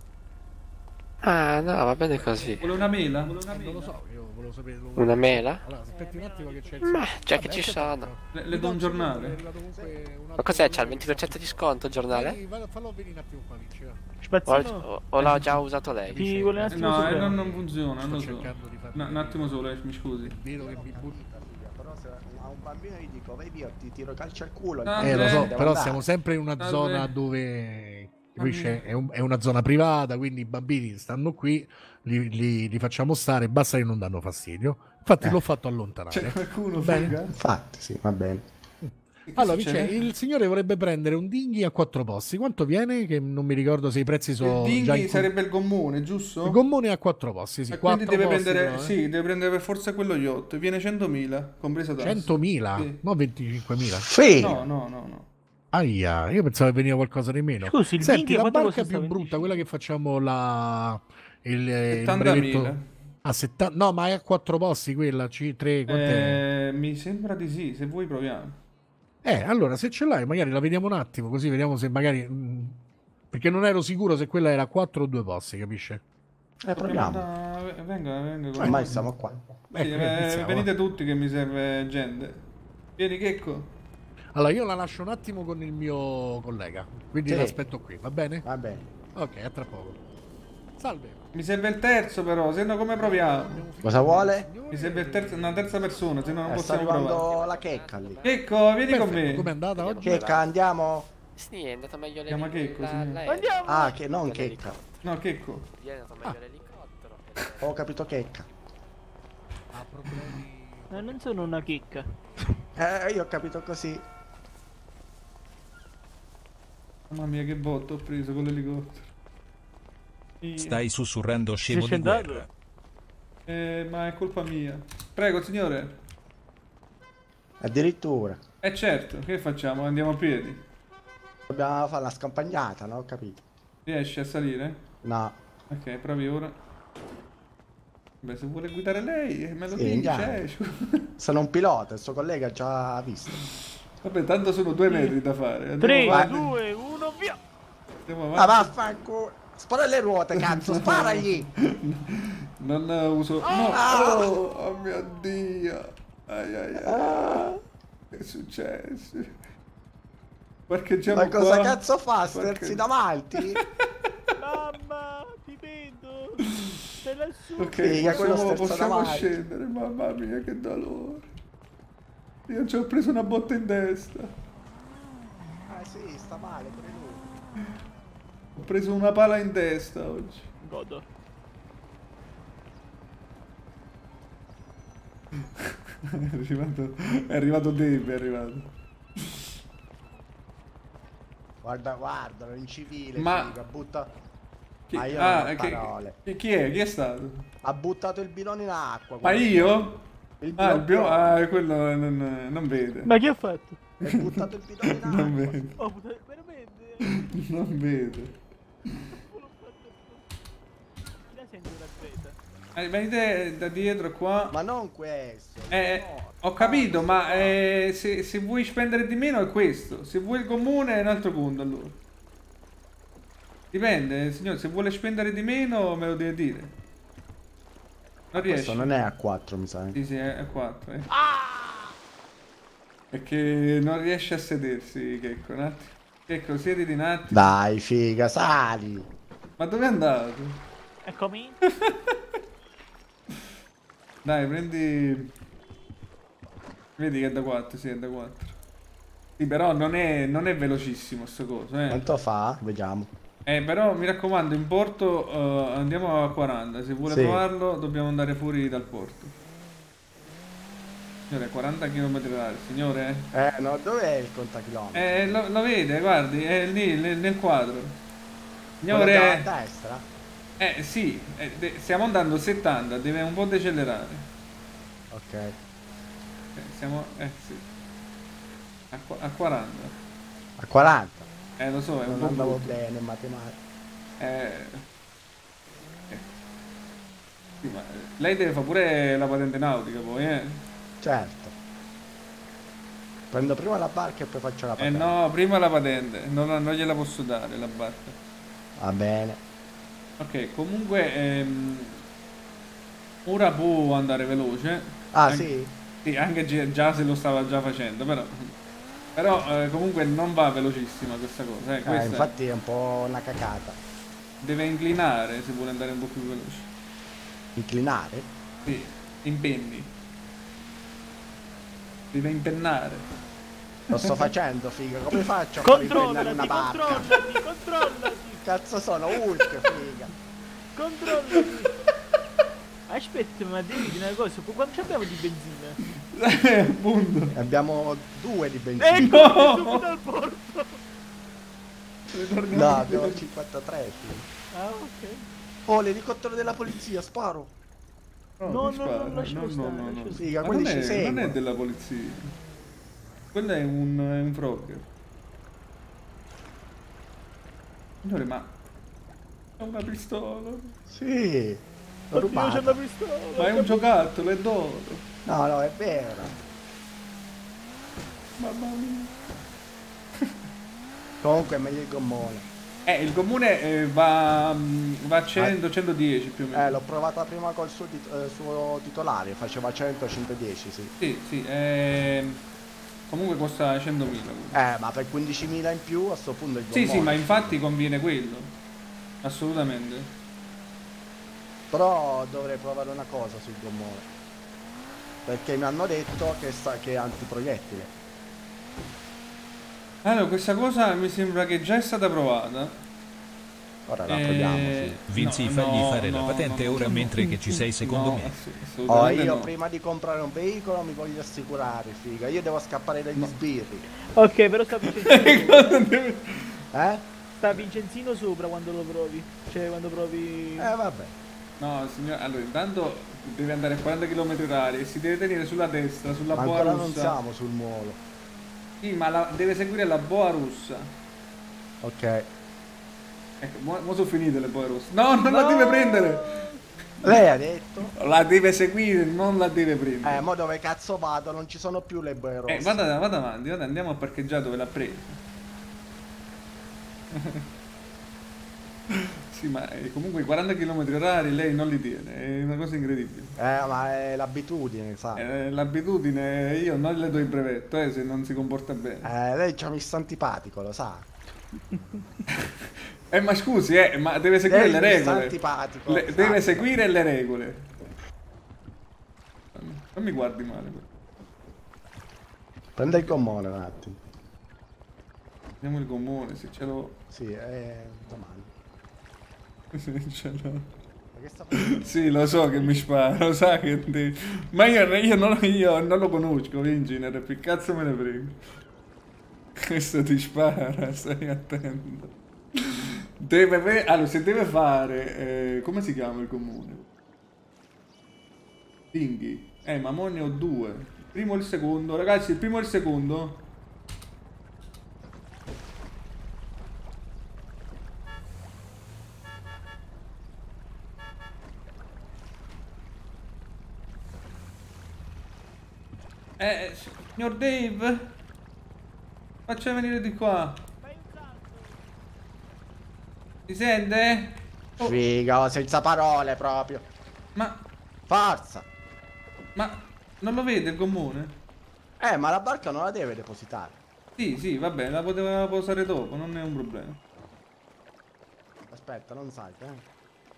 Ah, no, va bene così. Vuole una mela? Eh, non lo so, io volevo sapere. lo- Una mela? Allora, aspetti un attimo che c'è il. Ma già Vabbè, che ci aspetta, sono. Le, mi le do un il signore, giornale. è arrivato comunque un Ma altro cos'è? C'ha il collega. venti per cento di sconto il giornale? Sì, va- fallo venire un attimo qua, Vinci. va. O, Spazzino, o- o l'ha già usato lei? ti vuole un Eh, attimo no, eh, sopra. non, non funziona, Sto non lo so. cercando di farmi- No, un attimo solo, eh, mi scusi. Vedo che mi butta. Però se a un bambino gli dico vai via, ti tiro calcio al culo. Ah, Eh, lo so, Devo però andare. siamo sempre in una Vabbè. zona dove capisce, Vabbè. è, un- è una zona privata, quindi i bambini stanno qui, li, li- li facciamo stare, basta che non danno fastidio. Infatti Eh. l'ho fatto allontanare. C'è qualcuno, Bene. figa? Infatti, sì, va bene. Che Allora, succede? Vince, il signore vorrebbe prendere un dinghy a quattro posti. Quanto viene? Che non mi ricordo se i prezzi sono Il già dinghy in... sarebbe il gommone, giusto? Il gommone a quattro posti, sì. E quindi quattro deve posti, prendere, però, eh. sì, deve prendere per forza quello yacht. Viene centomila, compresa tasse. centomila? Sì. No, venticinquemila. Sì. No, no, no, no. Aia, io pensavo che veniva qualcosa di meno. Scusi, il Senti, dinghy la quanto barca costa? più brutta, quella che facciamo la... il, il settantamila. brevetto... A setta... No, ma è a quattro posti quella, C tre, quant'è? Eh, mi sembra di sì, se vuoi proviamo. Eh, allora, se ce l'hai, magari la vediamo un attimo, così vediamo se magari... mh, perché non ero sicuro se quella era quattro o due posti, capisce? Eh, proviamo. Da- Venga, venga. con- Ormai siamo qua. Sì, Ecco, eh, iniziamo, venite va. tutti che mi serve gente. Vieni, Checco. Allora, io la lascio un attimo con il mio collega, quindi Sì. l'aspetto qui, va bene? Va bene. Ok, a tra poco. Salve. Mi serve il terzo però, se no come proviamo? Cosa vuole? Mi serve il terzo- una terza persona, se no non Eh, sta possiamo provare. arrivando la checca lì. Checco, vieni con Perfetto, me. com'è andata oggi? Checca, andiamo? Sì, è andata meglio Chiama l'eli- Checco, la- signore. l'aereo. Andiamo! Ah, che non checca. L'elicottero. No, Checco. Ieri è andato meglio l'elicottero. che l'aereo. Ho capito checca. Ha problemi... Eh, non sono una chicca. Eh, io ho capito così. Mamma mia che botto ho preso con l'elicottero. Io. Stai sussurrando scemo Sei di scendato? guerra. Eh, ma è colpa mia. Prego, signore. Addirittura. Eh certo, che facciamo? Andiamo a piedi. Dobbiamo fare la scampagnata, no? Ho capito. Riesci a salire? No. Ok, provi ora. Beh, se vuole guidare lei, me lo Sì, dice. andiamo. eh. Sono un pilota, il suo collega già ha visto. Vabbè, tanto sono due metri da fare. Andiamo tre, avanti. due, uno, via! Andiamo Ah, avanti. vaffanculo. Spara le ruote, cazzo, sparagli! Non uso. No! Oh, oh mio Dio! Ai ai ai. Ah, Che è successo? Parcheggiamo ma cosa qua. cazzo fa? Parche- Sterzi davanti? Mamma, ti vedo! Sei lassù! Ok, Figa, quello possiamo, sterzo possiamo davanti. scendere. Mamma mia, che dolore. Io ci ho preso una botta in testa. Ah sì, sta male pure lui. Ho preso una pala in testa oggi. Godo. È arrivato, è arrivato Dave, è arrivato. Guarda, guardalo, in civile, Ma- figa, butta... Chi, Ma io ah, non ho che- parole. chi, chi è? Chi è stato? Ha buttato il bidone in acqua. Ma quello. io? Il Ah, il bio... bidone. ah, quello non, non vede. Ma che ha fatto? Hai buttato il bidone in Non acqua. vede. Oh, puttana, veramente? Non vede. senti una beta? Eh, venite da dietro qua. Ma non questo. Eh, ho capito, ma eh, se, se vuoi spendere di meno è questo. Se vuoi il comune è un altro conto allora. Dipende, signore, se vuole spendere di meno me lo deve dire. Non riesce. Questo non è a quattro, mi sa. Sì, sì, è a quattro. Eh. È che non riesce a sedersi, Checco, un attimo. Checco, siediti un attimo. Dai, figa, sali. Ma dove è andato? Eccomi. Dai, prendi... Vedi che è da quattro, sì, è da quattro. Sì, però non è, non è velocissimo sto coso, eh. Quanto fa? Vediamo. Eh, però mi raccomando, in porto uh, andiamo a quaranta. Se vuole Sì. provarlo dobbiamo andare fuori dal porto. Signore, quaranta chilometri orari, signore? Eh, no, dov'è il contachilometri? Eh, lo, lo vede, guardi, è lì, nel, nel quadro. Quello Signore... da destra? Eh, sì, eh, de- stiamo andando a settanta, deve un po' decelerare. Ok. Eh, siamo... eh, sì. A, qua- a quaranta. A quaranta? Eh, lo so, è un Non po' andavo brutto. bene in matematica. Eh... eh. Sì, ma lei deve fare pure la patente nautica poi, eh? Certo. Prendo prima la barca e poi faccio la Eh patente. no, prima la patente, non, non gliela posso dare la barca. Va bene. Ok, comunque ehm, ora può andare veloce. Ah, Anche- sì? Sì, anche gi- già se lo stava già facendo, però... Però eh, comunque non va velocissima questa cosa, eh, Eh, questa infatti è un po' una cacata. deve inclinare se vuole andare un po' più veloce. Inclinare? Sì, impenni. Deve impennare. Lo sto facendo, figa. Come faccio a far impennare Controllati, una barca? controllati, controllati, Cazzo sono Hulk, figa. controllati. Aspetta, ma devi dire una cosa, quanto abbiamo di benzina? Eh, appunto. Abbiamo due di benzina. Ecco, No! subito al porto. Ritorniamo No, qui. abbiamo cinquantatré, figa. Ah, ok. Oh, l'elicottero della polizia, sparo. No, non no, spara, no, lasciamo no, stare, no, no, lasciamo no. Figa, Ma quelli non ci è, non è seguono. della polizia. Quello è un, è un frogger. Signore, ma... È una pistola. Sì. L'ho Oddio, c'è rubata. la pistola. Ma è un giocattolo, è d'oro. No, no, è vero. Mamma mia. Comunque è meglio il gommone. Eh, il comune eh, va, mm, va a cento centodieci più o meno. Eh, l'ho provata prima col suo, tit- eh, suo titolare, faceva cento centodieci, sì. Sì, sì, ehm, comunque costa centomila. Eh, ma per quindicimila in più a sto punto il Sì, gommone. sì, ma infatti conviene quello. Assolutamente. Però dovrei provare una cosa sul gommone. Perché mi hanno detto che, sta, che è antiproiettile. Allora, questa cosa mi sembra che già è stata provata. Ora la Eh, proviamo, sì. Vinzi, no, fagli no, fare la no, patente no, ora no, mentre no, che ci sei secondo no, me. sì, Oh, assolutamente io no. prima di comprare un veicolo mi voglio assicurare, figa. Io devo scappare dagli sbirri. Ok, però sta Vincenzino. Eh? Sta Vincenzino sopra quando lo provi. Cioè, quando provi... Eh, vabbè. No, signore, allora intanto deve andare a quaranta chilometri orari e si deve tenere sulla destra, sulla Ma boa ancora rossa. non siamo sul molo. Sì, ma la- deve seguire la boa rossa. Ok. Ecco, mo, mo sono finite le boe rosse. No, non la deve prendere! Lei ha detto? La deve seguire, non la deve prendere. Eh, mo dove cazzo vado? Non ci sono più le boe rosse. Eh, vada, vada avanti, vada, andiamo a parcheggiare dove l'ha presa. Sì, ma eh, comunque i quaranta chilometri orari lei non li tiene, è una cosa incredibile. Eh, ma è l'abitudine, sa. Eh, l'abitudine, io non le do il brevetto, eh, se non si comporta bene. Eh, lei ci ha messo antipatico, lo sa. Eh, ma scusi, eh, ma deve seguire Lei le mi sta regole. antipatico, Le- sappia. deve seguire le regole. Non mi guardi male. Prende il gommone un attimo. Vediamo il gommone, se ce l'ho. Sì, è domani. Se ce l'ho. Ma che sta facendo? Sì, lo so che mi spara, lo sa che ti... Ma io, io, non, io non lo conosco, Inginer, che cazzo me ne prego. Questo ti spara, stai attento. Deve avere... Allora, se deve fare... Eh, come si chiama il comune? Tinghi. Eh, ma mo ne ho due. Il primo e il secondo. Ragazzi, il primo e il secondo... Eh, signor Dave? Faccia venire di qua. Si sente? Oh. Figa, senza parole proprio. Ma... Forza! Ma non lo vede il gommone? Eh, ma la barca non la deve depositare. Sì, sì, vabbè, la poteva posare dopo, non è un problema. Aspetta, non salta, eh.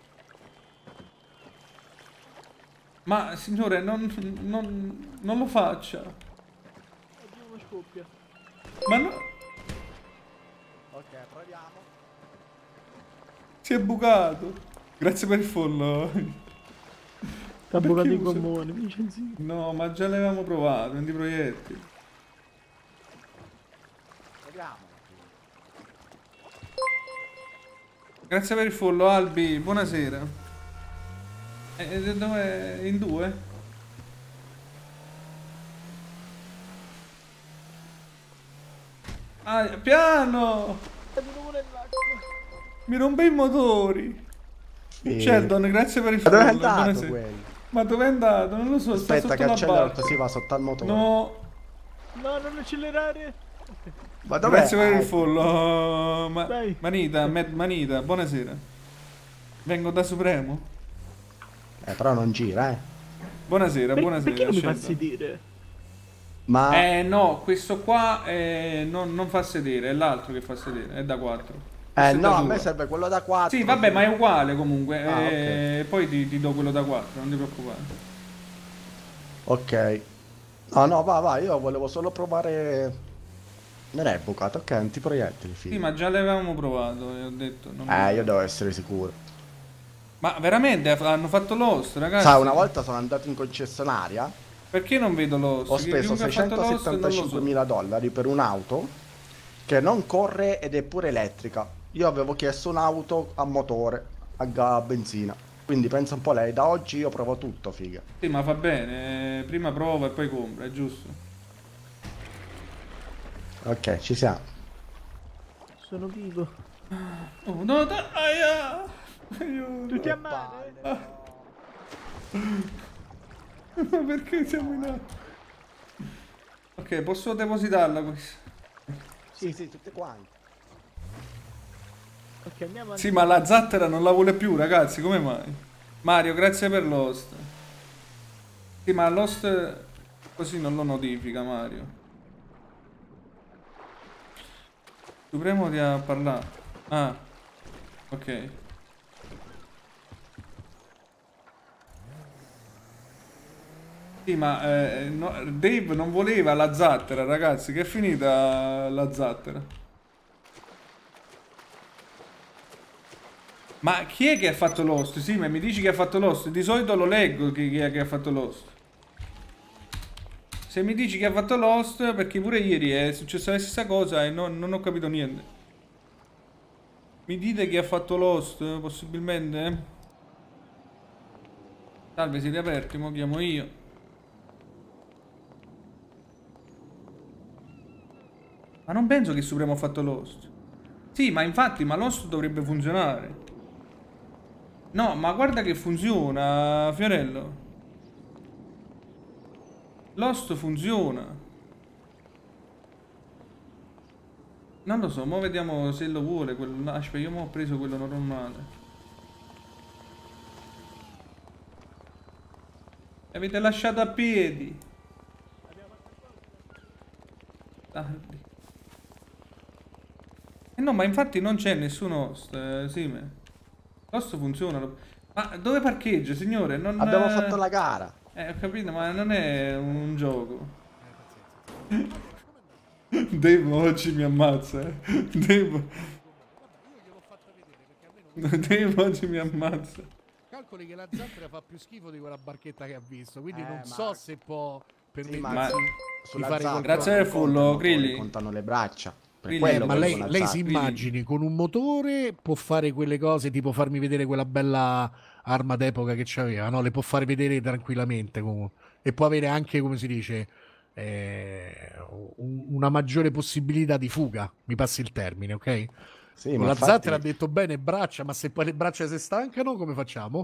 Ma signore, non, non, non lo faccia. Oddio, come scoppia. Ma no... Ok, proviamo. Si è bucato. Grazie per il follow. T'ha bucato il usa- gommone, Vincenzi. No, ma già l'avevamo provato, vendi proiettili. Proviamo. Grazie per il follow, Albi, buonasera. E dove? In due? Ah, piano! Mi rompe i motori. Sì. Sheldon, grazie per il Ma dove è follow. andato buonasera. quello? Ma dove è andato? Non lo so, sta Aspetta sotto che la accelero barca. così va sotto al motore. No, No, non accelerare. Ma dov'è? grazie per Ah, il follow. Ma- Dai. Manita, Mad Manita, buonasera. Vengo da Supremo. Eh, però non gira, eh. Buonasera, Per- buonasera. Perché non mi fa Sheldon. sedere? Ma... Eh no, questo qua eh, non, non fa sedere, è l'altro che fa sedere, è da quattro. Eh Questo è no, da a due. me serve quello da quattro. Sì, vabbè, ma è uguale comunque. Ah, eh, Poi ti, ti do quello da quattro, non ti preoccupare. Ok. No, no, va, va, io volevo solo provare... Non è bucato, ok, antiproiettili, Sì, figo. ma già l'avevamo provato, e ho detto. non- Eh, io devo essere sicuro. Ma veramente hanno fatto l'host, ragazzi? Sai, una volta sono andato in concessionaria, Perché non vedo l'host? ho Chi- speso chiunque ha fatto l'host non lo so. seicentosettantacinquemila dollari per un'auto che non corre ed è pure elettrica. Io avevo chiesto un'auto a motore, a ga- benzina. Quindi pensa un po' lei, da oggi io provo tutto, figa. Sì, ma fa bene, eh, prima prova e poi compra, è giusto. Ok, ci siamo. Sono vivo. Oh, no, dai, aia! Aiuto. Tutti a male? Ma perché siamo in alto? Ok, posso depositarla questa? Sì, sì, tutte quante. Ok, andiamo Sì, ma la zattera non la vuole più, ragazzi, come mai? Mario, grazie per l'host. Sì, ma l'host così non lo notifica, Mario. Supremo ti ha parlato. Ah, ok. Sì, ma eh, no, Dave non voleva la zattera, ragazzi, che è finita la zattera. Ma chi è che ha fatto l'host? Sì, ma mi dici che ha fatto l'host? Di solito lo leggo chi, chi è che ha fatto l'host. Se mi dici che ha fatto l'host, perché pure ieri è successa la stessa cosa e non, non ho capito niente. Mi dite chi ha fatto l'host, possibilmente? Salve, siete aperti? Mo chiamo io. Ma non penso che Supremo ha fatto l'host. Sì, ma infatti, ma l'host dovrebbe funzionare. No, ma guarda che funziona, Fiorello. L'host funziona. Non lo so, mo vediamo se lo vuole quello. Aspetta, io mo ho preso quello normale. Avete lasciato a piedi. Tardi. Eh no, ma infatti non c'è nessun host, eh, Sime. L'host funziona. lo- Ma dove parcheggia, signore? Non, Abbiamo eh, fatto la gara. Eh, ho capito, ma non è un gioco. Dave oggi mi ammazza, eh. Dave... Dave oggi mi ammazza. Calcoli che la zattera fa più schifo di quella barchetta che ha visto, quindi Eh, non ma- so se può permettersi ma- di Sulla fare zattera qualcosa. Grazie per il non contano follow, i motori, Grilli. contano le braccia. Per Grilli, quello Eh, ma volevo lei, la lei si zattera. immagini con un motore può fare quelle cose, tipo farmi vedere quella bella arma d'epoca che c'aveva, no? Le può fare vedere tranquillamente comunque. E può avere anche, come si dice, eh, un- una maggiore possibilità di fuga, mi passi il termine, ok? Sì, Con ma la infatti- zattera ha detto bene braccia, ma se poi le braccia si stancano come facciamo?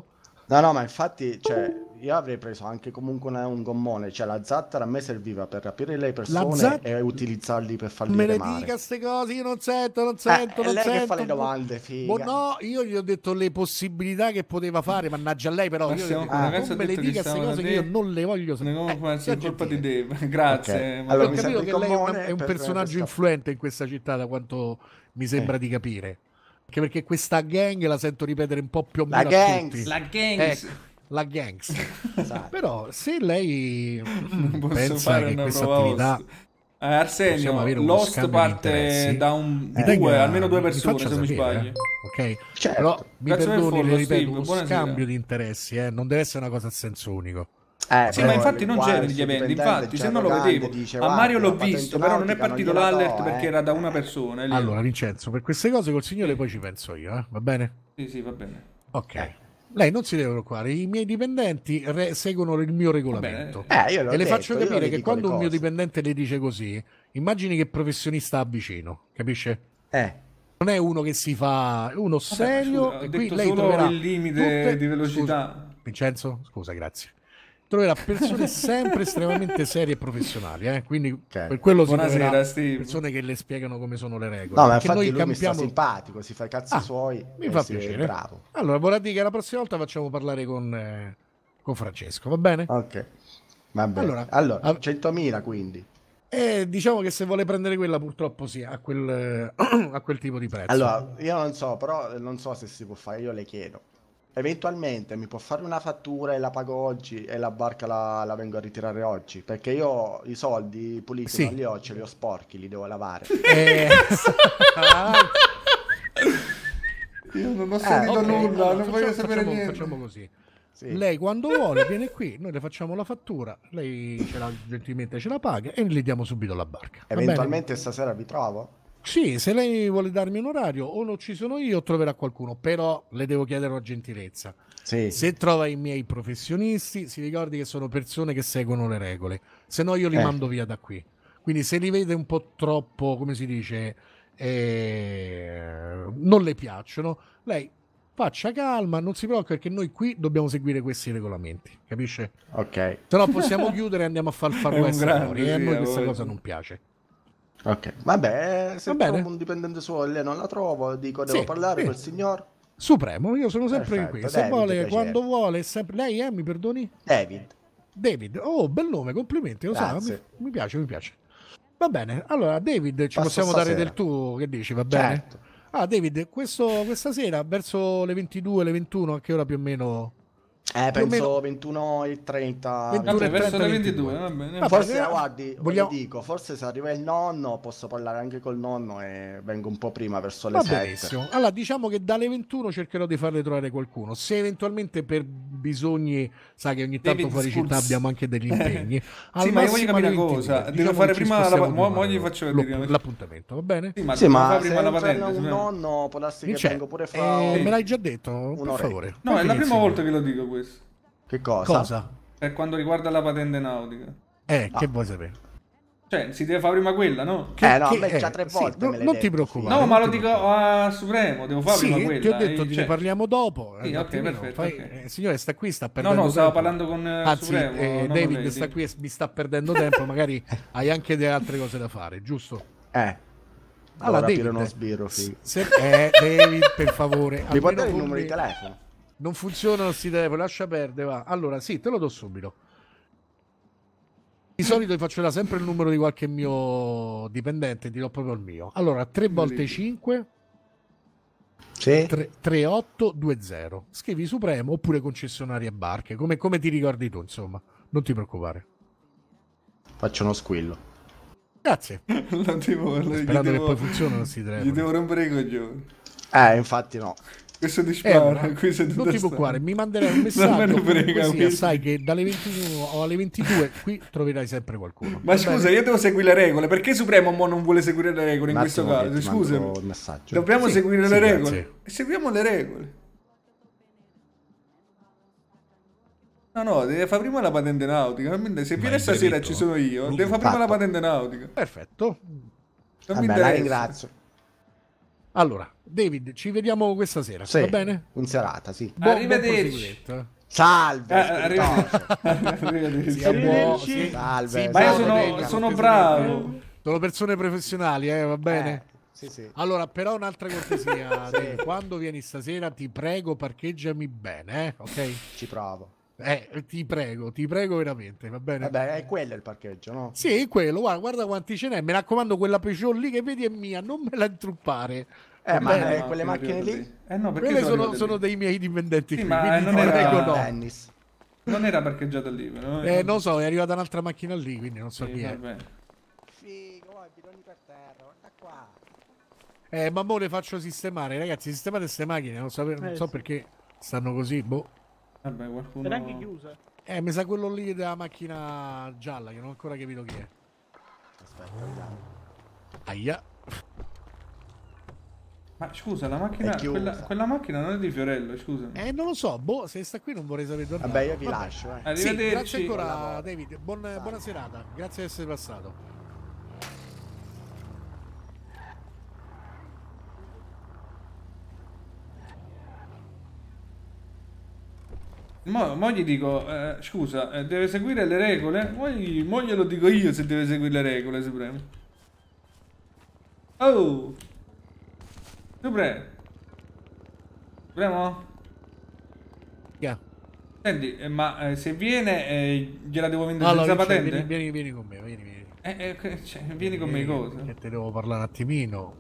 No, no, ma infatti, cioè, io avrei preso anche comunque una- un gommone, cioè la zattera a me serviva per rapire le persone zat- e utilizzarli per farli Me le remare. dica queste cose, io non sento, non Eh, sento, è non lei sento. che fa le boh. domande, figa. Boh, no, io gli ho detto le possibilità che poteva fare, mannaggia a lei, però io gli ho Passiamo detto, con ah, una ragazza non me ha le detto che dica queste stava cose da che io te. non le voglio sapere. Ne Eh, come sia è colpa di gentile. Dave. Grazie. Ok. ma- Allora, Ho mi capito serve che il lei è, una- gommone è un per personaggio questa- influente in questa città, da quanto mi sembra di capire. Anche perché questa gang la sento ripetere un po' più o La meno a gangs. tutti. La gangs. Ecco, la gangs. Esatto. Però se lei Non posso pensa fare che una questa prova attività host. Eh, Arsenio, possiamo avere uno Lost scambio di parte interessi, da un mi due, tenga- almeno due mi persone faccia se non mi sapere, sbaglio. eh, ok? Certo. Però mi Grazie per il perdoni, le follow, ripeto, Steve, uno buonasera. scambio di interessi, eh, non deve essere una cosa a senso unico. Eh, Sì, però ma infatti il non qua- c'era il negli eventi, sovrintendente infatti, se già non lo arrogante vedevo. dice, A "Guarda, Mario l'ho la patente visto, però non è nautica partito gliela do, l'alert eh." perché era da una persona. e lì- Allora, Vincenzo, per queste cose col signore poi ci penso io, eh? Va bene? Sì, sì, va bene. Ok. Lei non si deve preoccupare, i miei dipendenti re- seguono il mio regolamento. Eh, io l'ho e le detto, faccio io capire le che dico le quando un mio cose. dipendente le dice così, immagini che professionista ha vicino, capisce? Eh. Non è uno che si fa, è uno serio, scusa, ho e qui detto lei solo troverà il limite tutte- di velocità. Scusa, Vincenzo, scusa, grazie. Troverà persone sempre estremamente serie e professionali, eh? Quindi per quello si Buonasera, troverà Steve. persone che le spiegano come sono le regole. No, ma Perché infatti noi lui mi sta campiamo... simpatico, si fa i cazzi Ah, suoi. Mi e fa si- piacere. Bravo. Allora, vorrà dire che la prossima volta facciamo parlare con, eh, con Francesco, va bene? Ok. Va bene. Allora, Allora, a- centomila quindi. E diciamo che se vuole prendere quella purtroppo sì, a quel, eh, a quel tipo di prezzo. Allora, io non so, però non so se si può fare, io le chiedo. Eventualmente mi può fare una fattura e la pago oggi e la barca la, la vengo a ritirare oggi? Perché io i soldi puliti Sì. non li ho, ce li ho sporchi, li devo lavare. Eh, Io non ho Eh, sentito ok, nulla, allora, non voglio facciamo- sapere facciamo- niente. Facciamo così. Sì. Lei quando vuole viene qui, noi le facciamo la fattura, lei ce la, gentilmente ce la paga e le diamo subito la barca. Va bene? Eventualmente stasera vi trovo? Sì, se lei vuole darmi un orario o non ci sono io o troverà qualcuno, però le devo chiedere una gentilezza. Sì. Se trova i miei professionisti, si ricordi che sono persone che seguono le regole, se no io li Eh. mando via da qui. Quindi se li vede un po' troppo, come si dice, eh, non le piacciono, lei faccia calma, non si preoccupi perché noi qui dobbiamo seguire questi regolamenti, capisce? Ok. Se no possiamo chiudere e andiamo a fare il Far È un West grande, fuori, e a sì, noi ha questa voglia. cosa non piace. Ok. Vabbè, se Va bene. trovo un dipendente suo e lei non la trovo, dico devo Sì, parlare sì. col signor Supremo, io sono sempre Perfetto, qui, se David, vuole, piacere. quando vuole, sempre... lei eh, mi perdoni? David. David, oh, bel nome, complimenti, lo sa, mi, Grazie. mi piace, mi piace. Va bene, allora David, ci Passo possiamo dare stasera. del tu, che dici, va bene? Certo. Ah, David, questo, questa sera, verso le ventidue, le ventuno, a che ora più o meno? Eh, Più o penso meno- ventuno e trenta. ventuno Vabbè, e verso trenta, le ventidue, ventidue. va bene. Va Forse, bene, guardi, vogliamo- le dico, forse se arriva il nonno posso parlare anche col nonno e vengo un po' prima verso le Va sette. benissimo. Allora, diciamo che dalle ventuno cercherò di farle trovare qualcuno. Se eventualmente per bisogni, sa che ogni tanto David fuori Schultz. città abbiamo anche degli impegni. al Sì, ma io voglio massimo capire alle una cosa. ventidue. Devo Diciamo fare che ci prima la- spostiamo mo- di mo gli un'ora faccio l'opp- vedere. l'appuntamento, va bene? Sì, ma Sì, devo ma fare se prima la non patente. c'è un se no- nonno può darsi che Vince, vengo pure fra eh, un- me l'hai già detto, per un'oretta. favore. No, è la Fai prima finire, volta che lo dico questo. Che cosa? Cosa? Per quanto riguarda la patente nautica. Eh, Ah. che vuoi sapere? Cioè, si deve fare prima quella, no? Che- Eh, no, che- a me già eh, tre sì, volte no- me l'hai non detto, ti preoccupare. No, non ma lo ti dico preoccupare. a Supremo, devo fare Sì, prima quella. ti ho detto, eh, ne cioè- parliamo dopo. Sì, un ok, attimino, perfetto, fai- ok. eh, il signore sta qui, sta No, perdendo no, stavo tempo. parlando con eh, Anzi, Supremo. eh, non con David lei, sta sì. qui e mi sta perdendo tempo, magari hai anche delle altre cose da fare, giusto? Eh. Allora, Allora, David, aprire uno sbirro, figo. se- eh, David, per favore, Mi può almeno dare il con numero di me- telefono? Non funzionano sti telefoni, lascia perdere, va. Allora, sì, te lo do subito. Di solito vi faccio da sempre il numero di qualche mio dipendente, ti do proprio il mio. Allora, tre volte cinque, Sì. tre otto due zero. Scrivi Supremo oppure concessionaria barche, come, come ti ricordi tu, insomma. Non ti preoccupare. Faccio uno squillo. Grazie. Non ti voglio, gli Sperando che devo- poi funzionano sti Gli telefoni. devo rompere i coglioni. Eh, infatti no. Questo ti Eh, spara, allora, qui sei non tutta ti sta- preoccupare, mi manderai un Non me messaggio. ne frega, comunque sia, quindi. sai che dalle ventuno o alle ventidue qui troverai sempre qualcuno. Ma Va scusa, bene? io devo seguire le regole. Perché Supremo mo non vuole seguire le regole in Un questo attimo che caso? ti mando Scusami. il messaggio. Dobbiamo Sì, seguire sì, le grazie. regole. E seguiamo le regole. No, no, deve fare prima la patente nautica. Non mi inter- Se Ma viene il stasera brevetto? ci sono io, deve fare prima Fatto. la patente nautica. Perfetto. Non mi Vabbè, la interessa. ringrazio. Allora, David, ci vediamo questa sera, Sì, va bene? in serata, sì. Buon- buon Arrivederci. proseguimento, eh. Salve, Eh, spiritoso. arrivederci. Sia buono, sì. Salve. Sì, Ma io salve, sono, venga. sono bravo. Sono persone professionali, eh, va bene? Eh, sì, sì. Allora, però un'altra cortesia, Sì. Dave, quando vieni stasera ti prego parcheggiami bene, eh? Ok? Ci provo. Eh, ti prego, ti prego veramente, va bene? Vabbè, è quello il parcheggio, no? Sì, è quello, guarda, guarda quanti ce n'è, mi raccomando quella Peugeot lì che vedi è mia, non me la intruppare. Eh, Va ma bene? eh, quelle macchine lì? Eh no, perché Quelle sono sono, arrivate sono lì? dei miei dipendenti Sì, qui, ma quindi non ti era- prego no. Tennis. Non era parcheggiata lì, no? Eh, non so, è arrivata un'altra macchina lì, quindi non so Sì, chi è. vabbè. Figo, vai, bidoni per terra, guarda qua. Eh, ma mo le faccio sistemare, ragazzi, sistemate queste macchine, non so, non Eh, so sì. perché stanno così, boh. Vabbè, qualcuno... Era anche chiusa. Eh, mi sa quello lì della macchina gialla, che non ho ancora capito chi è. Aspetta, vediamo. Aia. Ma scusa, la macchina... È chiusa. Quella, quella macchina non è di Fiorello, scusami. Eh, non lo so, boh, se sta qui non vorrei sapere dove Vabbè, andare. io vi Vabbè. lascio, eh. Sì, Arrivederci. grazie ancora, Buon lavoro. David. Buon- buona serata. Grazie di essere passato. Mo, mo gli dico, eh, scusa, eh, deve seguire le regole? Mo, gli- mo glielo dico io se deve seguire le regole, Supremo. Oh! Supremo! Supremo? Yeah. Senti, eh, ma eh, se viene, eh, gliela devo vendere Allora, senza Vincenzo, patente? vieni, vieni, vieni con me, vieni, vieni. Eh, eh, che- cioè, vieni con me cosa? Che te devo parlare un attimino.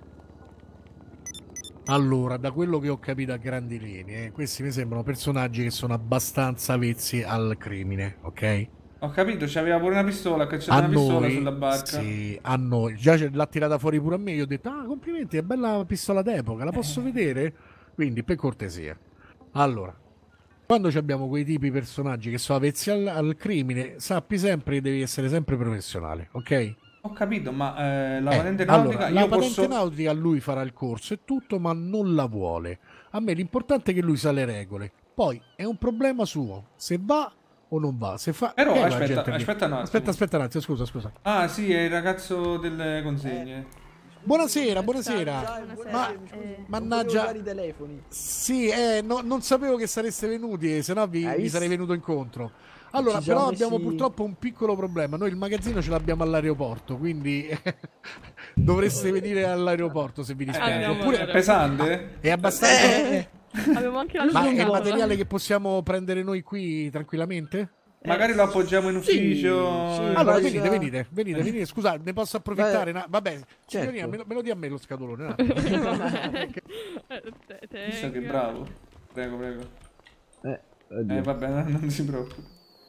Allora, da quello che ho capito a grandi linee, questi mi sembrano personaggi che sono abbastanza avvezzi al crimine, ok? Ho capito, c'aveva pure una pistola, ha cacciato A una pistola noi, sulla barca. sì, a noi, già ce l'ha tirata fuori pure a me, io ho detto, ah, complimenti, è bella pistola d'epoca, la posso Eh. vedere? Quindi, per cortesia. Allora, quando ci abbiamo quei tipi di personaggi che sono avvezzi al, al crimine, sappi sempre che devi essere sempre professionale, ok? Ho capito, ma eh, la Eh, patente nautica allora, la io patente posso... nautica lui farà il corso e tutto, ma non la vuole. A me l'importante è che lui sa le regole. Poi è un problema suo, se va o non va. Se fa... Però, eh, la aspetta, gente mi- aspetta un attimo. Aspetta, aspetta un attimo, scusa, scusa. Ah, sì, è il ragazzo delle consegne. Buonasera, buonasera. Ma, mannaggia, i telefoni. sì, eh, no- non sapevo che sareste venuti, se no vi, Hai vi visto? sarei venuto incontro. Allora, Ci siamo però abbiamo messi- purtroppo un piccolo problema. Noi il magazzino ce l'abbiamo all'aeroporto, quindi dovreste venire all'aeroporto se vi dispiace. Eh, Oppure è pesante? è abbastanza. Eh. Avevo anche la Ma è lunga. materiale che possiamo prendere noi qui tranquillamente? Magari lo appoggiamo in ufficio. sì, Allora basta- venite, venite, venite, venite. Scusate, ne posso approfittare? Beh, na- Vabbè, signorina, certo. me lo, me lo dia a me lo scatolone. un attimo. Visto che bravo. Prego, prego. Eh, Eh, vabbè, non, non si preoccupi.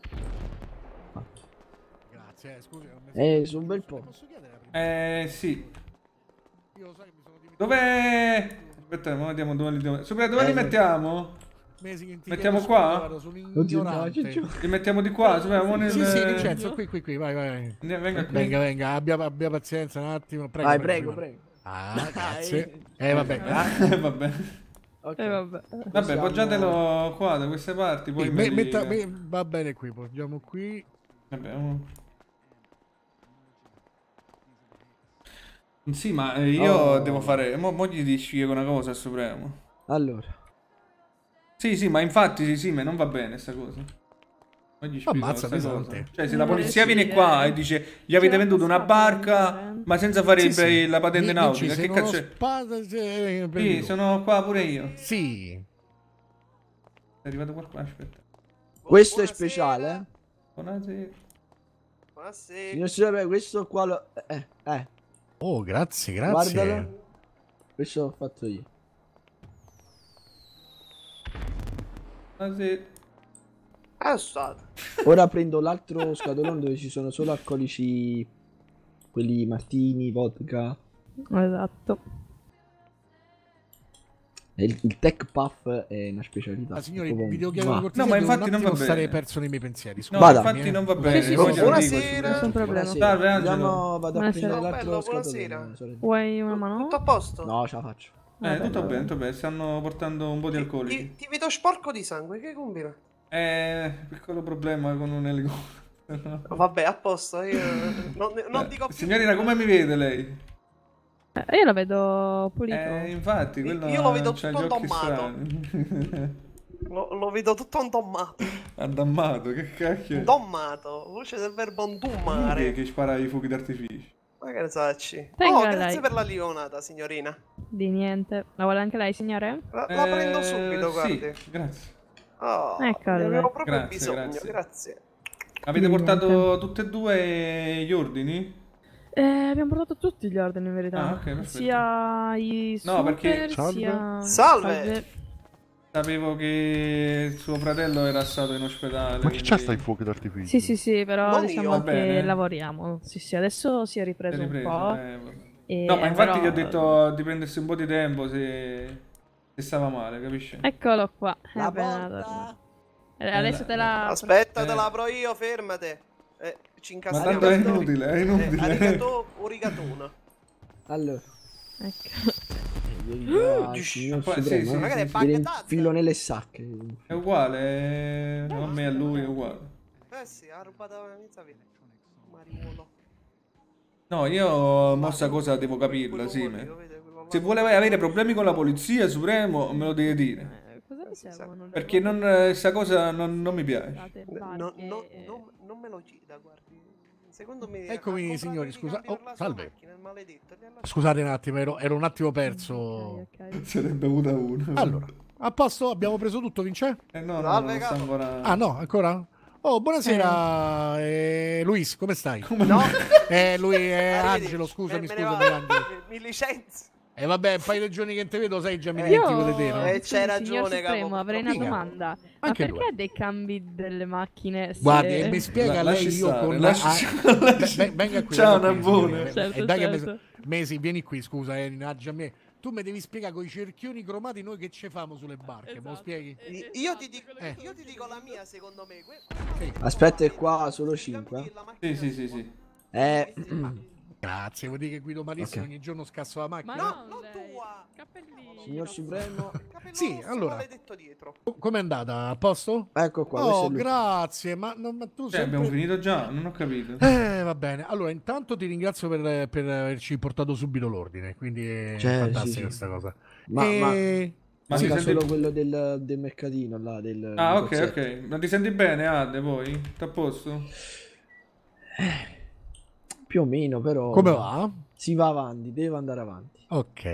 Grazie, eh, scusi. non mi- Eh, su un bel po'. Posso chiedere la prima? Eh, sì. Io lo so che mi sono dimenticato. Dov'è? Aspetta, mo vediamo dove li devo... Sopra, dove Eh, li sì. mettiamo? Mesi che in Mettiamo scusa, qua? guarda, sono Oddio, no, ignorante. Ciccio. Li mettiamo di qua? Sopra, mo nel... Sì, sì, Vincenzo, qui, qui, qui, vai, vai. Andiamo, venga qui. Venga, venga, abbia, abbia pazienza un attimo. Prego, Vai, prego, prego, prego. prego. Ah, grazie. Eh, vabbè, grazie. Ah, vabbè. Ok. Eh, vabbè. Vabbè, Possiamo- poggiatelo qua, da queste parti, poi Sì, me me- li- metta- me- va bene qui, poggiamo qui. Vabbè, un- Sì, ma eh, io Oh. devo fare... Mo, mo gli spiego una cosa a Supremo. Allora, Sì, sì, ma infatti sì, sì, ma non va bene sta cosa. Mo gli spiego Ammazza, sta cosa. pesante. Cioè, se la Eh, polizia sì, viene eh. qua e dice gli avete C'era venduto una passato, barca, eh. ma senza fare Sì, il- sì. la patente Mi- nautica, Vinci, che se non cazzo ho è? spada, se- per Sì, tu. sono qua pure io. È Sì. arrivato qualcuno, aspetta. questo è speciale, eh. Buonasera. Buonasera. Signor Signore, questo qua lo... Eh, eh, Oh, grazie, grazie. guardalo. Questo l'ho fatto io. Buonasera. È stato. Ora prendo l'altro scatolone dove ci sono solo alcolici, quelli martini, vodka. Esatto. E il, il tech puff è una specialità. Ah, signori, Proprio- vi devo chiedere Ma- una cortesia. No, ma devo infatti un non attimo va stare bene. perso nei miei pensieri. No, Vada. infatti non va Sì, bene. sì, poi sì. glielo dico, Buonasera. Nessun problema. Buonasera. Salve, Angelo. Andiamo, vado a Buonasera. prendere l'altro Bello, scatolone. buonasera. sorella. Vuoi una mano? Tutto a posto? No, ce la faccio. Eh, tutto bene, tutto bene. Stanno portando un po' di alcolici. Ti, ti vedo sporco di sangue, che combina? Eh, piccolo problema con un elicottero. Vabbè, a posto, io non, non Eh, dico più. Signorina, come mi vede lei? Eh, io la vedo pulito. Eh, infatti, quello Io lo vedo c'ha tutto gli occhi dommato. strani. Lo, lo vedo tutto indommato. Addammato, che cacchio è? Indommato, voce del verbo indommare. Che, che spara i fuochi d'artificio. Ma che ne sacci? Tenga Oh, grazie lei. per la limonata, signorina. Di niente. La vuole anche lei, signore? La, la prendo Eh, subito, guardi. Sì, grazie. Oh, Eccola. ne avevo proprio Grazie, bisogno, grazie. grazie. Avete Di portato niente. tutti e due gli ordini? Eh, abbiamo portato tutti gli ordini in verità. Ah, ok, perfetto. Sia i super, No, perché- sia... Salve. Sapevo che suo fratello era stato in ospedale. Ma chi c'ha quindi- sta i fuochi d'artificio? Sì, sì, sì, però Non diciamo io. che Va bene. lavoriamo. Sì, sì, adesso si è ripreso, Si è ripreso, un po'. eh, vabbè. e- No, ma infatti però- gli ho detto di prendersi un po' di tempo se, se stava male, capisci? Eccolo qua. La Eh, bene, porta. allora. Eh, adesso te la... Aspetta, Eh. te la apro io, fermate. Eh, ci Ma incastriamo. tanto è inutile, è Eh, inutile. arigato, origatona. Allora, Ecco. vieni qua, Dici- signor poi- sì, Supremo, sì, Magari sì, è sì. Bagdad. viene in filo nelle sacche. È uguale, eh, a me e a lui è uguale. Eh sì, ha rubato la mia vita. Mariuolo. No, io mossa cosa devo capirla, sì. me. Se vuole avere problemi con la polizia, Supremo, me lo deve dire. Eh, cosa dicevano? Perché non, questa cosa non, non mi piace. No, no, no, non me lo chieda, guardi. Secondo me ha Eccomi, comprato signori, i scusa. cambi Oh, per la sua salve. macchina, il maledetto, gli ha lasciato- Scusate un attimo, ero, ero un attimo perso. Ok, ok. Se ne è bevuta uno. Allora, a posto? Abbiamo preso tutto, Vince? Eh no, no, Salve, non sta capo. ancora... Ah no, ancora? Oh, buonasera, eh, Luis, come stai? No, Eh, lui è arrivederci. Angelo, scusami, Me- me ne scusami vado. Angelo. Mi, mi licenzio. E vabbè, un paio di giorni che te vedo, sai, già mi Eh, dimentico di te, no? Eh, scusi, c'hai signor ragione, Supremo, capo, avrei una Dica. domanda. Ma Anche perché due. dei cambi delle macchine? se- Guardi, e mi spiega La- lei lasci io stare, con... lasci ah, stare, ve- lasci- ve- venga qui. Ciao, venga qui, Nabone. signore. Certo, E dai che certo. Mesi, Mesi, vieni qui, scusa, eh, innaggia a me. Tu mi devi spiegare con i cerchioni cromati noi che ci famo sulle barche, me lo Esatto. spieghi? I- Io ti, dico, Eh. io ti dico la mia, secondo me. Que- Sì. Aspetta, è qua solo cinque. Sì, sì, sì, sì. Eh, Grazie, vuol dire che guido malissimo, Ok. ogni giorno scasso la macchina. Ma No, non non lei. tua. Cappellino. signor Supremo, Capello Sì, rosso, allora. maledetto dietro. Com'è andata? A posto? ecco qua. questo Oh, è lui. grazie, ma, non- ma tu Cioè, sempre... abbiamo finito già? Non ho capito. Eh, va bene. Allora, intanto ti ringrazio per, per averci portato subito l'ordine, quindi è Cioè, fantastica sì, sì. questa cosa. Ma, E- ma Ma sì, si manca sente- solo quello del, del mercatino là, del Ah, ok, negozietto. ok. Ma ti senti bene, Ade, poi? Tutto a posto? Più o meno, però. Come va? Si va avanti, deve andare avanti. Ok,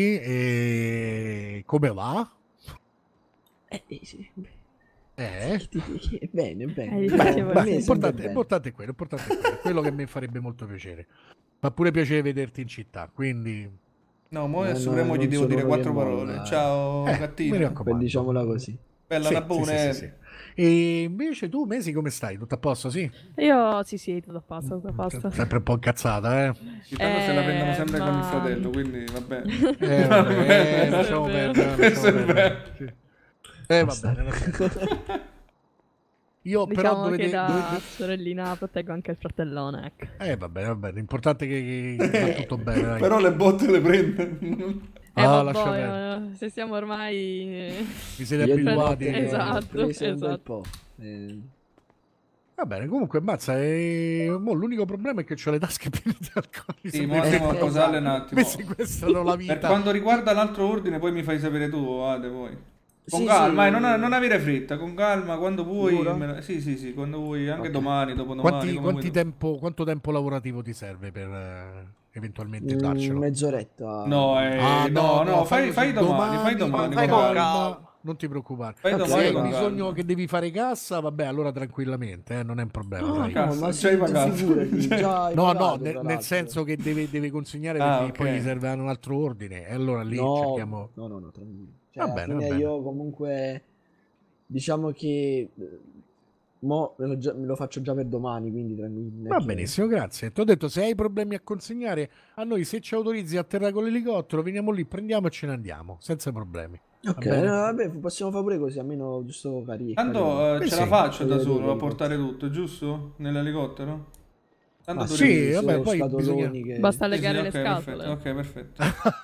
e come va? Eh, eh, sì. Eh? Bene, bene. Eh, Beh, piacevole. per Beh, me l'importante, sembra bene. l'importante è quello, l'importante è quello, quello che mi farebbe molto piacere. Fa pure piacere vederti in città, quindi... No, mo Eh, a no, Supremo gli non devo sono dire noi quattro che parole. molla, eh. Ciao, Eh, mi gattino. raccomando. Per diciamola così. Bella Sì, Nabone. sì, sì, sì, sì. E invece tu, Mesi, come stai? Tutto a posto, sì? Io sì, sì, tutto a posto, tutto a posto. Sempre un po' incazzata, eh? Sì, tanto se la prendono Eh, sempre con il ma- fratello, quindi va bene. Eh, Va vabbè, bene. eh, lasciamo Questo è perdere, Questo è lasciamo vero. perdere. Sì. Eh, va bene, va bene. Io però Diciamo dovete... che da dovete- sorellina proteggo anche il fratellone, ecco. Eh, va bene, va bene. L'importante è che, che va tutto bene, dai. Però le botte le prende. Eh, Ah, vabbè, lascia perdere. eh, se siamo ormai... Vi siete Io abituati. dico che Esatto, prese un bel esatto. po'. Eh, Va bene, comunque, mazza, è... mo l'unico problema è che ho le tasche piene di alcol. Mi Sì, sembra ma che- andiamo a posarle un attimo. Questi questano la vita. Per quanto riguarda l'altro ordine, poi mi fai sapere tu, Ade, poi. Con Sì, calma, sì. eh, non, non avere fretta, con calma, quando vuoi. Ora? me la- Sì, sì, sì, quando vuoi, anche Ok. domani, dopodomani. Quanti, come quanti vuoi tu. tempo, quanto tempo lavorativo ti serve per eh, eventualmente mm, darcelo? mezz'oretta. No, eh, Ah, no, no, fai, fallo fai su domani, fai domani. fai con con calma. calma. Non ti preoccupare. Fai Ok, Se domani hai con bisogno calma. che devi fare cassa, vabbè, allora tranquillamente, eh, non è un problema. No, dai. cazzo, ma già sì, hai tu pagato. figurati, già hai No, pagato, no, tra nel, nel l'altro. senso che deve, deve consegnare Ah, perché poi ok. gli serve un altro ordine. E allora lì no, cerchiamo. no, no, no, tranquillo. Cioè, Va alla bene, va fine bene. io comunque diciamo che eh, mo me lo, già- me lo faccio già per domani, quindi tranquillo. non è Va che- benissimo, grazie. Ti ho detto, se hai problemi a consegnare, a noi se ci autorizzi a terra con l'elicottero, veniamo lì, prendiamo e ce ne andiamo, senza problemi. Va Ok, bene? no, vabbè, possiamo fare pure così, almeno giusto cari. Tanto eh, Eh ce sì. la faccio da Vedete solo a l'elicottero. portare tutto, giusto? Nell'elicottero? Tanto Ah, tu sì, devi- vabbè, solo poi scatoloni bisogna- che- Basta Sì, sì, legare ok, le scatole. perfetto, ok, perfetto.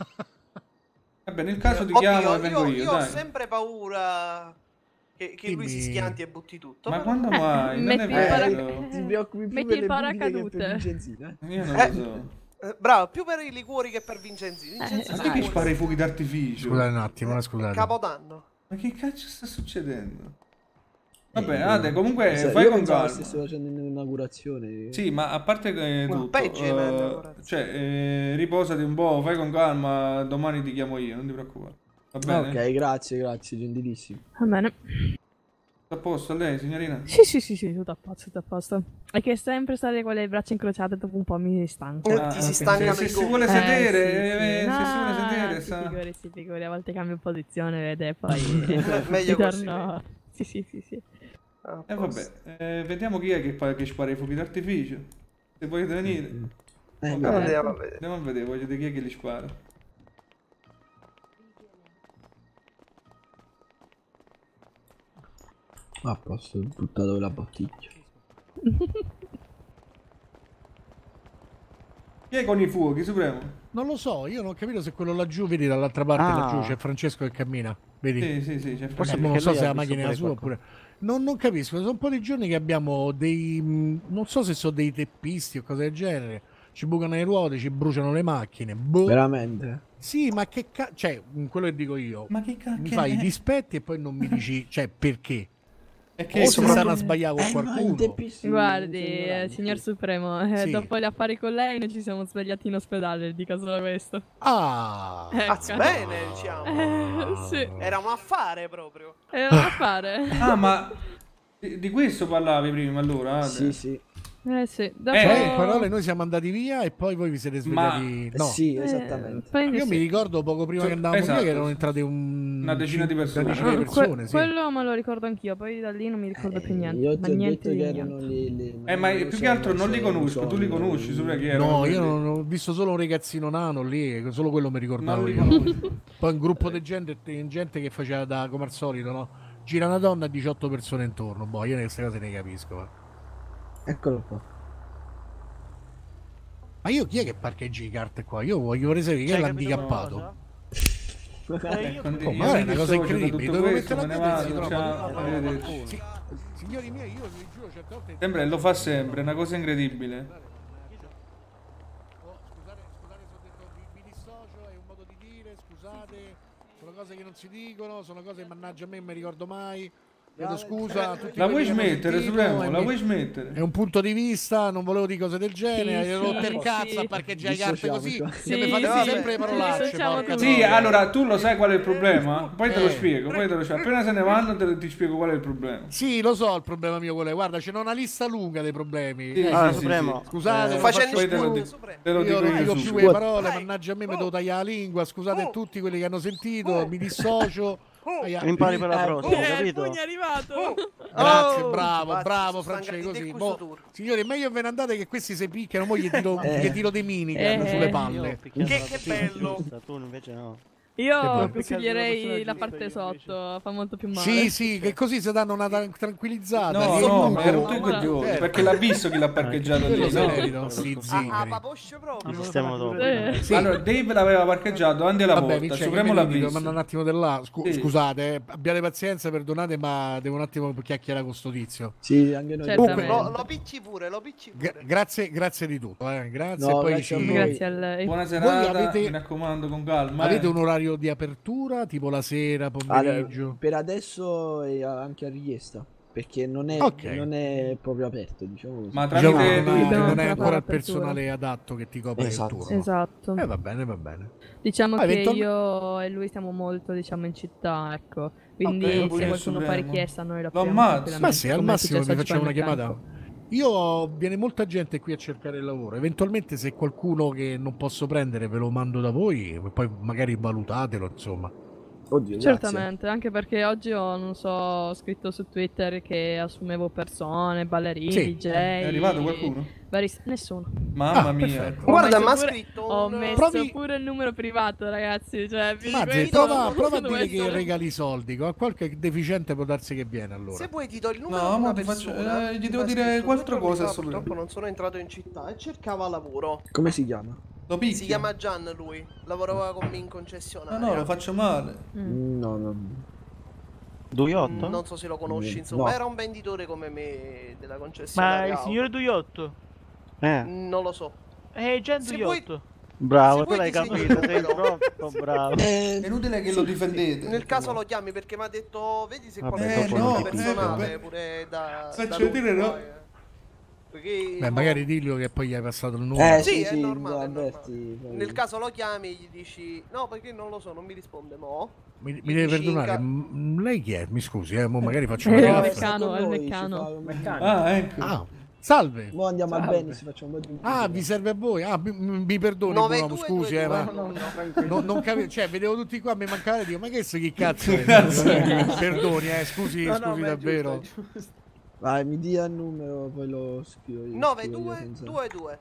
Vabbè, nel caso ti chiamo e vengo io, io, io ho dai. sempre paura che, che lui si Dimmi- schianti e butti tutto. Ma però- quando mai? Non è metti il vero. paraca- Ti preoccupi più Metti per il le bibite che paracadute. per Vincenzina, eh? Io non Eh. lo so. Eh, bravo, più per i liquori che per Vincenzi. Vincenzi Eh, Ma che spara i fuochi d'artificio? Scusate un attimo, eh, scusate. Capodanno. Ma che cazzo sta succedendo? Vabbè, Eh, Ade, comunque sai, fai io con pensavo calma. stessi facendo un'inaugurazione. Sì, ma a parte che Ma tutto, peggio di eh, un'inaugurazione. cioè, eh, riposati un po', fai con calma, domani ti chiamo io, non ti preoccupare. Va bene? Ok, grazie, grazie, gentilissimo. Va bene. Sta a posto lei, signorina? Sì, sì, sì, sì, tutto a posto, tutto a posto. È che sempre stare con le braccia incrociate dopo un po' mi stanco. Eh, ti si ok. stancano se, i se si gomiti. vuole Eh, sedere, sì, eh, sì. se No, si vuole sedere, si sa... figuri, si figuri, a volte cambio posizione, vede, poi... Meglio così. ritorno- Sì, sì, sì, sì. Ah, E eh, vabbè, eh, vediamo chi è che, fa, che spara i fuochi d'artificio. Se volete venire. Eh, Ok, no. Andiamo a vedere. Andiamo a vedere, voglio vedere chi è che li spara. Ah, posso buttato la bottiglia. Chi è con i fuochi, Supremo? Non lo so, io non ho capito se quello laggiù, vedi dall'altra parte Ah. laggiù c'è Francesco che cammina. Vedi? Sì, sì, sì, c'è Forse Francesco. non so Perché se lui la ha visto macchina è la sua pure oppure. Non, non capisco, sono un po' di giorni che abbiamo dei. mh, Non so se sono dei teppisti o cose del genere. Ci bucano le ruote, ci bruciano le macchine. Boh. Veramente? Sì, ma che cazzo. Cioè, mh, quello che dico io. Ma che cazzo? Mi fai i dispetti e poi non mi dici. Cioè, perché? È che o si stanno a sbagliare con qualcuno. Guardi, eh, signor Supremo, eh, Sì. dopo gli affari con lei noi ci siamo svegliati in ospedale, dica solo questo. Ah! Ecco. Cazzo, bene, diciamo. Eh, sì. Era un affare proprio. Era un affare. Ah, ma di, di questo parlavi prima allora? Ade? Sì, sì. Eh sì, dopo... Cioè, in parole, noi siamo andati via e poi voi vi siete Ma- svegliati. No. Sì, Eh, esattamente. quindi Io sì. mi ricordo poco prima So- che andavamo esatto. via che erano entrate un... Una decina di persone. Una decina di Ah, persone, que- sì. quello me lo ricordo anch'io, poi da lì non mi ricordo più niente. Io Ma ti ho niente detto di che niente. erano le, le... Eh, ma non più so, che altro non li so, conosco, so, tu li non- conosci, Supremo, chi erano No, quelli? io non ho visto solo un ragazzino nano lì, solo quello mi ricordavo Non li io. conosci. Poi un gruppo di gente, gente che faceva da, come al solito, no? Gira una donna e diciotto persone intorno. Boh, io queste cose ne capisco. Ma, Eccolo qua. ma io chi è che parcheggia i carte qua? Io voglio vorrei sapere chi è l'handicappato. Eh, con- Oh, io ma è mi una cosa dissocio da incredibile. tutto Dove questo, mettere me la ne testa e si vado, trova ciao, qualcuno. arrivederci. Sì, signori miei, io vi giuro certe volte. Sempre, lo fa sempre, è una cosa incredibile. Oh, scusate, scusate se ho detto mi, mi dissocio, è un modo di dire, scusate, sono cose che non si dicono, sono cose che mannaggia a me non mi ricordo mai. Chiedo scusa a tutti La quelli vuoi che hanno smettere, sentito, Supremo? e La mi- vuoi smettere? È un punto di vista, non volevo dire cose del genere, Sì, hai rotto sì, il cazzo sì. a parcheggiare le carte così, Dissociamoci. che mi Sì, fate sì, sempre sì, parolacce, dissociamo porca tutti. Sì, troia. allora tu lo sai qual è il problema? Poi te lo Eh. spiego, poi te lo spiego. Appena se ne vanno te, ti spiego qual è il problema. Sì, lo so il problema mio qual è, guarda, c'è una lista lunga dei problemi. Sì, Eh, sì, allora, sì, Supremo, sì. scusate, Eh, non facendo faccio poi te lo, più. di- te lo Io dico non io dico più subito. le parole, mannaggia a me, mi devo tagliare la lingua, scusate a tutti quelli che hanno sentito, mi dissocio. Aia. Impari per la Eh, prossima, Eh, il capito? pugno è arrivato. Grazie, Oh, bravo, basta, bravo sono Francesco. stancati di Così. questo Boh, tour. signori, meglio ve ne andate che questi si picchiano, mo gli tiro, Eh. gli tiro dei mini che Eh. hanno sulle Io palle. ho picchiato Che- la che persona bello. giusta, tu invece no. Io bello. consiglierei la parte sotto, fa molto più male. Sì, sì, che così si danno una tra- tranquillizzata. No, Io no, non ma hai rotto i compro. coglioni, Eh, perché l'ha visto chi l'ha parcheggiato quello lì, se no? meritano, sti Ah, ah, zingari. paposcio proprio. Ci stiamo dopo. Eh. Sì. Allora, Dave l'aveva parcheggiato, Andy alla Vabbè, porta, Vincenzo, Supremo che l'ha me ne dico, visto. manda un attimo di là. Scu- Sì. Scusate, eh, abbiate pazienza, perdonate, ma devo un attimo chiacchierare con sto tizio. Sì, anche noi. Certamente. Lo, lo picci pure, lo picci pure. Gra- grazie, grazie di tutto, eh. grazie. No, e poi grazie a ci... voi. Grazie a lei. Buona Voi serata, avete- mi raccomando, con calma. Avete eh. un orario di apertura, tipo la sera, pomeriggio? Allora, per adesso è anche a richiesta, perché non è, Ok. non è proprio aperto, diciamo così. Ma Diciamo tramite che non, lui, è, Dobbiamo non è ancora ancora fare il l'apertura. personale adatto che ti copre Esatto. il turno. Esatto. Eh, va bene, va bene. Diciamo Ah, che eventual- io e lui stiamo molto, diciamo, in città, ecco. Quindi Ok, se pure qualcuno fa Supremo. richiesta noi lo Lo apriamo ammazzo. tranquillamente, Ma sì, al come massimo è vi successo facciamo una oggi qua nel chiamata. campo. Io viene molta gente qui a cercare il lavoro. Eventualmente, se qualcuno che non posso prendere ve lo mando da voi, poi magari valutatelo, insomma. Oddio, grazie. Certamente, anche perché oggi ho, non so, ho scritto su Twitter che assumevo persone, ballerini, Sì. D J. È arrivato qualcuno? vari- Nessuno. Mamma Ah, mia. perfetto. Ho Guarda, messo mi ha pure- scritto Ho un- messo Provi- pure il numero privato, ragazzi. Cioè, vi Mazzi, questo- prova, prova a dove dire che sono- regali i soldi. A qualche deficiente può darsi che viene allora. Se vuoi ti do il numero No, di mo una ti faccio- persona eh, gli che devo mi ha dire scritto quattro due giorni cose fa, sopra. Purtroppo non sono entrato in città e cercava lavoro. Come si chiama? Lo picchi? Si chiama Gian lui, lavorava con me in No, concessionaria. no, lo faccio male. Mm. No, no. Duiotto? Non so se lo conosci, insomma, No. era un venditore come me della Ma concessionaria. il signore Duiotto? Eh. Non lo so. Eh, Gian Se vuoi- Duiotto. Bravo, Se tu vuoi l'hai ti segno il capito, sei numero. troppo bravo. È inutile che lo difendete. Nel caso lo chiami perché mi ha detto, vedi se Vabbè, qualcosa dopo c'è lo di capisco. personale Eh, pure da... Faccio da lui, dire no. poi, eh. Perché Beh, mo- magari dillo che poi gli hai passato il numero. Eh, Sì, sì, è sì, normale, lo è avverti. poi. Nel caso lo chiami gli dici, no perché non lo so, non mi risponde, mo. Mi, Gli mi deve dici in perdonare, ca- m- lei chi è? Mi scusi, eh, mo magari faccio Eh, una il No, è gaffa. stato meccano, è il noi, ci meccano. fa un- Meccanico. Ah, ecco. Ah, salve. Mo andiamo al Salve. Benis, facciamo un po' di... Ah, vi serve a voi? Ah, mi, mi perdoni, nove buon uomo, due scusi, due eh, due, ma no, no, no. no- non capivo, cioè, vedevo tutti qua, mi mancava e dico, ma che se chi cazzo è? Perdoni, eh, scusi, No, no, scusi ma è davvero. giusto, è giusto. Vai, mi dia il numero, poi lo scrivo io. nove scrivo io due senza- due due.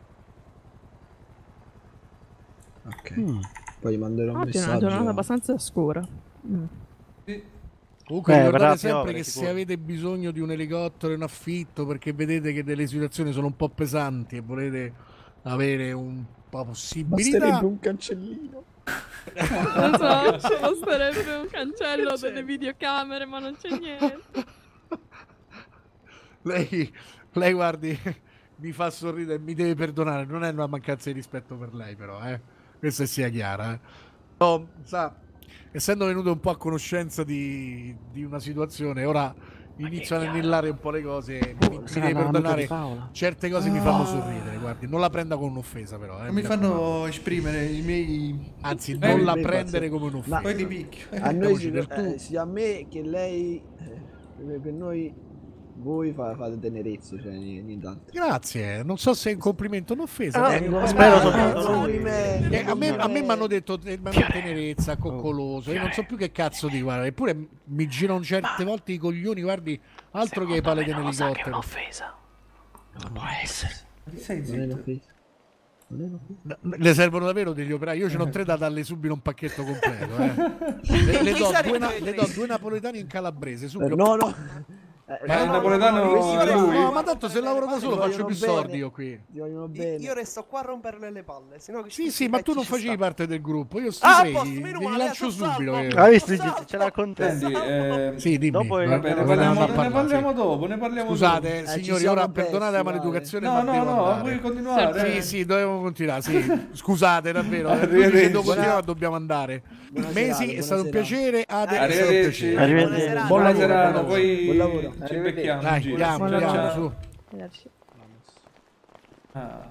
Ok. Mm. Poi manderò un Oggi è una messaggio. giornata abbastanza scura. Mm. Comunque Eh, ricordate verrà sempre piovere, che se sicuro. avete bisogno di un elicottero in affitto perché vedete che delle situazioni sono un po' pesanti e volete avere un po' possibilità, Basterebbe un cancellino. Non so, basterebbe un cancello delle videocamere, ma non c'è niente. lei, lei guardi, mi fa sorridere, mi deve perdonare, non è una mancanza di rispetto per lei però, eh. Questa sia chiara, eh. No, sa, essendo venuto un po' a conoscenza di, di una situazione, ora inizio ad anillare un po' le cose, mi, mi sarà deve la muta perdonare, di Paola. certe cose mi fanno sorridere, guardi, non la prenda come un'offesa però, eh, Non mi raccomando. fanno esprimere i miei... Anzi, Eh, non la mi prendere pazzo. come un'offesa. Ma- Poi li picchio. A noi Mettiamoci si- del tu. eh, sia a me che lei, eh, per noi, voi fa- fate tenerezza, cioè ni- nient'altro. Grazie, non so se è un complimento o un'offesa. Ah, eh, no, spero eh, soltanto non lui. di me, Eh, a non me, di a me mi hanno detto eh, ma tenerezza, coccoloso, io non so più che cazzo di guarda, eppure mi girano certe volte i coglioni, guardi, altro che pale dell'elicottero. Offesa. Non può essere. Sei Non è zitto. un'offesa. Non è un'offesa. No, le servono davvero degli operai, io ce n'ho tre da darle subito un pacchetto completo, eh. le, le do due, na- le do due napoletani in calabrese, Eh, subito. no, no. Eh, Ma no, il no, napoletano no, no, è lui? No, ma tanto se lavoro da solo Ti faccio vogliono più bene. soldi io qui. Ti vogliono Io, bene. io resto qua a romperle le palle, sennò che Sì, ci- sì, ma tu non ci facevi sta. parte del gruppo, io sti Ah, a tre, posto, li, meno li male, lancio sono subito. salvo. io. Hai visto? Salvo. Ce l'ha con te. Senti, eh, Sì, dimmi. Dopo il- va bene, ne Dove parliamo, andavamo a ne parlare, parliamo sì. dopo, ne parliamo Scusate, dopo. Eh, ci signori, siamo ora persi, perdonate la vai. maleducazione, No, ma no, devo no, andare. vuoi continuare? Sì, sì, dobbiamo continuare, sì. Scusate, davvero. eh, Arrivederci. Lui dice, continuare, dobbiamo andare. Buona Mesi, serata, è stato un buona piacere. Ade, è stato un Arrivederci. piacere. Arrivederci. Buona Buon Buona lavoro, serata, buon poi Buon lavoro. ci becchiamo. Dai, in giro. andiamo, Ciao, andiamo, ciao. su. Arrivederci. Ah,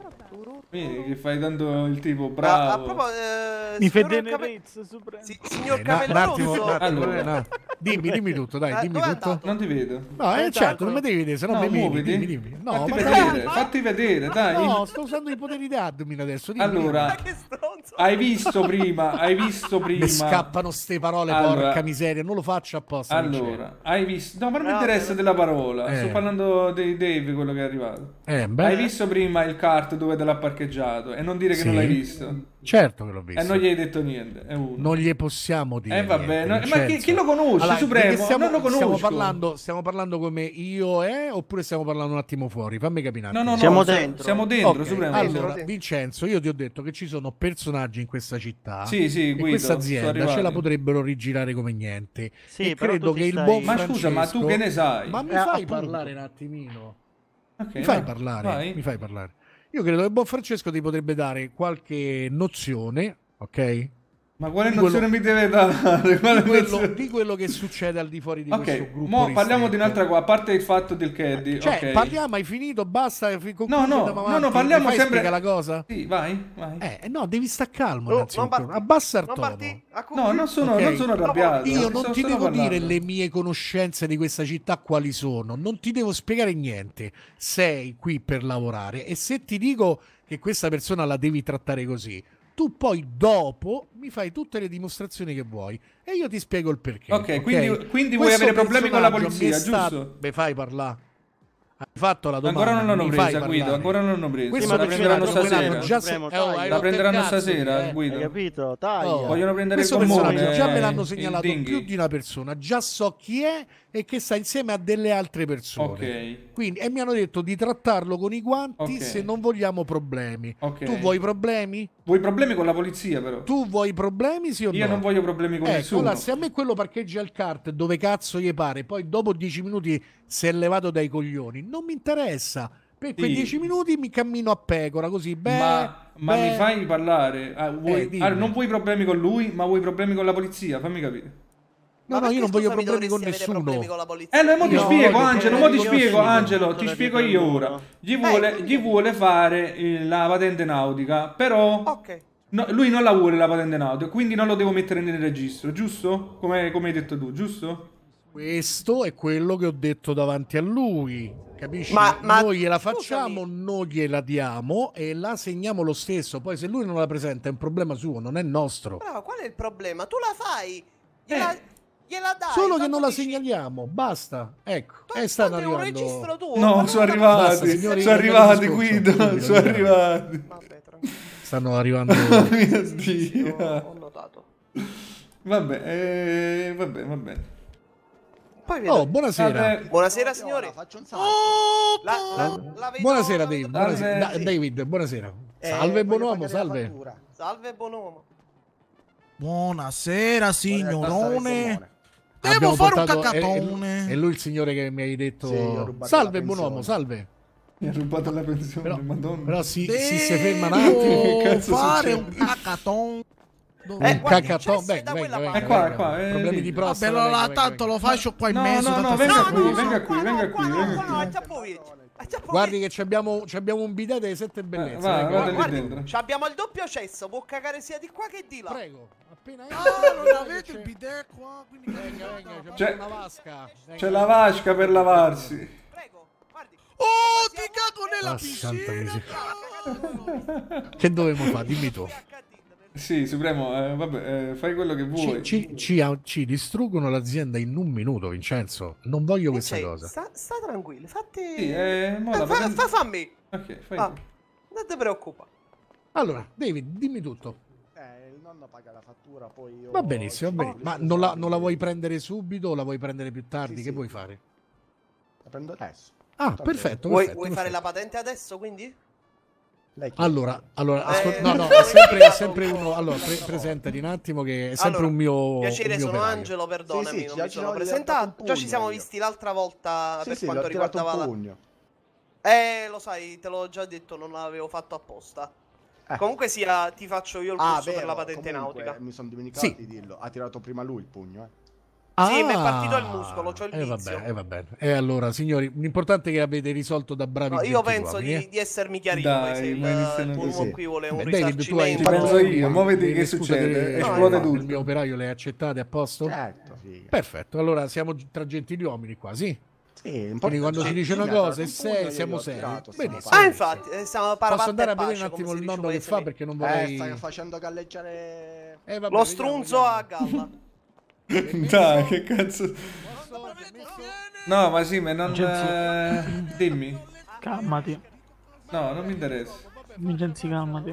vedi che fai tanto il tipo Ah, a bravo. proposito, eh, Mi signor fai Cape- tenerezza suprema. Sì, signor Eh, na- un Capello attimo, Rosso. un attimo, Allora. eh, no. Dimmi, dimmi tutto, dai, Eh, dimmi dove è tutto. andato? Non ti vedo. No, eh, Eh, certo, non tanto. mi devi vedere, se no No, mi dimmi, muoviti. dimmi, dimmi. No, fatti ma vedere, fatti vedere, dai. no, sto usando i poteri di admin adesso. Dimmi, Allora, Che stronzo. hai visto prima, hai visto dimmi. prima. Mi scappano ste parole, Allora. porca miseria, non lo faccio apposta. Allora, hai visto. No, ma non mi No, interessa no. della parola. Eh. Sto parlando di Dave, quello che è arrivato. Eh, beh, Hai visto prima il kart dove te l'ha parcheggiato e non dire che Sì. non l'hai visto. certo che l'ho visto. E non gli hai detto niente. È uno. Non gli possiamo dire. Eh, vabbè, niente, no, ma chi- Vincenzo. chi lo conosce, Allora, Supremo? di che Stiamo, Non lo stiamo conosco. parlando, stiamo parlando come io è oppure stiamo parlando un attimo fuori? Fammi capire. un No, attimo. no, no, Siamo sia- dentro. Siamo dentro, Ok, Supremo. allora, Sì. Vincenzo, io ti ho detto che ci sono personaggi in questa città Sì, sì, e Guido, questa sono azienda arrivati. ce la potrebbero rigirare come niente. Sì, e però credo tu ti che il stai- buon Ma scusa, ma tu Francesco- che ne sai? Ma mi Eh, fai appunto. parlare un attimino? Ok, Mi fai vai, parlare? vai. Mi fai parlare? Io credo che il buon Francesco ti potrebbe dare qualche nozione, ok? Ma quale Di quello- nozione mi deve dare? Quale Di quello, nozione? di quello che succede al di fuori di questo Ok, gruppo. mo parliamo di ristretto. un'altra cosa, a parte il fatto del caddy, Cioè, ok. parliamo, hai finito, basta. fi- No, concludi, no, andiamo no, avanti. no, parliamo Mi fai sempre- spiegare la cosa? Sì, vai, vai. Eh, no, devi sta calmo, Oh, innanzitutto. non parti. Abbassa il Non tono. parti? A cu- No, non sono, Ok. non sono arrabbiato. Io sto- non ti sto devo parlando. dire le mie conoscenze di questa città quali sono, non ti devo spiegare niente. Sei qui per lavorare e se ti dico che questa persona la devi trattare così, tu poi dopo mi fai tutte le dimostrazioni che vuoi e io ti spiego il perché. Ok, quindi- quindi vuoi Questo avere problemi con la personaggio polizia, mi è stato- giusto? Beh, fai parlare. Hai fatto la domanda. Ancora non l'hanno mi fai presa, Guido, parlare. ancora non l'hanno presa. Questo Ma la prenderanno personaggio me stasera. l'hanno già Supremo, se- eh, oh, taglia. hai La rotto il prenderanno cazzo, stasera, eh. Guido. Hai capito? Taglia. Oh. Vogliono prendere Questo il gommone, personaggio già me l'hanno il segnalato dinghy. più di una persona, già so chi è e che sta insieme a delle altre persone. Ok. Quindi, e mi hanno detto di trattarlo con i guanti Ok. se non vogliamo problemi. Ok. Tu vuoi problemi? Vuoi problemi con la polizia, però? Tu vuoi problemi, sì o Io no? non voglio problemi con Ecco, nessuno. allora, se a me quello parcheggia il kart dove cazzo gli pare, poi dopo dieci minuti si è levato dai coglioni, non mi interessa. Per quei Sì. dieci minuti mi cammino a pecora, così, beh, Ma, ma beh. mi fai parlare? Ah, vuoi- Eh, dimmi. ah, non vuoi problemi con lui, ma vuoi problemi con la polizia? Fammi capire. No, no, io non voglio problemi con nessuno. Eh, no, mo ti Io spiego, voglio Angelo, mo problemi ti con spiego, nessuno. Angelo, ti spiego io ora. Gli vuole, gli vuole fare eh, la patente nautica, però no, lui non la vuole la patente nautica, quindi non lo devo mettere nel registro, giusto? Come, come hai detto tu, giusto? Questo è quello che ho detto davanti a lui, capisci? Ma- ma- Noi gliela facciamo, non gliela diamo e la segniamo lo stesso. Poi se lui non la presenta è un problema suo, non è nostro. Però qual è il problema? Tu la fai, gliela, gliela dai. Solo che tanto non la dici- segnaliamo, basta. Ecco, e stanno tanto è un arrivando. registro tuo. No, ma sono non- arrivati, Basta, signori, sono cambiamo arrivati, discorso, Guido, subito, sono andiamo. arrivati. Stanno arrivando. Oh mio Dio. Ho notato. Vabbè, eh, vabbè, va bene. Poi Oh, buonasera. Vabbè. Buonasera signori. Faccio un Oh, la, la, la vedo- Buonasera Dave, buonasera. Salve. Da- David, buonasera. Eh, Salve voglio buon uomo, pagare la salve. fattura. Salve buon uomo. Buonasera signorone. Devo Abbiamo fare un portato- è- è- cacatone. È lui il signore che mi hai detto. Sì, ho rubato Salve la buon uomo, pensione. salve. Mi ha rubato la pensione, Però- madonna. Però si, Devo si, si ferma un attimo. Che cazzo fare succede? un cacatone. Un guardi, cacatone, c'è- venga, da quella venga, parte. venga, È qua, venga. è qua, eh, Problemi lì. di Vabbè, prostata. allora venga, venga, tanto venga. lo faccio qua in No, mezzo. no, no, tanto venga sta- qui, no, venga no, qui, qua venga no, qua qui, no, venga qua no, qui. è già povericcio. È già Guardi povericcio. che ci abbiamo, ci abbiamo un bidet delle sette bellezze. Eh, va, venga, vada venga. lì Guardi, dentro. ci abbiamo il doppio cesso, può cagare sia di qua che di là. Prego, appena Ah, non avete il c'è- bidet qua, quindi Venga, venga, c'è C'è- una vasca. Venga. C'è la vasca per lavarsi. Prego, guardi. Oh, ti cago nella Ah, santa piscina. miseria. Che dovevamo fare? Dimmi tu. Sì, Supremo, eh, vabbè, eh, fai quello che vuoi. Ci, ci- ci- ci distruggono l'azienda in un minuto, Vincenzo. Non voglio questa Cioè, cosa. Sta, sta tranquillo, fatti. Sì, eh, mo Eh, la fa, patente- fa, fammi. Ok, fai Ah, tu. non ti preoccupa. Allora, David, dimmi tutto. Eh, il nonno paga la fattura, poi io... Va benissimo, va benissimo. Ma non la, non la vuoi prendere subito o la vuoi prendere più tardi? Sì, che sì. vuoi fare? La prendo adesso. Ah, Tanto- perfetto, Vuoi, perfetto. vuoi fare perfetto. la patente adesso, quindi? Lei chi è? Allora, allora Eh, ascol- no, no, come è sempre, è chiamo? sempre uno. Allora, pre- presentati un attimo che è sempre Allora, un mio. Piacere, un mio sono operaio. Angelo, perdonami, Sì, sì, non già mi ci sono ho presentato. tirato un Già ci siamo pugno io. visti l'altra volta Sì, per sì, quanto l'ho tirato un riguardava la... pugno. Eh, lo sai, te l'ho già detto, non l'avevo fatto apposta. Eh. Comunque sia, ti faccio io il Ah, corso per vero, la patente comunque, nautica. mi sono dimenticato Sì. di dirlo. Ha tirato prima lui il pugno, eh. Sì, mi è partito il muscolo, c'ho il eh, vizio. vabbè, eh, vabbè. E allora, signori, l'importante è che avete risolto da bravi No, io gentiluomini, penso eh. di, di essermi chiarito. Dai, se il, ma iniziano il tuo così. uomo qui vuole un Beh, David, tu hai risarcimento. Ci penso problemi, io, mo vedi le che scuse succede, delle- esplode del tutto. mio operaio le accettate a posto? Certo, figa. Perfetto, allora siamo tra gentiluomini qua, sì? Sì, Quindi quando si dice una cosa e se siamo seri, benissimo. Ah, infatti, eh, stiamo Posso andare a vedere un attimo il nonno che fa perché non Eh, vorrei... stai facendo galleggiare... Eh, vabbè, Lo vediamo, strunzo a galla. Dai, che cazzo. No, ma sì, ma non. eh, Dimmi. Calmati. No, non mi interessa. Vincenzi, calmati.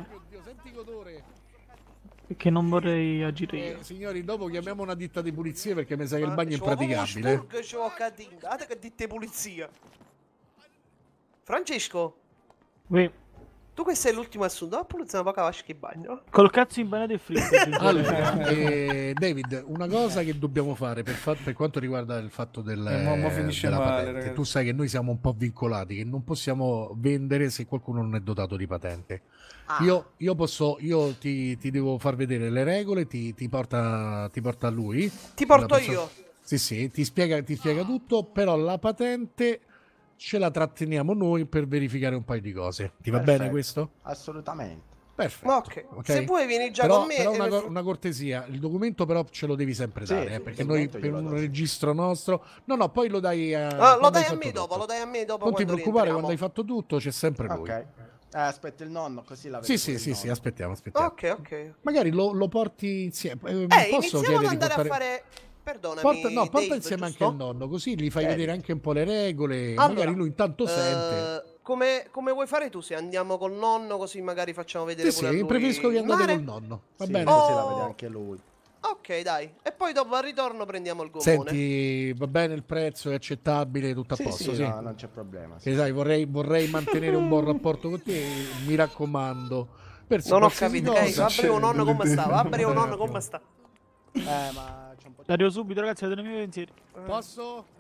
Perché non vorrei agire io. Eh, signori, dopo chiamiamo una ditta di pulizie perché mi sa che il bagno è C'ho proprio impraticabile. spurgo, c'ho cadinga. Guarda che dite pulizia. Francesco, Uè, tu questo è l'ultimo assunto. La pulizia una poca vasca in bagno. col cazzo in bagnato e fritto. Allora, eh, David, una cosa che dobbiamo fare per, fa- per quanto riguarda il fatto del, Eh, mo- mo finisce della male, patente, ragazzi. tu sai che noi siamo un po' vincolati, che non possiamo vendere se qualcuno non è dotato di patente. Ah. Io, io posso, io ti, ti devo far vedere le regole, ti, ti porta, ti porta lui. Ti porto Una persona- io. Sì, sì, ti spiega, ti spiega tutto, però la patente ce la tratteniamo noi per verificare un paio di cose. Ti va Perfetto. bene questo? Assolutamente. Perfetto. Ma ok. ok. Se vuoi vieni già Però, con me. però e una, mi- co- una cortesia, il documento però ce lo devi sempre Sì, dare, eh, sì, perché il noi documento per glielo un do, sì. registro nostro... No, no, poi lo dai a... Ah, lo quando hai dai a fatto me dopo, tutto. lo dai a me dopo. Non ti quando preoccupare, rientriamo. quando hai fatto tutto c'è sempre lui. Ok. Eh, aspetta il nonno, così la Sì, vedo sì, pure sì, il sì, nonno. aspettiamo, aspettiamo. Ok, ok. Magari lo, lo porti insieme. Eh, Eh, posso iniziamo ad chiedere di andare portare... a fare. Perdonami. Porta, no, porta Dave, insieme giusto? anche il nonno, così gli fai Eh. vedere anche un po' le regole. Allora, magari lui intanto eh, sente. Come, come vuoi fare tu? Se andiamo col nonno, così magari facciamo vedere Sì, pure a sì, lui preferisco che il andate mare? col nonno. Va Sì, bene? così la Oh. vede anche lui. Ok, dai. E poi dopo al ritorno prendiamo il gommone. Senti, va bene il prezzo, è accettabile, tutto a Sì, posto, sì, sì. no, non c'è problema. sì. Che sai, vorrei, vorrei mantenere un buon rapporto con te, mi raccomando. Per Non ho qualsiasi capito, ok? cosa- Va bene un nonno come sta? Va bene un nonno come sta? Eh, ma c'è un po' di... Arrivo subito, ragazzi, avete i miei pensieri. Posso?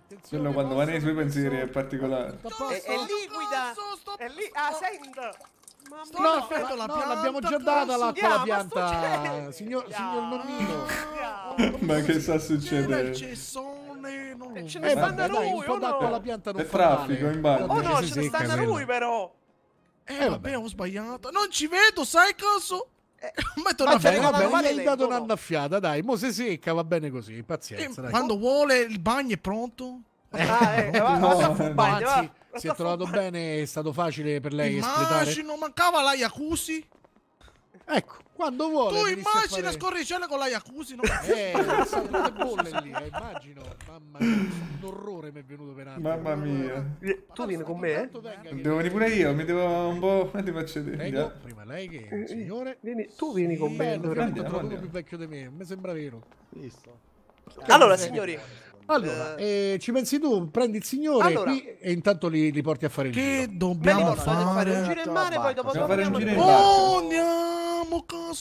Quello quando va nei suoi pensieri è particolare. È, è liquida! È lì, ah, senta! Mamma No, mia, no, la no, pianta, l'abbiamo già cazzo. data l'acqua alla Yeah, ma sto pianta, dicendo. signor, signor nonnino. Ma che sta C'era il succedendo? cessone, non lo Ce so. ne Eh, stanno vabbè, dai, un lui, po' o d'acqua no? alla pianta non È fa traffico male. in bagno. Oh no, Perché ce si ne secca stanno quello. lui però! Eh, vabbè, ho sbagliato. Non ci vedo, sai cosa? Metto Va una bene, ferma. va bene, vale gli hai dato lento, no? un'annaffiata, dai, mo se secca, va bene così, pazienza, dai. Quando vuole il bagno è pronto. Ah, eh, va, No, vada a fare un no, bagno, va. Anzi, Vada si a è fare trovato un bagno. bene, è stato facile per lei espletare. Immagino, mancava la jacuzzi. Ecco, quando vuole. Tu venisse a immagina fare- scorricelle con la jacuzzi, no? Eh, sono le bolle lì, eh, immagino. Mamma mia, un orrore mi è venuto per anni. Mamma mia. Tu vieni con me, eh? Devo venire pure io, mi devo un po'. Ti faccio Prego, vedere. prima lei che è un signore. Vieni, tu vieni con me. Bello, dovremmo- veramente andiamo, trovato uno andiamo. più vecchio di me, mi sembra vero. Visto? Allora, Eh, signori, Allora, eh, ci pensi tu, prendi il signore Allora. qui e intanto li, li porti a fare il Che giro. me li dobbiamo porto a fare un fare? giro in mare, poi dopo Dobbiamo fare un torniamo giro di in nuovo. barca. Oh, andiamo, cazzo.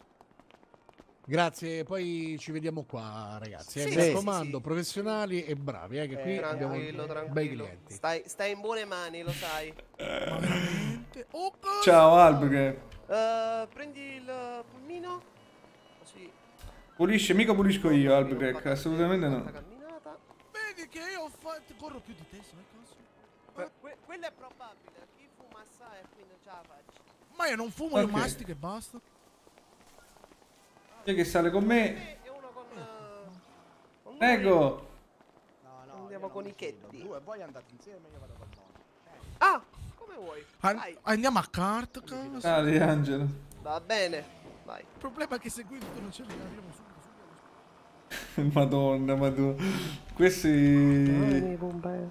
Grazie, poi ci vediamo qua, ragazzi. Eh, Sì, mi sì, raccomando, sì, sì. professionali e bravi, eh, che qui Eh, abbiamo tranquillo, bei tranquillo. clienti. Stai, stai in buone mani, lo sai. Ma veramente? Oh, cazzo. Ciao Albuquerque. Eh, prendi il pulmino. Così. Pulisce, mica pulisco io Albuquerque, assolutamente no. Camminata. Vedi che io ho fatto... corro più di te, sai cosa? Que- que- quello è probabile. Chi fuma assai e quindi non ce la faccio. Ma io non fumo, io Ok. mastico e basta. Chi è che sale con me? E uno con, eh, con noi. Prego. No, no, Andiamo io non con mi i chetti. fido. Due, voi andate insieme, io vado con noi. Ah, come vuoi. An- Vai. andiamo a carta, cazzo. Sali Angelo. Va bene. Vai. Il problema è che se qui tu non ce li arriviamo subito, subito. Madonna, madonna. Questi. Vieni con me.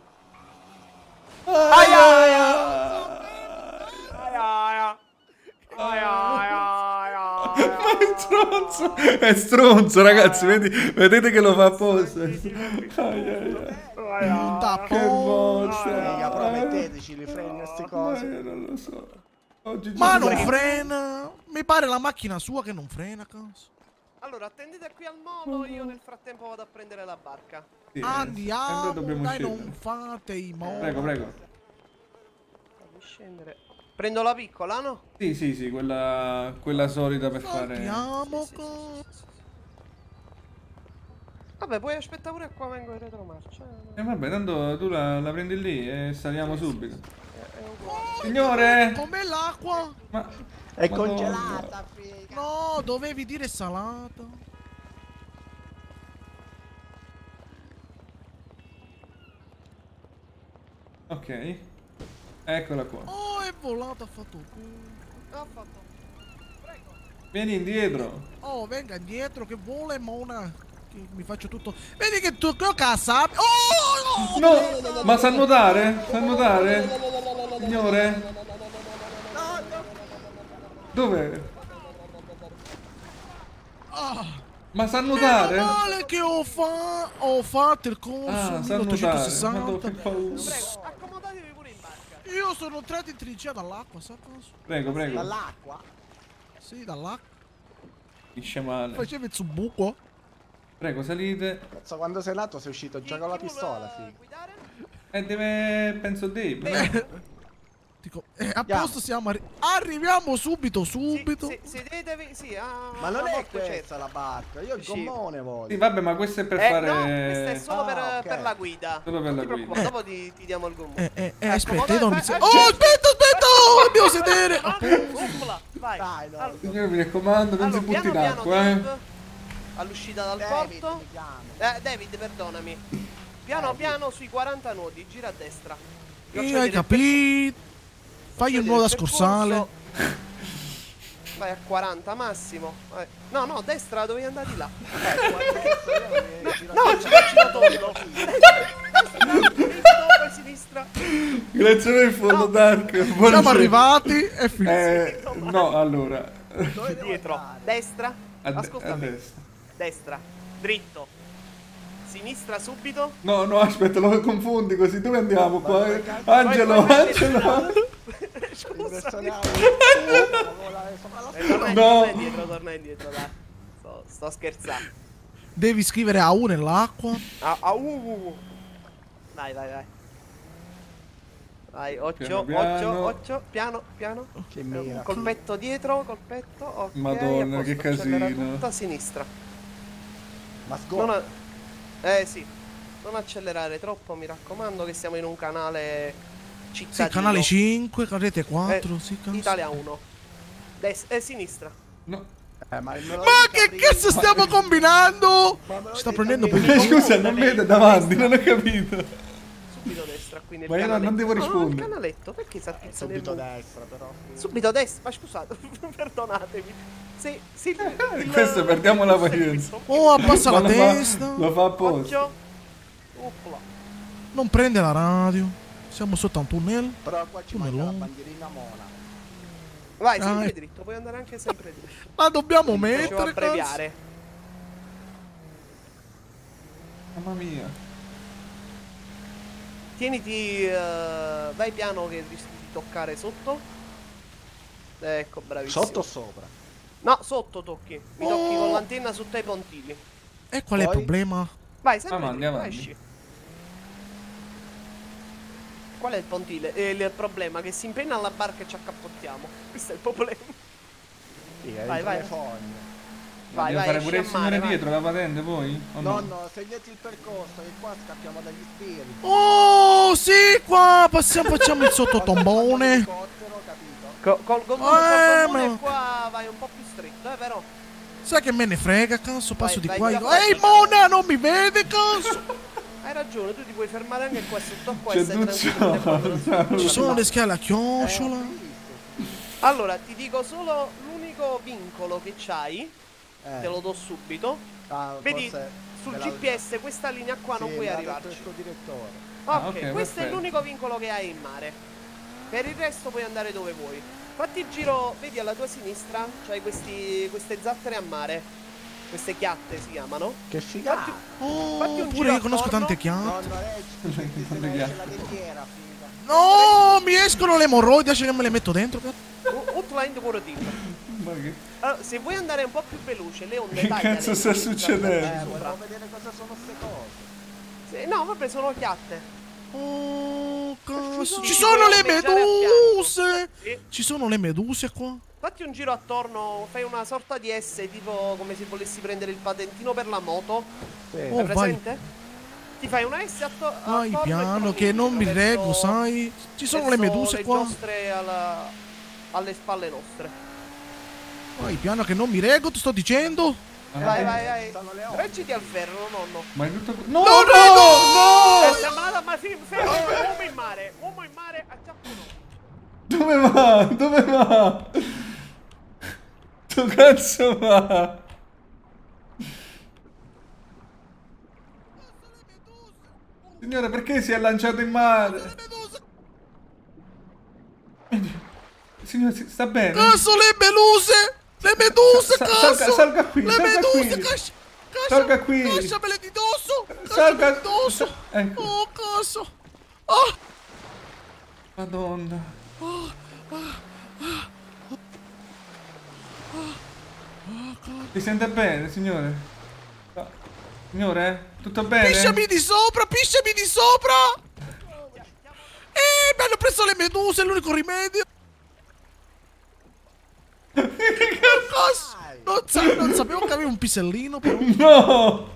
Aia, Aia, aia. Aia, aia, aia. Ma è stronzo. È stronzo, ragazzi. Vedi, vedete che lo fa apposta. Aia, aia. Un tappo. Che mostra. Mica, prometteteci li freni a ste Ma cose. io non lo so. Oggi Ma ci non sono- frena. Mi pare la macchina sua che non frena, cazzo. Allora, attendete qui al molo, io nel frattempo vado a prendere la barca. Sì, Andiamo, sempre dobbiamo dai, scendere. non fate i modi. Prego, prego. Fammi scendere. Prendo la piccola, no? Sì, sì, sì, quella, quella solita per fare. Andiamo, Sì, sì, sì, sì, sì, sì. Vabbè, puoi aspettare pure qua, vengo in retromarcia. E vabbè, tanto tu la, la prendi lì e saliamo subito. È, è uguale. Signore! Com'è l'acqua? Ma... È Madonna. congelata, figa. No, dovevi dire salata. Ok. Eccola qua. Oh, è volata, ha fatto bene. Ha fatto. Prego. Vieni indietro. Oh, venga indietro che vuole, Mona. Che mi faccio tutto. Vedi che tu che casa. Oh! No! Ma sa nuotare? Sa nuotare? Signore? Dov'è? Ah, Ma sa meno nuotare? male che ho, fa... ho fatto il corso Ah, sa nuotare. milleottocentosessanta. Madonna, che paura. Prego, accomodatevi pure in barca. Io sono entrato in trincea dall'acqua, sa cosa? Prego, prego. Dall'acqua? Sì, dall'acqua. Finisce male. Facevi il subuco. Prego, salite. Cazzo, quando sei nato sei uscito già con la pistola, figa. Guidare? E deve... penso Dave. Dico, eh, a posto siamo arri- arriviamo subito, subito. Sì, sì, sedetevi, sì. Ah, Ma non ah, è molto questa certo. la barca, io il Sì. gommone voglio. Sì, vabbè, ma questo è per Eh, fare... no, questo è solo Ah, per, ok. per la guida. Solo per Non la ti guida. preoccupare, dopo ti, ti diamo il gommone. Eh, eh, eh, Ecco, aspetta, vabbè, io non mi fai- se- eh, Oh, aspetta, aspetta! Oh, dobbiamo sedere. Uppla, vai. Dai, no. Allora, Signore, mi raccomando, non allora, si butti piano in piano, acqua, eh. Dave, all'uscita dal David, porto. mi chiamo. Eh, David, perdonami. Piano piano sui quaranta nodi, gira a destra. Vi faccio Io hai vedere il capito. Fai faccio un vedere nuovo da il scorsale. percorso. Vai a quaranta massimo. Vai. No, no, destra, dovevi andare di là. No, no, ci faccio da tondo. Destra, dritto, poi sinistra. Grazie per il fondo dark. Siamo Buonasera. arrivati e finito. Eh, no, allora. Dietro, destra. A, de- Ascolta a me. destra. Destra, dritto. Sinistra subito. No, no, aspetta, lo confondi così. Dove andiamo qua? eh? Vai, Angelo, vai, vai, Angelo. Scusa. Personale. Eh, torna No. torna indietro, torna indietro, dai. Sto, sto scherzando. Devi scrivere A U nell'acqua. Ah, ah, uh, uh, uh. Vai, vai, vai. Vai, occhio, Piano, piano. occhio, occhio, piano, piano. Che Eh, mira. Un colpetto dietro, colpetto, ok. Madonna, a che posto, accelera casino. Tutto a sinistra. Ma Non a- Eh sì, non accelerare troppo, mi raccomando, che siamo in un canale cittadino. Sì, canale cinque, rete quattro, Eh, sì, cazzo. Italia uno. Des- eh, sinistra. No. Eh, ma, il Ma che cazzo stiamo combinando? Ci sta prendendo per il culo. Scusa, non vede davanti, non ho capito. Subito destra, quindi il Ma io non- non canaletto. devo No, no, il rispondere. canaletto, perché si attizza nel subito buco? destra, però. Subito destra, ma scusate, perdonatemi. Sì, sì, il- il- Questo perdiamo la il pazienza. servizio. Oh, abbassa Ma la lo fa- testa. Lo fa apposta. Occhio. Opla. Non prende la radio. Siamo sotto un tunnel. Però qua ci manca la Tunnelone. bandierina mona. Vai, sempre Dai. dritto, puoi andare anche sempre dritto. La dobbiamo Devo mettere, cazzo. abbreviare. Mamma mia. Tieniti, eh, vai piano che rischi di toccare sotto. Ecco, bravissimo. Sotto o sopra? No, sotto tocchi. Mi tocchi Oh. con l'antenna sotto ai pontili. E qual è il Poi? problema? Vai, sempre Avanti, dritto, avanti. esci. Qual è il pontile? Eh, il problema che si impenna alla barca e ci accappottiamo. Questo è il problema. Sì, è Vai, il vai. telefonio. Vai, Devo vai, fare esci pure a il signore mare, vai. dietro la patente poi? O no? Nonno, segnati il percorso che qua scappiamo dagli spiriti. Oh, sì, qua passiamo, facciamo il sottotombone. Elicottero, capito? Co- col gommone, Eh, col gommone ma- qua vai un po' più stretto, eh, però. Sai che me ne frega, cazzo, passo Vai, di vai, qua. già io- fatto. Ehi, Mona, non mi vede, cazzo. Hai ragione, tu ti puoi fermare anche qua sotto acqua C'è e stai tranquillo. Duccio. Ci sono le scale a chiocciola. Allora, ti dico solo l'unico vincolo che c'hai, Eh. te lo do subito. Ah, Vedi, forse sul me l'ha- G P S questa linea qua non Sì, puoi me l'ha detto arrivarci. il suo direttore. Ok, Ah, ok, questo è perfetto. l'unico vincolo che hai in mare. Per il resto puoi andare dove vuoi. Fatti il giro, vedi alla tua sinistra, c'hai questi, queste zattere a mare. Queste chiatte si chiamano. Che figata. Fatti, Oh, fatti un pure giro io conosco attorno. tante chiatte. Nonno, reggi, se Quante ne chiatte? esce la ghiacciera, figa. No, mi escono le emorroidi, lascia che me le metto dentro, cazzo. U- Outline Corotin. Ma che... Allora, se vuoi andare un po' più veloce, le onde Che tagliale, cazzo sta le- succedendo? Eh, sopra. volevo vedere cosa sono ste cose. Sì, no, vabbè, sono chiatte. Oh, cazzo. Ci Ci sono sono le ondeggiare a meduse. Sì. Ci sono le meduse qua. Fatti un giro attorno, fai una sorta di S, tipo come se volessi prendere il patentino per la moto. Sì. Oh, Hai vai. presente? Ti fai una S atto- attorno. Vai e piano, torni che non mi verso- reggo, sai. Ci sono le verso meduse qua. Le giostre alla- alle spalle nostre. Vai piano, che non mi reggo, ti sto dicendo. Vai, vai, vai. Sono le otto. Reggiti al ferro, nonno. Ma è tutto... No, Non no, reggo! Eh, siamo andati, ma sì, fermo, uomo in mare, uomo in mare, acciappo no. Dove va? Dove va? Tu cazzo va? Signore, perché si è lanciato in mare? Signore, si- sta bene? Cazzo, le meduse! Le meduse, Sa- cazzo! salga- salga qui, Le salga meduse, qui. cazzo! Salga qui. Cacciamele di dosso! Salga- Cacciamele di dosso! Ecco. Oh, cazzo! Ah! Madonna. Si sente bene, signore? No. Signore? Tutto bene? Pisciami di sopra, pisciami di sopra! Eh, mi hanno preso le meduse, è l'unico rimedio! Cazzo! Non, sa- non sapevo che avevi un pisellino, però. No!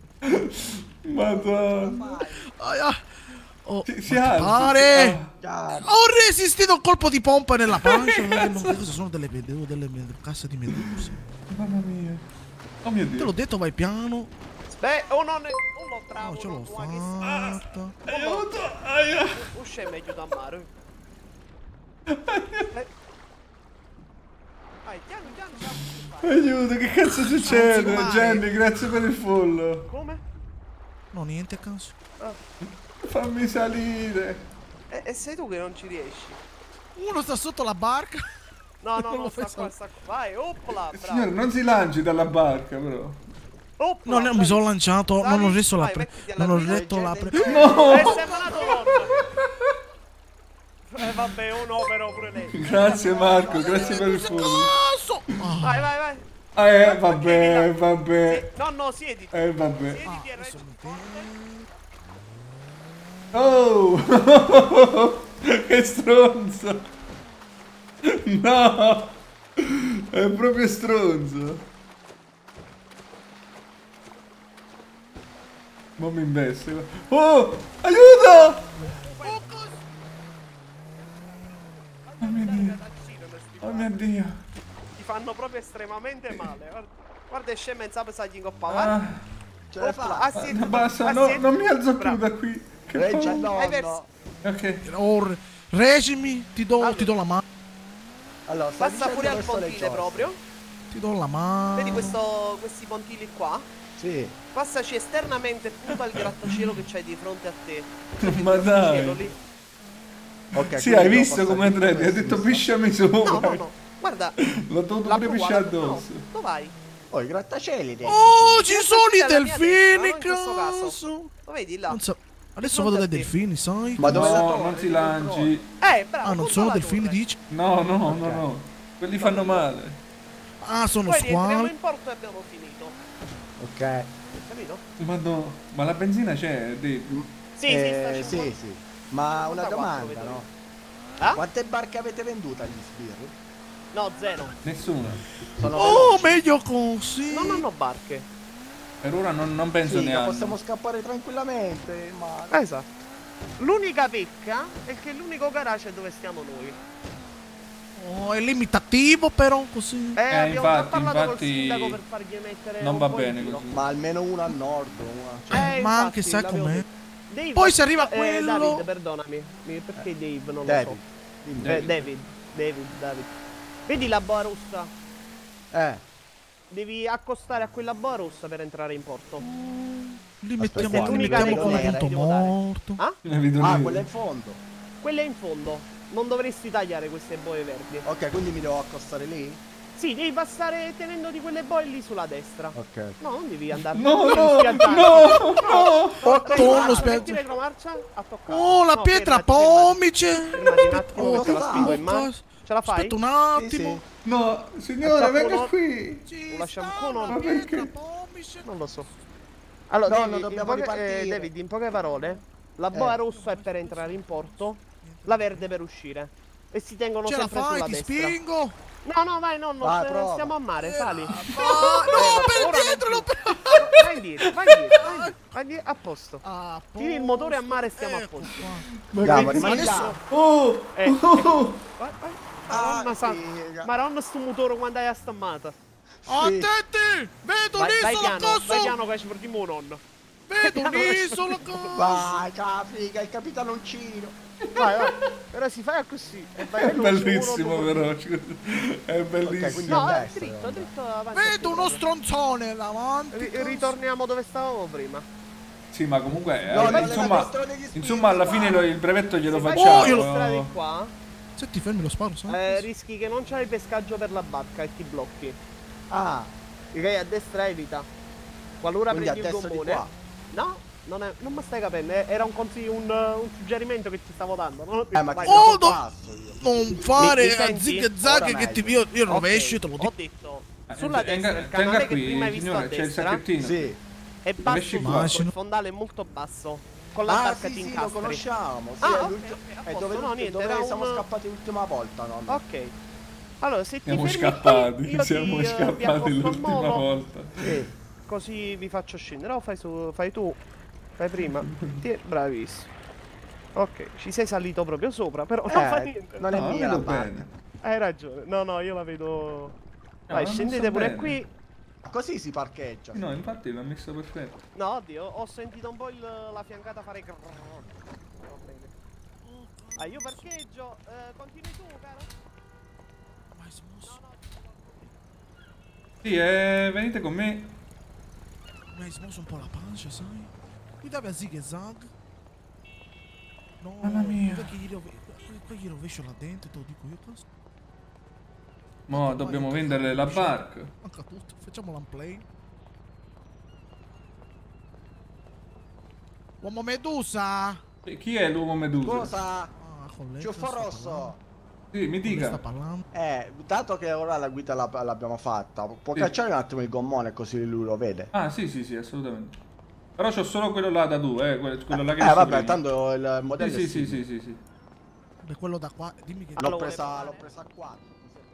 Madonna. Ah, ah. Oh, Si, si ma ti alza. pare? Ah, Ho resistito a un colpo di pompa nella pancia. Non so cosa sono delle, meduse, delle med- casse di meduse. Mamma mia. Oh mio Te Dio. l'ho detto, vai piano. Beh, oh no, ne- oh, lo travo, Oh, ce l'ho no, qua che fatta. Aiuto! Aia. usce e mi aiuta a mare. Vai, piano, piano, piano. Aiuto, che cazzo succede? mai. Jenny, grazie per il follow. Come? No, niente, cazzo. Ah. Fammi salire. E, e sei tu che non ci riesci? Uno sta sotto la barca. No, no, Non no, lo sta fai qua, sta qua. Vai, opla, Signore, bravo. non si lanci dalla barca, però. Opla, No, no, mi sono lanciato. Non ho reso la Vai, pre. mettiti alla Non ho guida e retto la pre. gente- No! Eh, sei malato l'otto. Eh, vabbè, un opero pure lei. Grazie Marco, grazie per il follow. Cazzo! Ah, Vai, vai, vai. Ah, eh, vabbè, vabbè. No, no, siediti. Eh, vabbè. Siediti e reggi forte. Oh! Che stronzo! No! È proprio stronzo! Ma mi investe. Oh! Aiuto! Oh mio Dio! Oh mio Dio! Ti fanno proprio estremamente male. Guarda, guarda è scema in sapere sa in coppa, Ah. guarda. Ce la fa. Ah, sì, Basta, ah, no, sì. non mi alzo più Bravo. da qui. Che Reggi il paura. Hai perso. nonno. Ok. Oh, re- reggimi, ti do, ti do la mano. Allora, sta Passa pure al pontile proprio. Ti do la mano. Vedi questo, questi pontili qua? Sì. Passaci esternamente punto al grattacielo che c'hai di fronte a te. Ma Cielo dai. lì. Ok, Sì, quindi hai devo visto passare come di Andrea? Ti ha questo, detto giusto? pisciami sopra. No, no, no. Guarda. L'ho dovuto la pure prua, pisciare no. addosso. Dove vai? Oh, i grattacieli dentro. Oh, ci Grattacieli sono i alla mia delfini, destra, no, in questo caso. cazzo. Lo vedi là? Non so. Adesso fronte vado a dai te. delfini, sai? Ma dove la No, torre? non si Di lanci. Eh, bravo. Ah, non punta sono alla delfini, torre. dici? No, no, no, no. Quelli fanno male. Ah, sono Poi rientriamo squali. in porto e abbiamo finito. Ok. Capito? Ma no, ma la benzina c'è, Dave. Sì, Eh, sì, sta sì, sì. Ma una quaranta-quattro, domanda, vedo no? Ah? Quante barche avete venduto agli sbirri? No, zero. Nessuna. Sono Oh, veloci. meglio così. Non hanno barche. Per ora non, non penso Sì, che neanche. possiamo scappare tranquillamente, ma... Ah, esatto. L'unica pecca è che l'unico garage è dove stiamo noi. Oh, è limitativo però così. Eh, abbiamo già infatti, parlato col infatti, sindaco per fargli mettere non un va po' in bene giro. così. Ma almeno una a nord, una... cioè- Eh, Ma anche infatti, sai l'avevo com'è. detto. Dave, Poi se arriva eh, quello- David, perdonami. Mi- Perché Dave? Non David. lo so. Dimmi. Eh, David. David, David. Vedi la boa rossa? Eh, Devi accostare a quella boa rossa per entrare in porto. Li Questa è mettiamo, li l'unica mettiamo come regola, punto devo dare. morto. Ah? La vedo ah, lì. quella in fondo. Quella è in fondo. Non dovresti tagliare queste boe verdi. Ok, quindi mi devo accostare lì? Sì, devi passare tenendoti quelle boe lì sulla destra. Ok. No, non devi andare. No, non devi no, schiantarti. no, no. Ok, Torno, guarda. aspetta. Metti retromarcia, a toccare. Oh, la No, pietra fermati, fermati. pomice. Fermati un attimo, Oh, che te la spiego in mano. cazzo. Ce la fai? Aspetta un Sì, attimo. sì. No, signore, Facciamo venga uno- qui. Lo lasciamo con Ma uno. perché? Non lo so. Allora, No, David, non in dobbiamo poche, ripartire. eh, David, in poche parole, la boa Eh. rossa è per entrare in porto, la verde per uscire. E si tengono Ce la sempre fai, sulla ti destra. spingo. No, no, vai, nonno, Vai, st- prova. stiamo a mare, sali. No, no, per ora dietro, non no, per... Vai indietro, vai indietro, vai indietro, vai indietro, a posto. Ah, Tiri il motore a mare e stiamo a ecco posto. qua. Andiamo, Sì, rimani sì, là. Oh, Eh, oh. Vai, vai. Ah, Madonna santa. figa. Madonna sto motore quando hai stammata. Attenti, vedo Vai, vai l'isola piano, vai coso. piano che ci perdiamo nonno. Vedo Vai piano, l'isola coso. Vai, capica, il capitanoncino. Vai, vai. Ora si fa così. E vai È veloce, bellissimo uno, due, però, è Ok, bellissimo. quindi No, a è destra, dritto, eh. dritto avanti. Vedo uno stronzone davanti. Ri- cazzo. ritorniamo dove stavamo prima. Sì, ma comunque, eh, No, non è la insomma, questione di spirito, insomma, alla fine guarda. lo- il brevetto glielo Se vai facciamo. per le strade qua, Se ti fermi lo sparo, sai? eh, rischi che non c'hai pescaggio per la barca e ti blocchi. Ah, Direi a destra evita. Qualora quindi a prendi il destra di gommone. qua. No, non, è, non mi stai capendo. eh, Era un, consiglio, un, un suggerimento che ti stavo dando. Non ho detto, Eh, ma vai, ti Oh, do no. passo io. Non fare Mi- mi a senti? zig e Ora zag che meglio. ti io, io Ok, rovescio, te lo Ho dico. detto. Eh, Sulla tenga- destra, il tenga canale che qui, prima hai visto a signore, c'è il destra sacchettino. Sì. è basso Mesci tutto, qua. il fondale è molto basso. Con la Ah, barca sì, ti sì, lo incastri. conosciamo. Sì, Ah, è ok, l'ultimo- ok, a è posto, dove, no, niente, dove era siamo un- scappati l'ultima volta, no? Ok. Allora, se ti Siamo fermi scappati, qui, io siamo ti, eh, vi scappati accosto al l'ultima molo, volta. Sì. così vi faccio scendere. O fai, su, fai tu, fai prima. Ti- bravissimo. Ok, ci sei salito proprio sopra, però non fa Eh, niente. non è No, mia la vedo barca. bene. Hai ragione. No, no, io la vedo. Vai, non scendete so pure bene. qui. Così si parcheggia. No, infatti l'ha messo perfetto. No, oddio, ho sentito un po' il, la fiancata fare grrrr. Va bene. Ah, io parcheggio. Eh, continui tu, caro? Ma hai smosso, Sì, eh, venite con me. mi hai smosso un po' la pancia, sai? Guidavi a zig e zag. No, Mamma mia. guarda che gli, rove- poi gli rovescio là dentro, te lo dico io, cazzo. Mo' dobbiamo vendere la barca. Manca tutto, facciamo l'unplay. Uomo Medusa! E chi è l'uomo medusa? Cosa? Ah, con lei Ciuffo sta parlando. rosso. Sì, mi Con lei sta dica. parlando. Eh, dato che ora la guida la- l'abbiamo fatta, può Sì. cacciare un attimo il gommone così lui lo vede? Ah, sì, sì, sì, assolutamente. Però c'ho solo quello là da due, eh, quello, quello là che Eh hai vabbè, prima. tanto il modello Sì, è sì, sì, simile. sì, sì, sì. Beh, quello da qua, dimmi che... L'ho presa, l'ho presa a quattro.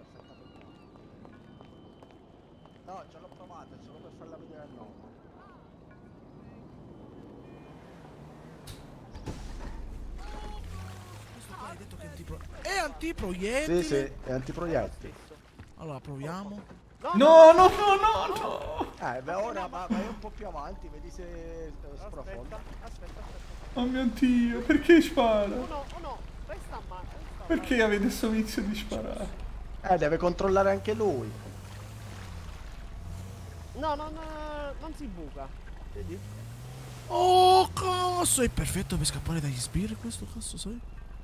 No, ce l'ho provata, solo per farla vedere al nome. Questo qua hai detto che è antipro... È antiproiettile? Sì, sì, è antiproiettili. Allora, proviamo. No, no, no, no, no! Eh, beh, ora va- vai un po' più avanti, vedi se eh, sprofonda. Aspetta, aspetta. Oh mio Dio, perché spara? Oh no, oh no, resta a mano. resta a Perché avete questo vizio di sparare? Eh, deve controllare anche lui. mano. No, non, non si buca. Vedi? Oh, cazzo, è perfetto per scappare dagli sbirri questo, cazzo, sai?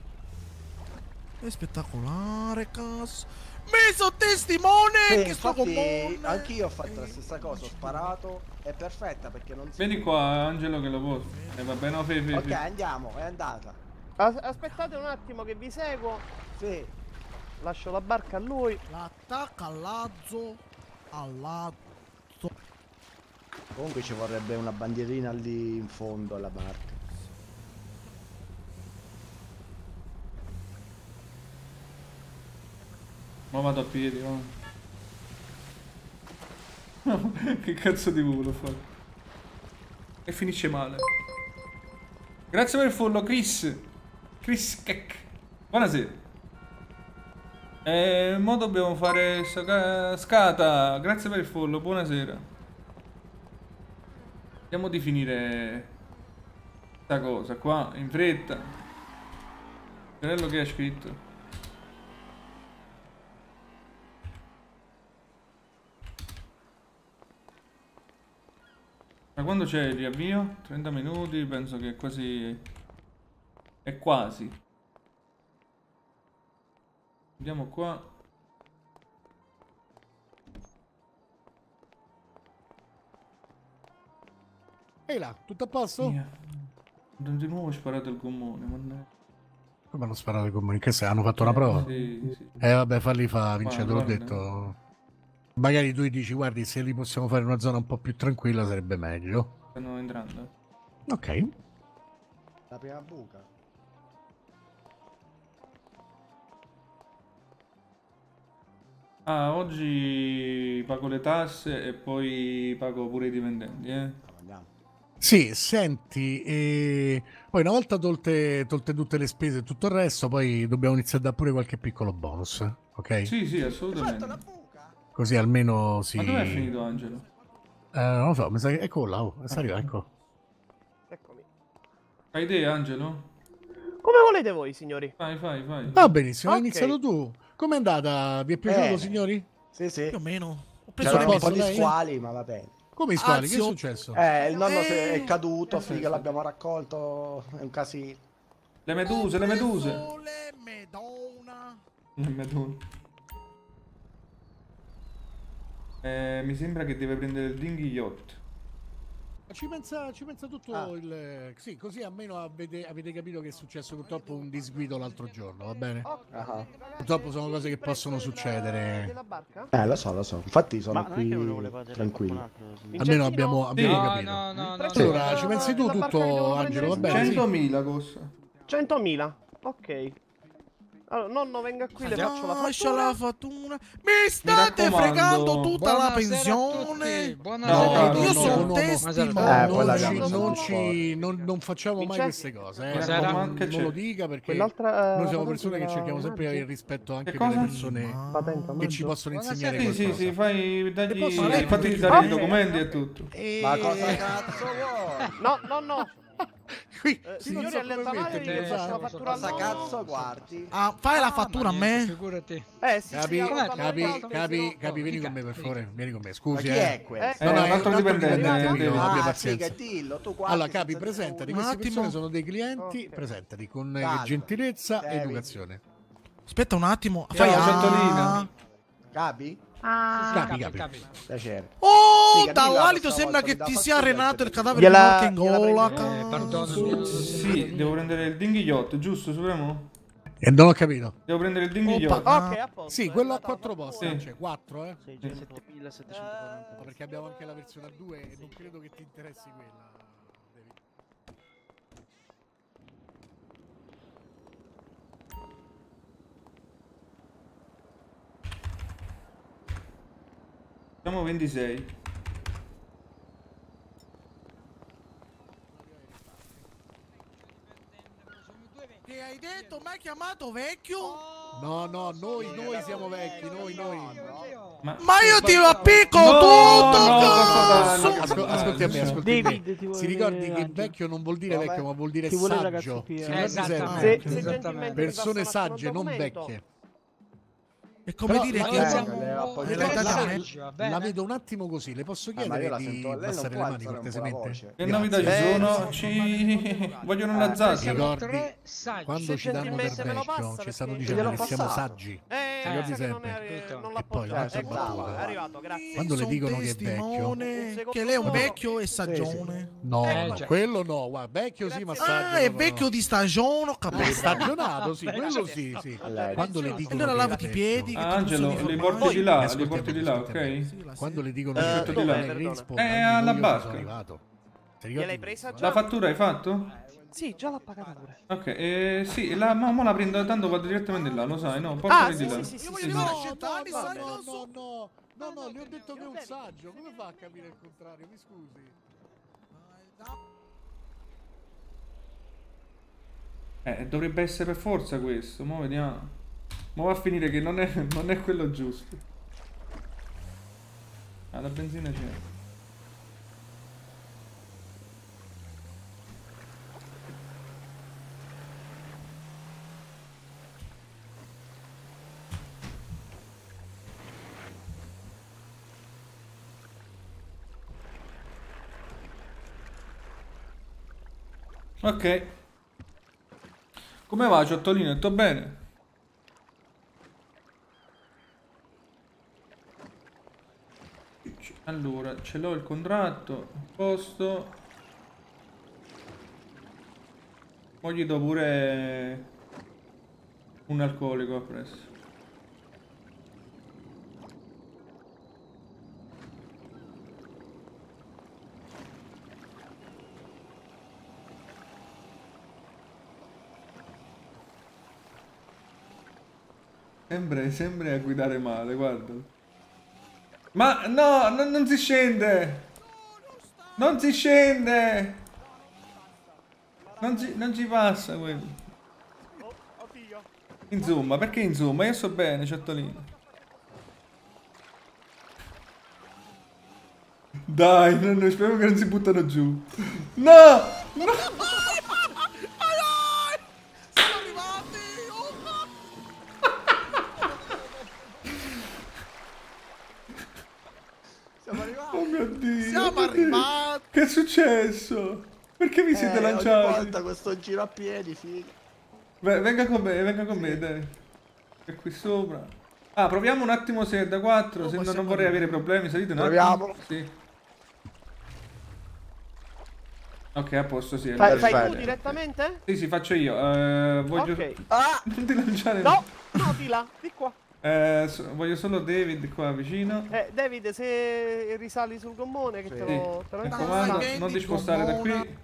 È spettacolare, cazzo. Mi sono testimone Sì, che sto con infatti anch'io ho fatto la stessa cosa, ho sparato, è perfetta perché non si... Vedi qua Angelo che lo può. E va bene, no, fe, fe, Ok, fe. andiamo, è andata. As- aspettate un attimo che vi seguo. Sì. Lascio la barca a lui. L'attacca al lazzo, al lazzo. Comunque ci vorrebbe una bandierina lì in fondo alla barca. Ma vado a piedi, no. Che cazzo di volo fa? E finisce male. Grazie per il follow, Chris. Chris Keck. Buonasera. E mo dobbiamo fare sta- scata. Grazie per il follow, buonasera. Vediamo di finire sta cosa qua in fretta. Quello che ha scritto. Da quando c'è il riavvio? trenta minuti, penso che è quasi... È quasi. Andiamo qua. Ehi là, tutto a posto? Mia. Di nuovo ho sparato il gommone, mannaggia. Come hanno sparato i comuni? Che se hanno fatto una prova? Sì, sì. Eh vabbè, falli fa, Vincenzo, l'ho Guarda, detto. Magari tu dici, guardi, se li possiamo fare in una zona un po' più tranquilla sarebbe meglio. Stanno entrando. Ok. La prima buca. Ah, oggi pago le tasse e poi pago pure i dipendenti, eh. Sì, senti, e poi una volta tolte, tolte tutte le spese e tutto il resto, poi dobbiamo iniziare a dare pure qualche piccolo bonus, ok? Sì, sì, assolutamente. Così almeno si... Ma dove è finito Angelo? Eh, non lo so, mi sa che... Ecco là, oh, sta arrivando, ecco. Eccomi. Hai idea, Angelo? Come volete voi, signori? Fai, fai, fai. Va benissimo, hai Ok. iniziato tu. Com'è andata? Vi è piaciuto, Bene. signori? Sì, sì. Più o meno. Ho preso C'erano le un po' di lei? squali, ma va bene. Come i squali? Che è Azio. successo? Eh, il nonno si è Eh, caduto, eh, sì, figa, sì. l'abbiamo raccolto, è un casino. Le meduse, le meduse. Le Medona. Le meduse. Eh, mi sembra che deve prendere il dinghy yacht. Ci pensa, ci pensa tutto Ah. il... Sì, così almeno avete, avete capito che è successo purtroppo un disguido l'altro giorno, va bene? Ah. Purtroppo sono cose che possono succedere. Della barca? Eh, lo so, lo so. Infatti sono Ma non è qui che uno voleva dire tranquillo. qualcun altro? Almeno abbiamo, abbiamo Sì. capito. No, no, no, Sì. Allora, ci pensi tu Della barca che tutto, devo Angelo, va prendere bene? Sì. centomila costa. centomila. Ok. Allora, nonno venga qui, le faccio la Lascia fattura. la fattura. Mi state raccomando. fregando tutta la Buonasera a pensione. tutti, No, buonasera. caro, Io no, sono no, no. testimone. Eh, poi la non, ci, gamba non, sono ci, non, non facciamo mai Vincenzo? queste cose, eh. Buonasera. non, Che non c'è? lo dica perché Quell'altra, eh, noi siamo patente persone che della cerchiamo sempre di Maggi? avere rispetto anche Che per le cosa? persone Patente a che ci maggio? possono Buonasera. insegnare Sì, sì, qualcosa. sì, fai, dagli, posso leggere? fatti dare i Ok. documenti e tutto. E... Ma cosa cazzo vuoi? No, no, no. Qui, Eh, sì, non signori, so come allontanate, metterli, io esatto. faccio la fattura al Cosa nonno. cazzo guardi? Ah, fai la Ah, fattura a ma niente, me. Figurati. Eh, sì, Capi, sì, allontanate capi, tanto, capi, sì, no. capi, vieni Dica, con me per dica. favore, vieni con me, Ma scusi, chi eh. è questo? Eh, No, no, un è altro dipendente, dipendente, Dio. abbia Ah, pazienza. figa, dillo, tu guardi Allora, capi, senza presentati, nessuno. queste Un attimo. persone sono dei clienti, Ok. presentati con eh, Calma. gentilezza e Devi. educazione. Aspetta un attimo. Ciao, Fai ah. Ciantolina. Capi? Capi, capi. Piacere. Oh, Figa, dall'alito dillo, sembra stavolta che mi dà ti sia fastidio arenato il essere- cadavere Gliela- di Markengola. gliela Eh, perdonami. Sì, devo prendere il dinghy yacht, giusto, Supremo? E non ho capito. Devo prendere il dinghy Oppa. yacht. Ok, a posto. Sì, è quello a andata la quattro posti, fattura. Sì. cioè quattro, eh. setemilasettecentoquaranta. No, perché abbiamo anche la versione a due e non credo che ti interessi quella. Siamo ventisei. Che hai detto? Mi hai chiamato vecchio? No, no, noi, noi siamo vecchi, noi, noi. Ma, io ti appicco No, tutto, no, cazzo! Ascol- ascolti a me, ascolti a me. David, ti vuole Si ricordi che Angelo. vecchio non vuol dire Vabbè. vecchio, ma vuol dire Ti vuole il saggio. ragazzo Pio. Si ricordi Esattamente. sempre? Se- se gentilmente Persone mi passa un attimo sagge, il non documento. vecchie. È come Però dire la- che la- siamo- le- le la- date a me. la, la vedo un attimo così, le posso Eh, ma chiedere io la di sento a lei, non abbassare può le mani alzare un po' la cortesemente? voce. Che novità ci Grazie. sono? Ci vogliono una Eh, zazza. Ti ricordi quando Se ci danno per gentilmente me lo vecchio, passa, ci stanno perché- dicendo Gliel'ho che siamo passato. saggi. Eh, Ti ricordi mi sa che non, sempre? è, non l'ha E poi portato. un'altra Ecco, battuta. è arrivato, grazie. Quando le Sono dicono che è vecchio, testimone che lei è un vecchio e saggione. no, Eh, no, già. quello no, guarda, vecchio sì, ma saggio Ah, è no, vecchio no. di stagione, ho capito. È stagionato, sì, quello sì, sì. Quando le dicono Allora che è lavati i vecchio. piedi, che ti Angelo, possono li informare. porti di là, li Ascolti porti a me, di là, ascolti a me. ok? Quando le dicono Eh, che tutto di là. è Greenspoon, È alla almeno io che barca. sono arrivato. Ti ricordi? Gliel'hai presa La già? fattura hai fatto? Sì, già l'ha pagata pure. Ok, eh, sì, la, ma mo la prendo, tanto vado direttamente là, lo sai, no? Ah, Portali sì, di là. sì, sì, sì, Io sì, voglio sì. dire No, cent'anni, no, sai no, cosa? no, no, no, no, le ho detto che è un saggio. Come fa a capire il contrario? Mi scusi. Eh, dovrebbe essere per forza questo, mo vediamo. Mo va a finire che non è, non è quello giusto. Ah, la benzina c'è. Ok. Come va, Ciottolino? Tutto bene? Allora, ce l'ho il contratto, a posto. Poi gli do pure un alcolico appresso. Sempre, sempre a guidare male, guarda. Ma no, no, non si scende! Non si scende! Non ci, non ci passa quello. Insomma, perché insomma? Io sto bene, Ciottolino. Dai, no, no, spero che non si buttano giù. No! No! Siamo arrivati! Siamo arrivati. Oh mio Dio! Siamo oh mio Dio. arrivati. Che è successo? Perché vi siete Eh, lanciati? ogni volta questo giro a piedi, figa. Beh, venga con me, venga con me, dai. È qui sopra. Ah, proviamo un attimo se è da quattro, Oh, se no possiamo non vorrei arrivare. avere problemi. Salite un Proviamo. attimo. Sì. Ok, a posto, sì. è Fai, libero. fai tu Perfetto. direttamente? Sì, sì, faccio io. Eh, voglio... Ok. Ah! Non ti lanciare. No, no, di là, di qua. Eh, so- voglio solo David qua vicino. Eh, David, se risali sul gommone che te Sì. lo, te lo Mi Dai, raccomando, vendi non ti spostare da gommona. qui.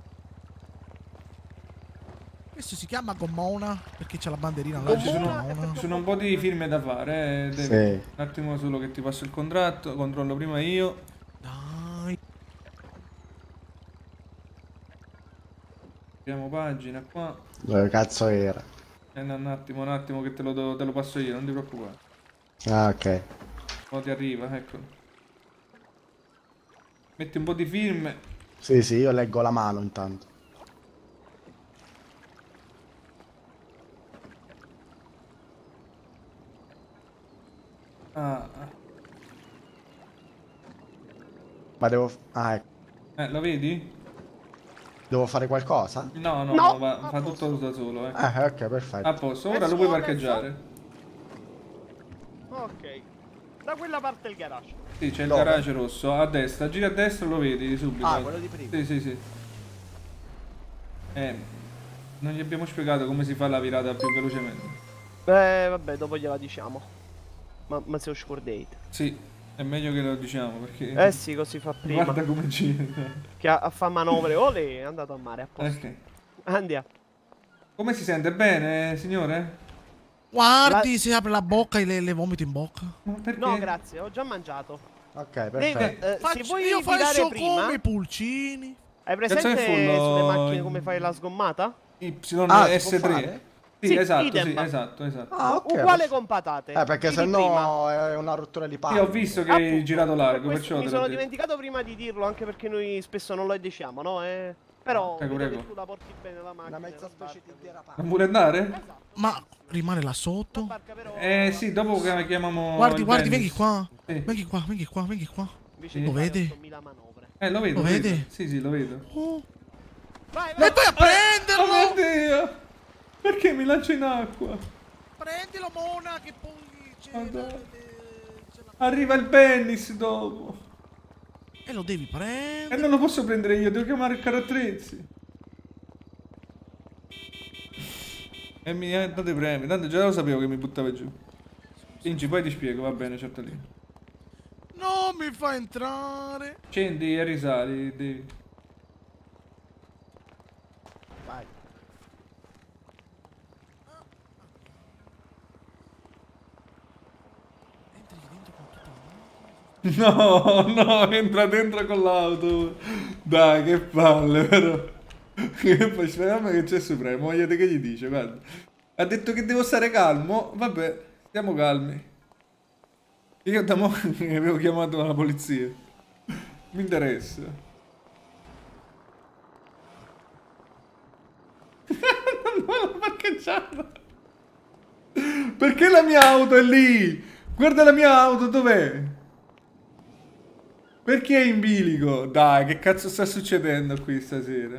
Questo si chiama gommona perché c'è la banderina là. Poi ci Gommona sono, è perché ci sono un po' di firme da fare, eh, David. Sì. Un attimo solo che ti passo il contratto, controllo prima io. Dai. Apriamo pagina qua. Dove cazzo era? Eh, no, un attimo, un attimo che te lo, do- te lo passo io, non ti preoccupare. Ah, ok. Oh, ti arriva, eccolo. Metti un po' di firme. Sì, sì, io leggo la mano intanto. Ah, Ma devo... Ah, ecco. eh, lo vedi? Devo fare qualcosa? No, no, No, no, va- a fa posto. tutto da solo, eh. Ah, ok, perfetto. A posto, ora Adesso, lo puoi adesso. parcheggiare. Ok. Da quella parte il garage. Sì, c'è il Dove? garage rosso, a destra, giri a destra lo vedi subito. Ah, quello di prima. Sì, sì, sì. Eh, non gli abbiamo spiegato come si fa la virata più velocemente. Eh, vabbè, dopo gliela diciamo. Ma, ma se lo scordate. Sì. È meglio che lo diciamo perché... Eh sì, così fa prima. Guarda come gira. Che a, a fa manovre. Olè, è andato a mare, a posto. Ok. Andiamo. Come si sente? Bene, signore? Guardi, La- si apre la bocca e le, le vomito in bocca. No, grazie, ho già mangiato. Ok, Dave, perfetto. eh, se Faccio- vuoi io guidare faccio prima... come i pulcini. Hai Cazzo presente che fullo- sulle macchine come fai la sgommata? Y Ah, si S può tre. fare? Sì, Sì, esatto, idem. sì, esatto, esatto. Ah, ok. Uguale con patate. Eh, perché Guidi sennò prima. è una rottura di palle. Io ho visto che hai girato largo, Questo perciò mi te sono l'ho detto. dimenticato prima di dirlo, anche perché noi spesso non lo diciamo, no? Eh, però Prego, vedo prego. che tu la porti bene la macchina. Una mezza specie di derapante. Non vuole andare? Ma rimane là sotto? Eh sì, dopo che chiamiamo... Guardi, il guardi, Dennis. vengi qua. Sì. Vengi qua, vengi qua, vengi qua. Invece Lo di fare vede? ottomila manovre. Eh, lo vedo, Lo vedo. vede? Sì, sì, lo vedo. Oh. Vai, E vai a Oh prenderlo! mio Dio! Perché mi lancio in acqua? Prendilo, Mona, che poi c'è... Madonna. Arriva il Bennis dopo. E lo devi prendere. E non lo posso prendere io, devo chiamare il carro attrezzi. E mi eh, date premi, tanto già lo sapevo che mi buttava giù. Ingi, poi ti spiego, va bene, certo lì. Non mi fa entrare. Scendi e risali, David. Vai. No, no, entra dentro con l'auto. Dai, che palle, però. Che poi speriamo che c'è Supremo. Vogliate che gli dice, guarda. Ha detto che devo stare calmo. Vabbè, stiamo calmi. Io da mo' che avevo chiamato la polizia. Mi interessa. Non l'ho parcheggiata. Perché la mia auto è lì? Guarda la mia auto, dov'è? Perché è in bilico? Dai, che cazzo sta succedendo qui stasera?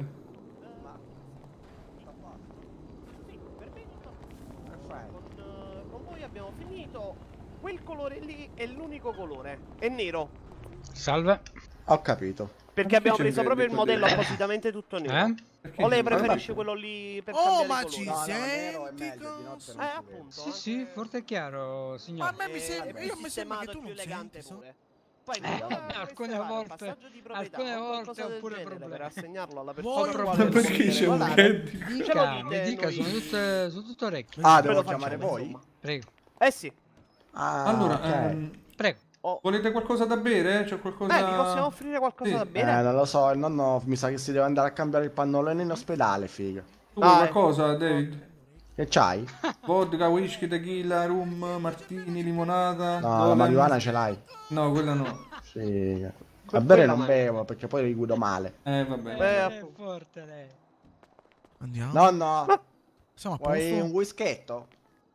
Con, con voi abbiamo finito. Quel colore lì è l'unico colore. È nero. Salve. Ho capito. Perché abbiamo c'è preso il proprio il debito modello di- appositamente tutto nero. Eh? Perché O lei c'è un preferisce debito? quello lì per Oh, cambiare ma colore? ci No, no, nero è senti, meglio, di notte cazzo? non Eh, si vede. appunto. Sì, sì, forte e chiaro, Ma signore. a me mi Eh, sembra, è io più mi sembra che sistemato, tu più non elegante senti, so. pure. Poi Eh, vediamo, vabbè, questo alcune è volte- passaggio di proprietà, alcune o volte qualcosa ho del pure genere problemi. per assegnarlo alla Voglio- persona. Ma quale perché volete c'è un regolare. caddy? Ce lo Dica, dite, mi dica, noi- sono tutte, sono tutto orecchio. Ah, Ve devo lo chiamare facciamo, voi? insomma. Prego, Eh sì. Ah, Allora, ok. ehm, prego. Oh. volete qualcosa da bere? C'è qualcosa... Eh, vi possiamo offrire qualcosa Sì. da Eh, bere? non lo so, il nonno mi sa che si deve andare a cambiare il pannolino in ospedale, figa. Tu vuoi Ah, qualcosa, David? Che c'hai? Vodka, whisky, tequila, rum, martini, limonata? No, la Golden? marijuana ce l'hai. No, quella no. Figa. A Que- bere quella non mai. bevo perché poi guido male. Eh, vabbè. Eh, È appunto. forte lei. Andiamo. Nonno, Siamo a vuoi un posto? whisketto?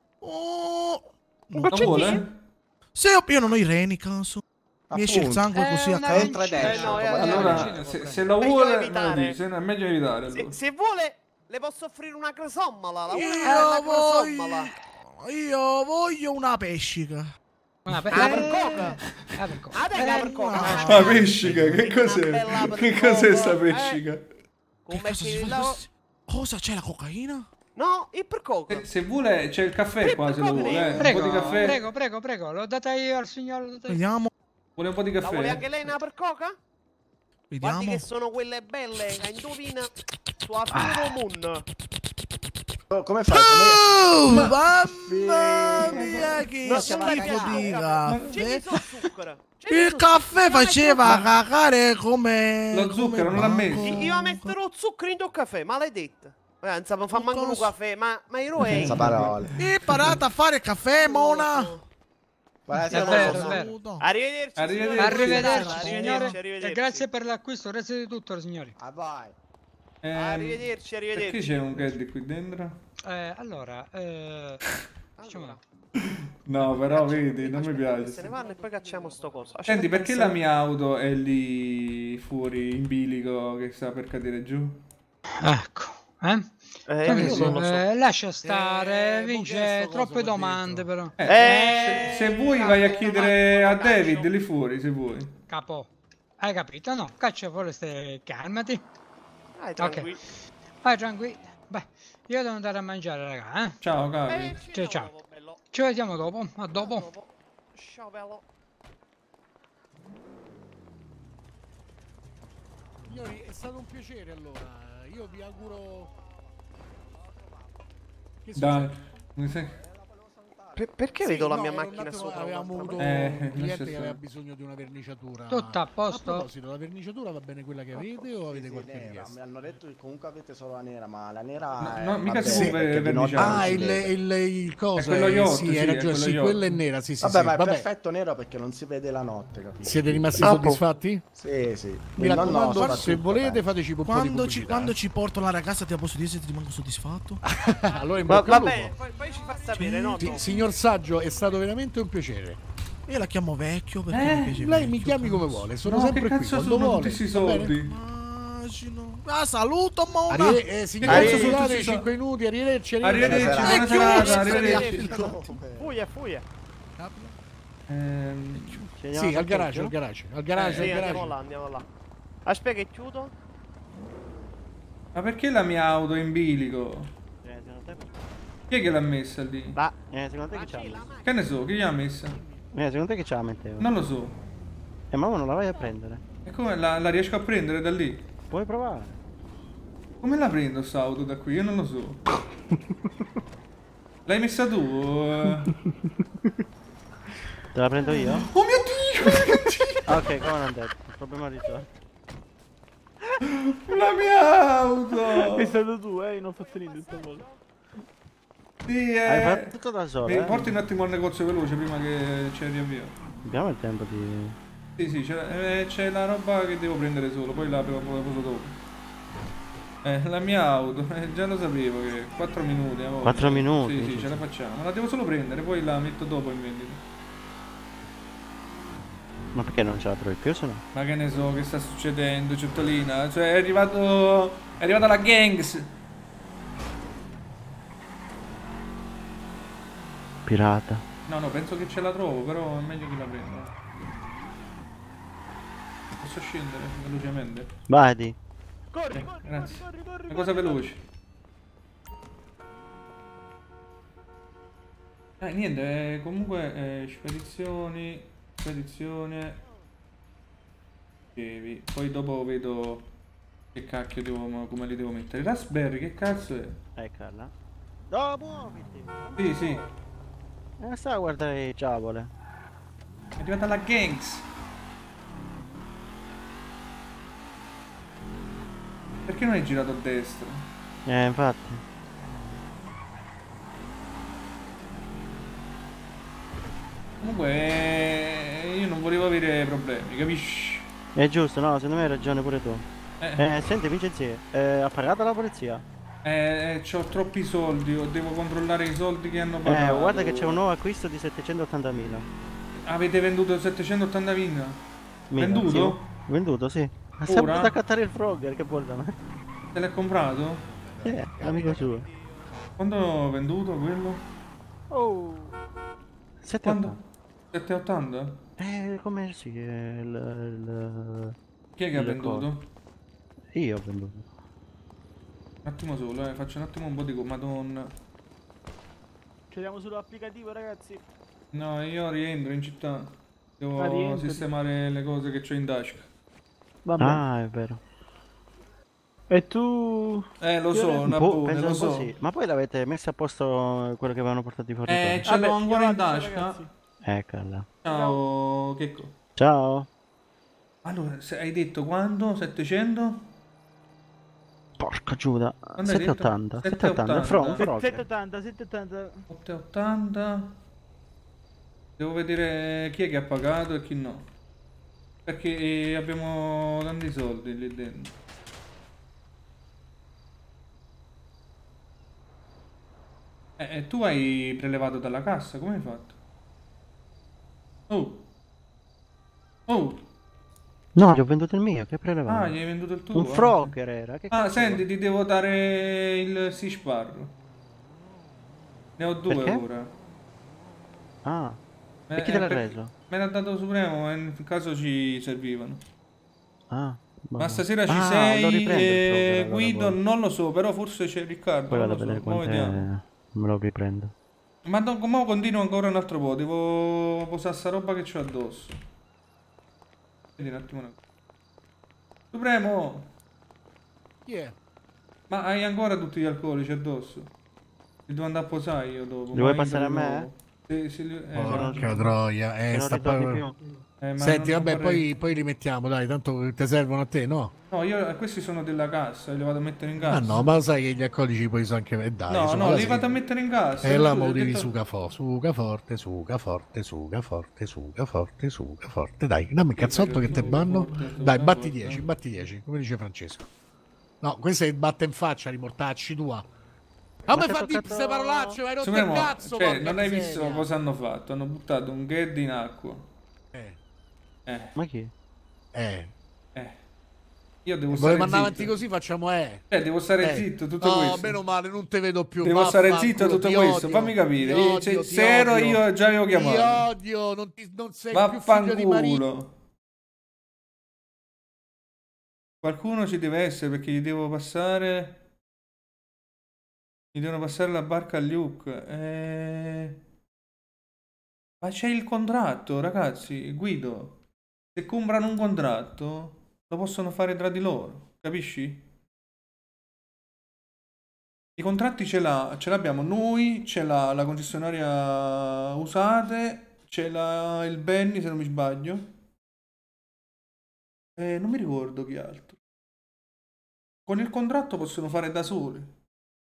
Oh. Un Non goccetino? vuole? Se io, io non ho i reni, cazzo. Mi esce il Appunto. sangue Eh, così a una caso. Entra e arancina. desce. Eh, no, è- Allora, se, se lo Meglio vuole, me lo evitare. dice, se no è meglio evitare. Se, allora. se vuole, le posso offrire una crosommola. La vuole Io una crosommola? voglio... Io voglio una pescica. Una per... Ah, per coca? Ah, per coca. Ah, tenga per coca. Ah, Ah, pescica, che Una cos'è? bella Che cos'è sta percoca, eh? pescica? Che Come cosa si che fa? la... Cosa c'è la cocaina? No, il per coca. Se, se vuole, c'è il caffè qua, se lo vuole. Eh. Un po' Prego, di caffè. prego, prego, prego, l'ho data io al signor. l'ho data io. Vediamo, Vuole un po' di La vuole caffè? anche lei una per coca? Guardi vediamo. che sono quelle belle. Che indovina su Afiro Moon. Oh, come fai? Oh, Come... mamma mia, che No, schifo ma- di C'è caffè. di zucchero. C'è Il di caffè zucchero. faceva cagare come... Lo zucchero come non l'ha banco. messo? Io io metto lo zucchero in tuo caffè, maledetta. Eh, insomma, fa manco un Cosa? caffè, ma, ma io è. Senza parole. Imparate a fare il caffè, Mona. Guarda, È se vero, non è lo vero. so. Arrivederci. Arrivederci. signore. Arrivederci, Arrivederci, signore. arrivederci. E grazie per l'acquisto, grazie di tutto, signori. Ah, vai. Ehm, Arrivederci, arrivederci. Perché c'è un caddy qui dentro? Eh, allora, eh... Facciamo... No, però vedi, non mi Se ne piace. vanno e poi cacciamo sto coso. Senti, Aspetta, perché se- la mia auto è lì fuori in bilico che sta per cadere giù? Ecco, eh? Eh, Che io so, non lo so. eh, lascia stare, Eh, vince Buchesto cosa troppe vuol domande dire? però. Eh, Eh, se, se vuoi vai a chiedere a David lì fuori, se vuoi. Capo, hai capito? No, caccia fuori ste... calmati. Dai, Ok, tranquillo. vai tranquillo. Beh, io devo andare a mangiare, raga, eh? Ciao, Eh, Capi. ci Ciao, vediamo ciao. dopo, bello. Ci vediamo dopo, a A dopo. Ciao, bello. Signori, è stato un piacere allora. Io vi auguro. Che Dai, succede? mi sai... Per- perché Sì, vedo la no, mia era un macchina attimo- sopra? Avevamo un'altra avuto Eh, un cliente adesso che sì. aveva bisogno di una verniciatura. Tutto a posto? A proposito, la verniciatura va bene quella che avete o avete Sì, qualche nera. richiesta? Mi hanno detto che comunque avete solo la nera, ma la nera No, è... no, mica va si bene, può perché di notte verniciare. non Ah, si il, vede. il, il cosa? È quello eh, yacht, sì, sì, hai è ragione, quello sì, yacht. quella è nera, sì, sì, Vabbè, sì, ma è vabbè. perfetto nero perché non si vede la notte, capito? Siete rimasti Ah, soddisfatti? Sì, sì. Mi No, no, raccomando, soprattutto, se volete dai. fateci un po' di Quando ci, pubblicità. quando ci porto la ragazza ti posso dire se ti rimango soddisfatto? Allora in Ma bocca al vabbè, lupo. poi, poi ci fa sapere, no? Sì, dopo. signor Saggio, è stato veramente un piacere. Io la chiamo vecchio perché Eh, mi piace Lei vecchio, mi chiami cazzo. come vuole, sono No, sempre che qui cazzo quando sono vuole. tutti questi va bene? soldi? Immagino. Ah, saluto Mona! Arri- eh, signori, cazzo sono scusate, tutti so- cinque minuti, arrivederci, Arrivederci, arrivederci. buona Eh, serata, chiuso, arrivederci. Fuia, fuia. Ehm, Ci andiamo Sì, al garage, parcheggio? al garage, al garage, Sì, al andiamo garage. là, andiamo là. Aspetta che chiudo. Ma perché la mia auto è in bilico? Eh, secondo te perché? Chi è che l'ha messa lì? Ma, eh, secondo te che c'ha messo? Che ne so, chi l'ha messa? Eh, secondo te che ce la metteva? Non lo so. Eh, ma ora non la vai a prendere. E come la, la riesco a prendere da lì? Puoi provare. Come la prendo sta auto da qui? Io non lo so. L'hai messa tu? eh? Te la prendo io? Oh mio Dio! Ok, come non detto, il problema risolto. La mia auto! È stato tu, eh, non ho fatto niente stavolta. Sì, eh. Hai fatto tutto da solo, Mi eh? porti un attimo al negozio veloce prima che ci riavvio. Abbiamo il tempo di... Sì, sì, c'è, eh, c'è la roba che devo prendere solo, poi la la poso dopo. Eh, la mia auto, eh, già lo sapevo che quattro minuti. amore. Quattro minuti? Sì, sì, ce la facciamo. La devo solo prendere, poi la metto dopo in vendita. Ma perché non ce la trovi più se no? Ma che ne so che sta succedendo, Ciotolina? Cioè, è arrivato. È arrivata la gangs. Pirata. No, no, penso che ce la trovo, però è meglio che la prenda. Posso scendere velocemente? Vai, di. Corri, Eh, corri, grazie. corri, corri, Una cosa veloce. Eh, niente, eh, comunque eh, spedizioni, spedizione, Scevi. Poi dopo vedo che cacchio devo, come li devo mettere. Raspberry, che cazzo è? Eccola. No, muoviti. Sì, sì, Eh, sta a guardare i giavole. è arrivata la gangs. Perché non hai girato a destra? Eh, infatti. Comunque eh, io non volevo avere problemi, capisci? È giusto, no, secondo me hai ragione pure tu. Eh. Eh, senti Vincenzi, eh, ha pagato la polizia? Eh, ho troppi soldi, io devo controllare i soldi che hanno Eh, pagato. guarda che c'è un nuovo acquisto di settecentottantamila. Avete venduto settecentottantamila? Venduto? Sì, venduto, sì. Ha Ora? sempre da cattare il Frogger, che vuol da me? Te l'hai comprato? Eh, amico suo. Quando ho venduto quello? Oh. Quando? sette e ottanta? Eh, come sì, eh, il, il... Chi è che ha il venduto? coso. Io ho venduto. Un attimo solo, eh, faccio un attimo un po' di... co- Madonna. Chiediamo sull'applicativo, ragazzi. No, io rientro in città. Devo Ah, rientri? sistemare le cose che ho in tasca. Vabbè. Ah, è vero. E tu... Eh, lo so, Un una po', buona, penso lo un po' so. sì. Ma poi l'avete messo a posto quello che avevano portato i fornitori? Eh, ce l'ho ancora in tasca. Eccola. Ciao, Checco. Ciao. Allora, se hai detto quando? settecento? Porca Giuda. Quando hai detto? settecentottanta. settecentottanta. From, Frogger. settecentottanta, settecentottanta. settecentottanta. Devo vedere chi è che ha pagato e chi no. Perché abbiamo tanti soldi lì dentro. Eh, eh, tu hai prelevato dalla cassa, come hai fatto? Oh. Oh. No, gli ho venduto il mio, che prelevavo? Ah, gli hai venduto il tuo? Un Frogger era. Che Ah, cazzo senti, ti devo dare il Sishbar. Ne ho due Perché? ora. Ah. Eh, E chi te l'ha eh, per- reso? Me l'ha dato Supremo e in caso ci servivano. Ah. Ma stasera ci Ah, sei, lo riprendo il eh, Frogger, allora, Guido, poi. non lo so, però forse c'è Riccardo, Poi non vado a lo vedere so, mo quanto vediamo. me lo riprendo. Ma no, mo continuo ancora un altro po', devo posare sta roba che c'ho addosso. Vedi un attimo una cosa. Supremo! Chi è? Ma hai ancora tutti gli alcolici addosso? Li devo andare a posare io dopo. Li vuoi ma passare a io me? dopo. Sì, sì, li- eh, Porca ma- troia, Che eh, non sta ritorni pa- più. Eh, ma Senti, non- non vabbè, vorrei- poi, poi li mettiamo, dai, tanto ti servono a te, no? No, io questi sono della cassa, li vado a mettere in cassa. Ah no, ma lo sai che gli alcolici poi sono anche... eh, dai, No, su, no, la li sei- vado a mettere in cassa. E là scusa, mo ho devi detto- suga, fo- suga forte, suga forte, suga forte, suga forte, suga forte. Dai, dammi il cazzotto che te banno. Dai, batti dieci, batti dieci, come dice Francesco. No, questo è il batte in faccia, rimortacci tua. Ma mi che fa di toccato- queste parolacce, vai rotto il Supremo, cazzo, cioè, porca non hai miseria. visto cosa hanno fatto? Hanno buttato un Ged in acqua. Eh. Eh. Ma chi? Eh. Eh. Io devo Volevamo stare andare zitto. avanti così, facciamo eh. Eh, devo stare Eh. zitto tutto No, questo. meno male, non te vedo più. Devo stare vaffanculo, zitto tutto ti questo, odio, fammi capire. ti Io- odio, cioè, ti se ero odio. io già avevo Ti chiamato. odio, non, ti, non sei più figlio di Maria. Vaffanculo. Qualcuno ci deve essere perché gli devo passare. Gli devono passare la barca a Luke. Eh... Ma c'è il contratto, ragazzi. Guido. Se comprano un contratto, lo possono fare tra di loro. Capisci? I contratti ce l'ha, ce l'abbiamo noi, ce l'ha la concessionaria Usate, ce l'ha il Benny se non mi sbaglio. Eh, non mi ricordo chi altro. Con il contratto possono fare da soli.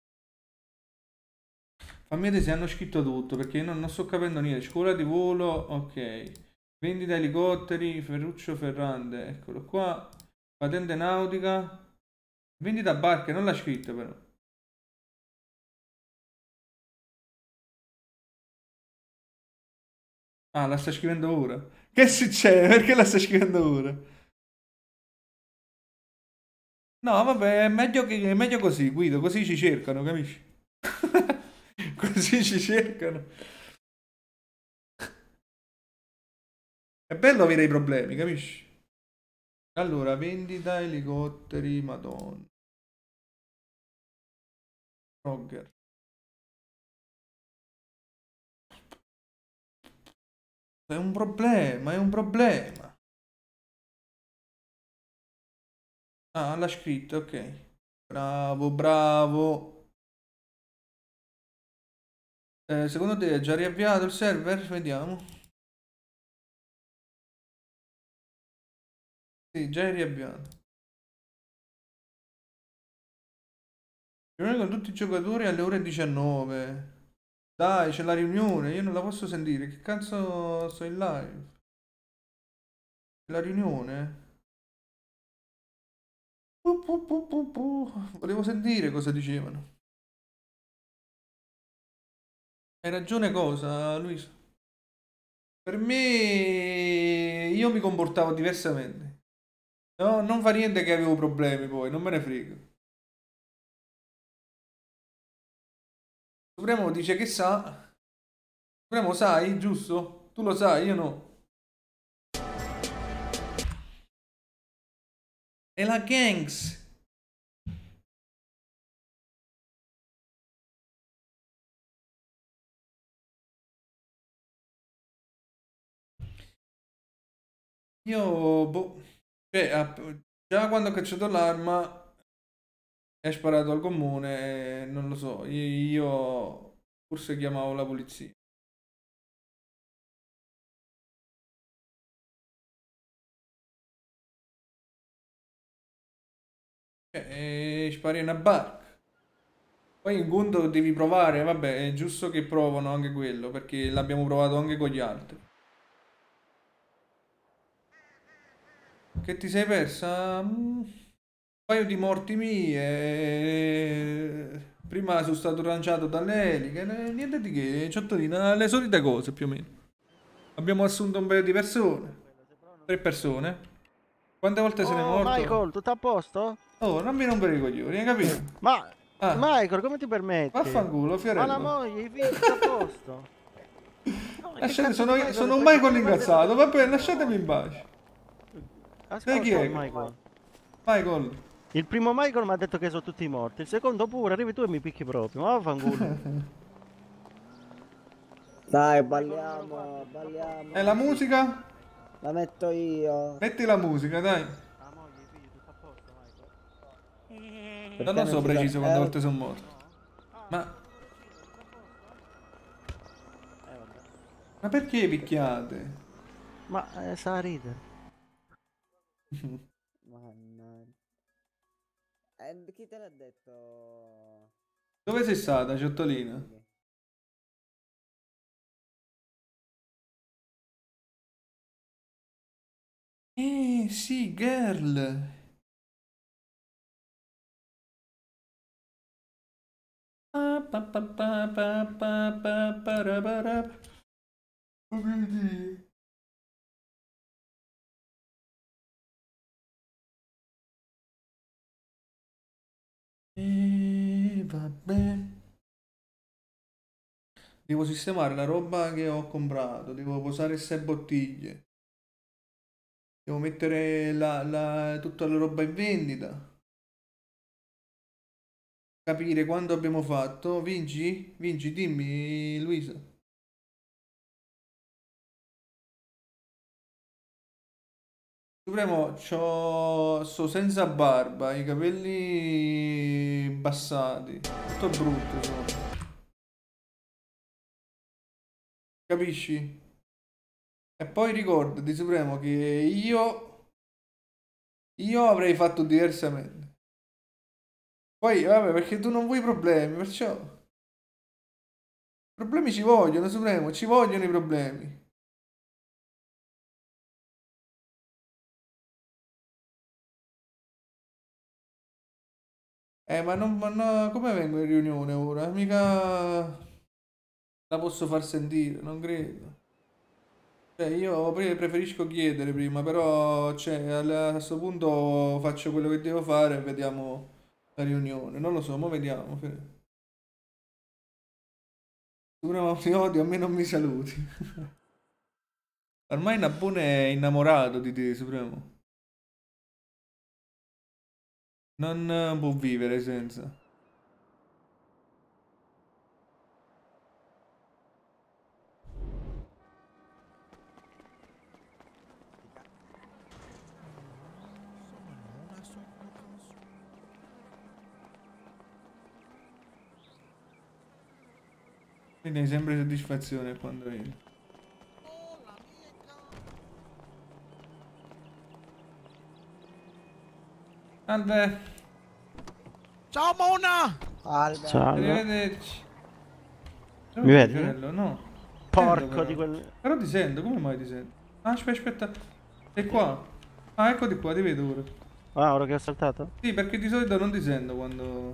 Fammi vedere se hanno scritto tutto, perché io non, non sto capendo niente. Scuola di volo, ok. Vendita elicotteri, Ferruccio Ferrande, eccolo qua. Patente nautica. Vendita barche, non l'ha scritto però. Ah, la sta scrivendo ora. Che succede? Perché la sta scrivendo ora? No, vabbè, è meglio, che, è meglio così, Guido, così ci cercano, capisci? Così ci cercano. È bello avere i problemi, capisci? Allora, vendita elicotteri, madonna. Roger. È un problema, è un problema. Ah, l'ha scritto, ok. Bravo, bravo. Eh, secondo te è già riavviato il server? Vediamo. Sì, già è riavviato. Riunione con tutti i giocatori alle ore diciannove. Dai, c'è la riunione, io non la posso sentire. Che cazzo sto in live? La riunione? Pu, pu, pu, pu, pu. Volevo sentire cosa dicevano. Hai ragione cosa, Luisa? Per me io mi comportavo diversamente. No, non fa niente che avevo problemi poi, non me ne frega. Supremo dice che sa. Supremo sai, giusto? Tu lo sai, io no. E la gangs. Io, boh, cioè, app- già quando ho cacciato l'arma e sparato al comune, eh, non lo so, io, io forse chiamavo la polizia. Cioè, e spari una barca. Poi in conto devi provare, vabbè, è giusto che provano anche quello, perché l'abbiamo provato anche con gli altri. Che ti sei persa? Mm, un paio di morti mie. Prima sono stato lanciato dalle eliche. eh, Niente di che, ciotolina, le solite cose più o meno. Abbiamo assunto un paio di persone. Tre persone. Quante volte se ne è Oh, morto? Michael, tutto a posto? Oh, non mi rompere i coglioni, hai capito? Ma Ah. Michael, come ti permetti? Vaffanculo, Fiorello. Ma la moglie, i figli, tutto a posto? No, che Lasciate, cazzo sono, di Michael? sono un Perché Michael mi incazzato. Vabbè, lasciatemi in pace. Ascolta, Sai chi è? Michael. Michael. Il primo Michael mi ha detto che sono tutti morti. Il secondo pure, arrivi tu e mi picchi proprio. Ma vaffanculo. Dai, balliamo, balliamo. E la musica? La metto io. Metti la musica, dai. Non lo so preciso quante volte sono morto. Ma... Ma perché picchiate? Ma eh, sa ridere. Mannaggia. Eh, chi te l'ha detto? Dove sei stata, Ciottolina? Eh, sì, girl. Pa, pa, pa, pa, pa, pa, pa, para, para. Oh mio Dio. E vabbè. Devo sistemare la roba che ho comprato, devo posare sei bottiglie. Devo mettere la, la- tutta la roba in vendita. Capire quando abbiamo fatto. Vinci? Vinci, dimmi, Luisa. Supremo, c'ho... sto senza barba, i capelli bassati. Tutto brutto sono. Capisci? E poi ricordati, Supremo, che io... Io avrei fatto diversamente. Poi, vabbè, perché tu non vuoi problemi, perciò... Problemi ci vogliono, Supremo, ci vogliono i problemi. Eh, ma non... Ma no, come vengo in riunione ora? Mica... La posso far sentire, non credo. Cioè, io pre- preferisco chiedere prima, però, cioè, al- a questo punto faccio quello che devo fare e vediamo la riunione. Non lo so, ma vediamo. Supremo, mi odio, a me non mi saluti. Ormai Nabune è innamorato di te, Supremo. Non eh, può vivere senza. Quindi hai sempre soddisfazione quando vieni. Salve. Ciao Mona! Salve. Arrivederci. Mi vedi? Fiorello, no. Porco Sento, però. di quel... Però ti sento, come mai ti sento? Ah, aspetta, aspetta. Sei qua? Ah, eccoti qua, ti vedo ora. Ah, ora che ho saltato? Sì, perché di solito non ti sento quando...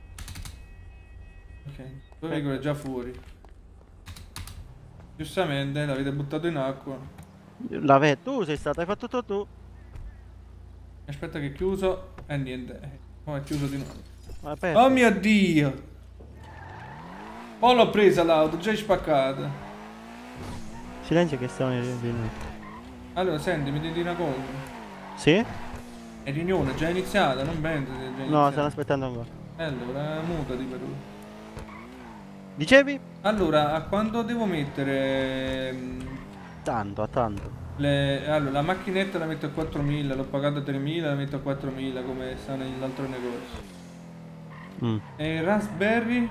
Ok, tu veicolo è già fuori. Giustamente, l'avete buttato in acqua. La ve- tu sei stato, hai fatto tutto tu. Aspetta che è chiuso. E eh, niente. Oh, è chiuso di nuovo. Aperto. Oh mio Dio! Oh, l'ho presa l'auto, già è spaccata. Silenzio che stiamo in riunione. Allora, senti, mi devi una cosa. Sì? È riunione, già iniziata, non penso sia già iniziata. No, stanno aspettando ancora. E allora, mutati per ora. Dicevi? Allora, a quando devo mettere... mm, Tanto, a tanto. Le... Allora, la macchinetta la metto a quattromila, l'ho pagata tremila, la metto a quattromila come sta nell'altro negozio. Mm. E il Raspberry?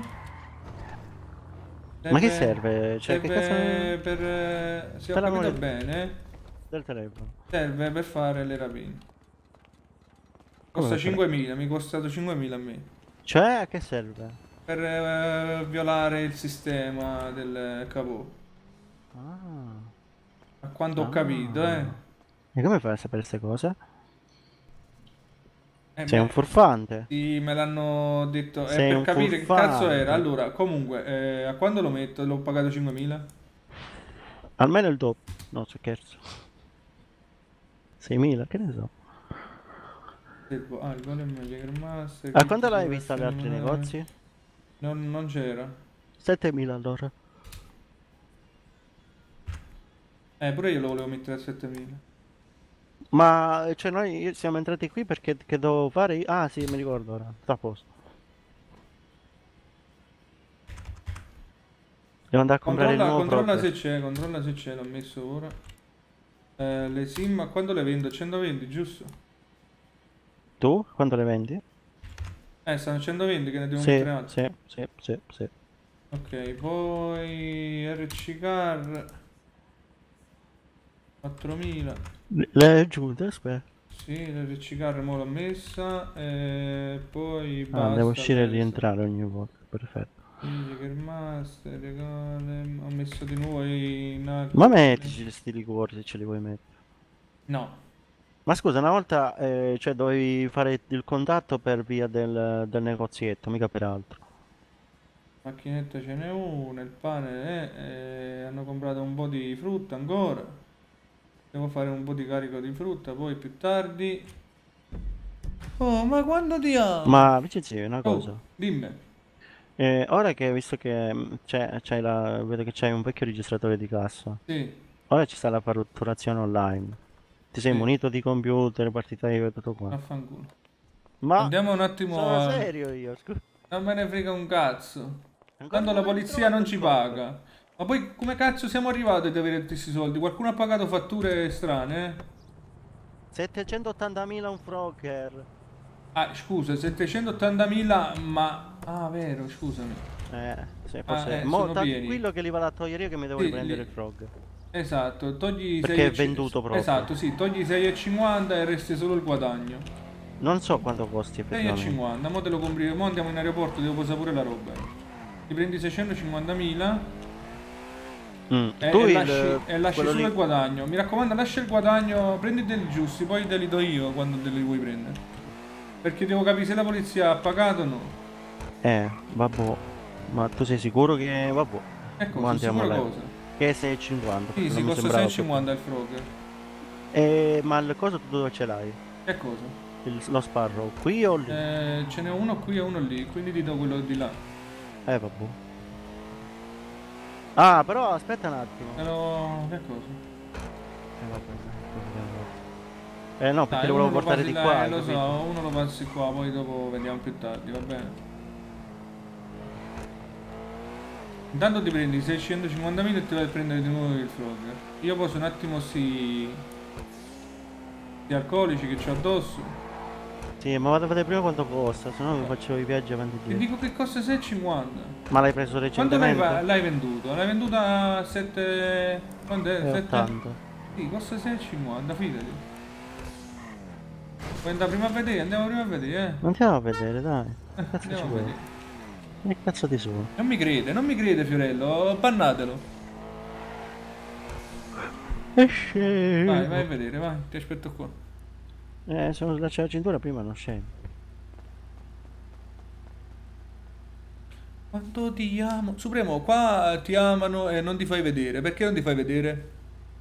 Ma che serve? Cioè, che serve cosa... per... eh, se ho Per la capito moneta. bene, Del telefono. serve per fare le rapine. Come Costa per- cinquemila, mi è costato cinquemila a me. Cioè, a che serve? Per eh, violare il sistema del capo. Ah. A quanto ho Ah. capito, eh. E come fai a sapere queste cose? Eh, Sei beh, un furfante. Sì, me l'hanno detto. Eh, Sei per un capire che furfante. cazzo era. Allora, comunque, eh, a quando lo metto? L'ho pagato cinquemila? Almeno il doppio. No, scherzo. seimila, che ne so. Devo- Ah, il Golem Jäger Master. A quando l'hai vista agli altri negozi? Non, non c'era. settemila allora. Eh, pure io lo volevo mettere a settemila. Ma cioè noi siamo entrati qui perché che dovevo fare io? Ah sì, mi ricordo ora. Sta a posto. Devo andare a comprare Controlla, il nuovo controlla proprio. se c'è, controlla se c'è, l'ho messo ora. Eh, le sim, a quando le vendo? centoventi, giusto? Tu? Quando le vendi? Eh, stanno centoventi che ne devo Sì, mettere altri. sì, sì, sì, sì. Ok, poi R C Car quattromila. Le è giunta, aspetta. Sì, l'R C Car mo l'ho messa e poi Ah, basta. devo uscire e penso. rientrare ogni volta, perfetto. Easy Master, Golem, ho messo di nuovo i nugget. Ma mettici questi liquori se ce li vuoi mettere. No. Ma scusa, una volta eh, cioè dovevi fare il contatto per via del, del negozietto, mica per altro. Macchinetta ce n'è una, il pane è, eh, hanno comprato un po' di frutta ancora. Devo fare un po' di carico di frutta, poi più tardi. Oh, ma quando ti amo? Ma Vincenzo, una cosa. Oh, dimmi. Eh, ora che visto che mm, c'è, c'hai la, vedo che c'hai un vecchio registratore di cassa. Sì. Ora ci sta la fatturazione online. Ti sei Sì. munito di computer, partita I V A e tutto qua. Vaffanculo. Ma Andiamo un attimo sono a... serio io, scusa. Non me ne frega un cazzo. Ancora Tanto la non hai polizia trovato non il ci frog. paga. Ma poi come cazzo siamo arrivati ad avere tutti questi soldi? Qualcuno ha pagato fatture strane? eh? settecentottantamila un Frogger. Ah, scusa, settecentottantamila, ma... Ah, vero, scusami. Eh, se Ah, fosse... eh, Mo, sono pieni. tranquillo che li vado a togliere io che mi devo Sì, riprendere li- il Frog. Esatto, togli i Perché sei è e c- venduto proprio. Esatto, sì, togli i sei e cinquanta e resti solo il guadagno. Non so quanto costi sei e effettivamente. cinquanta, mo te lo compri, mo andiamo in aeroporto, devo posare pure la roba. Ti prendi seicentocinquantamila Mm. e, Tu e il- lasci, e lasci quello solo lì- il guadagno. Mi raccomando, lascia il guadagno, prendi dei giusti, poi te li do io quando te li vuoi prendere. Perché devo capire se la polizia ha pagato o no. Eh, vabbè. Ma tu sei sicuro che... Vabbè. Ecco, Mo sono andiamo sicuro là. cosa. Che è sei e cinquanta. Sì, perché sì, non mi costa sembrava sei e cinquanta il Frogger. più. Eh, ma il coso tu dove ce l'hai? Che cosa? Il- lo Sparrow, qui o lì? Eh, ce n'è uno qui e uno lì, quindi ti do quello di là. Eh, vabbè. Ah, però aspetta un attimo. Però, che cosa? Eh, vabbè. Eh no, perché Dai, lo volevo uno lo portare passi di là, qua. eh, hai lo capito? so, uno lo passi qua, poi dopo vediamo più tardi, va bene? Intanto ti prendi seicentocinquantamila e ti vai a prendere di nuovo il Frogger. Io poso un attimo sti... sti alcolici che c'ho addosso. Sì, ma vado a vedere prima quanto costa, se no mi faccio i viaggi avanti e Ti dietro. dico che costa sei e cinquanta. Ma l'hai preso Quanto l'hai, recentemente? va- l'hai venduto? L'hai venduta a sette... Quanto è? Eh, sette? ottanta. Sì, costa sei e cinquanta, fidati. Puoi andare prima a vedere, andiamo prima a vedere, eh. Andiamo a vedere, dai. Che cazzo ci Andiamo a vuoi? vedere. Che cazzo ti sono? Non mi crede, non mi crede Fiorello, bannatelo. Esce. Vai, vai a vedere, vai, ti aspetto qua. Eh, se non slaccia la cintura prima non scende. Quanto ti amo. Supremo, qua ti amano e non ti fai vedere. Perché non ti fai vedere?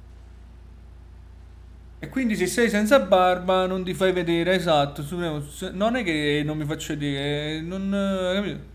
E quindi se sei senza barba non ti fai vedere, esatto. Supremo, se- non è che non mi faccio vedere, non... eh, capito?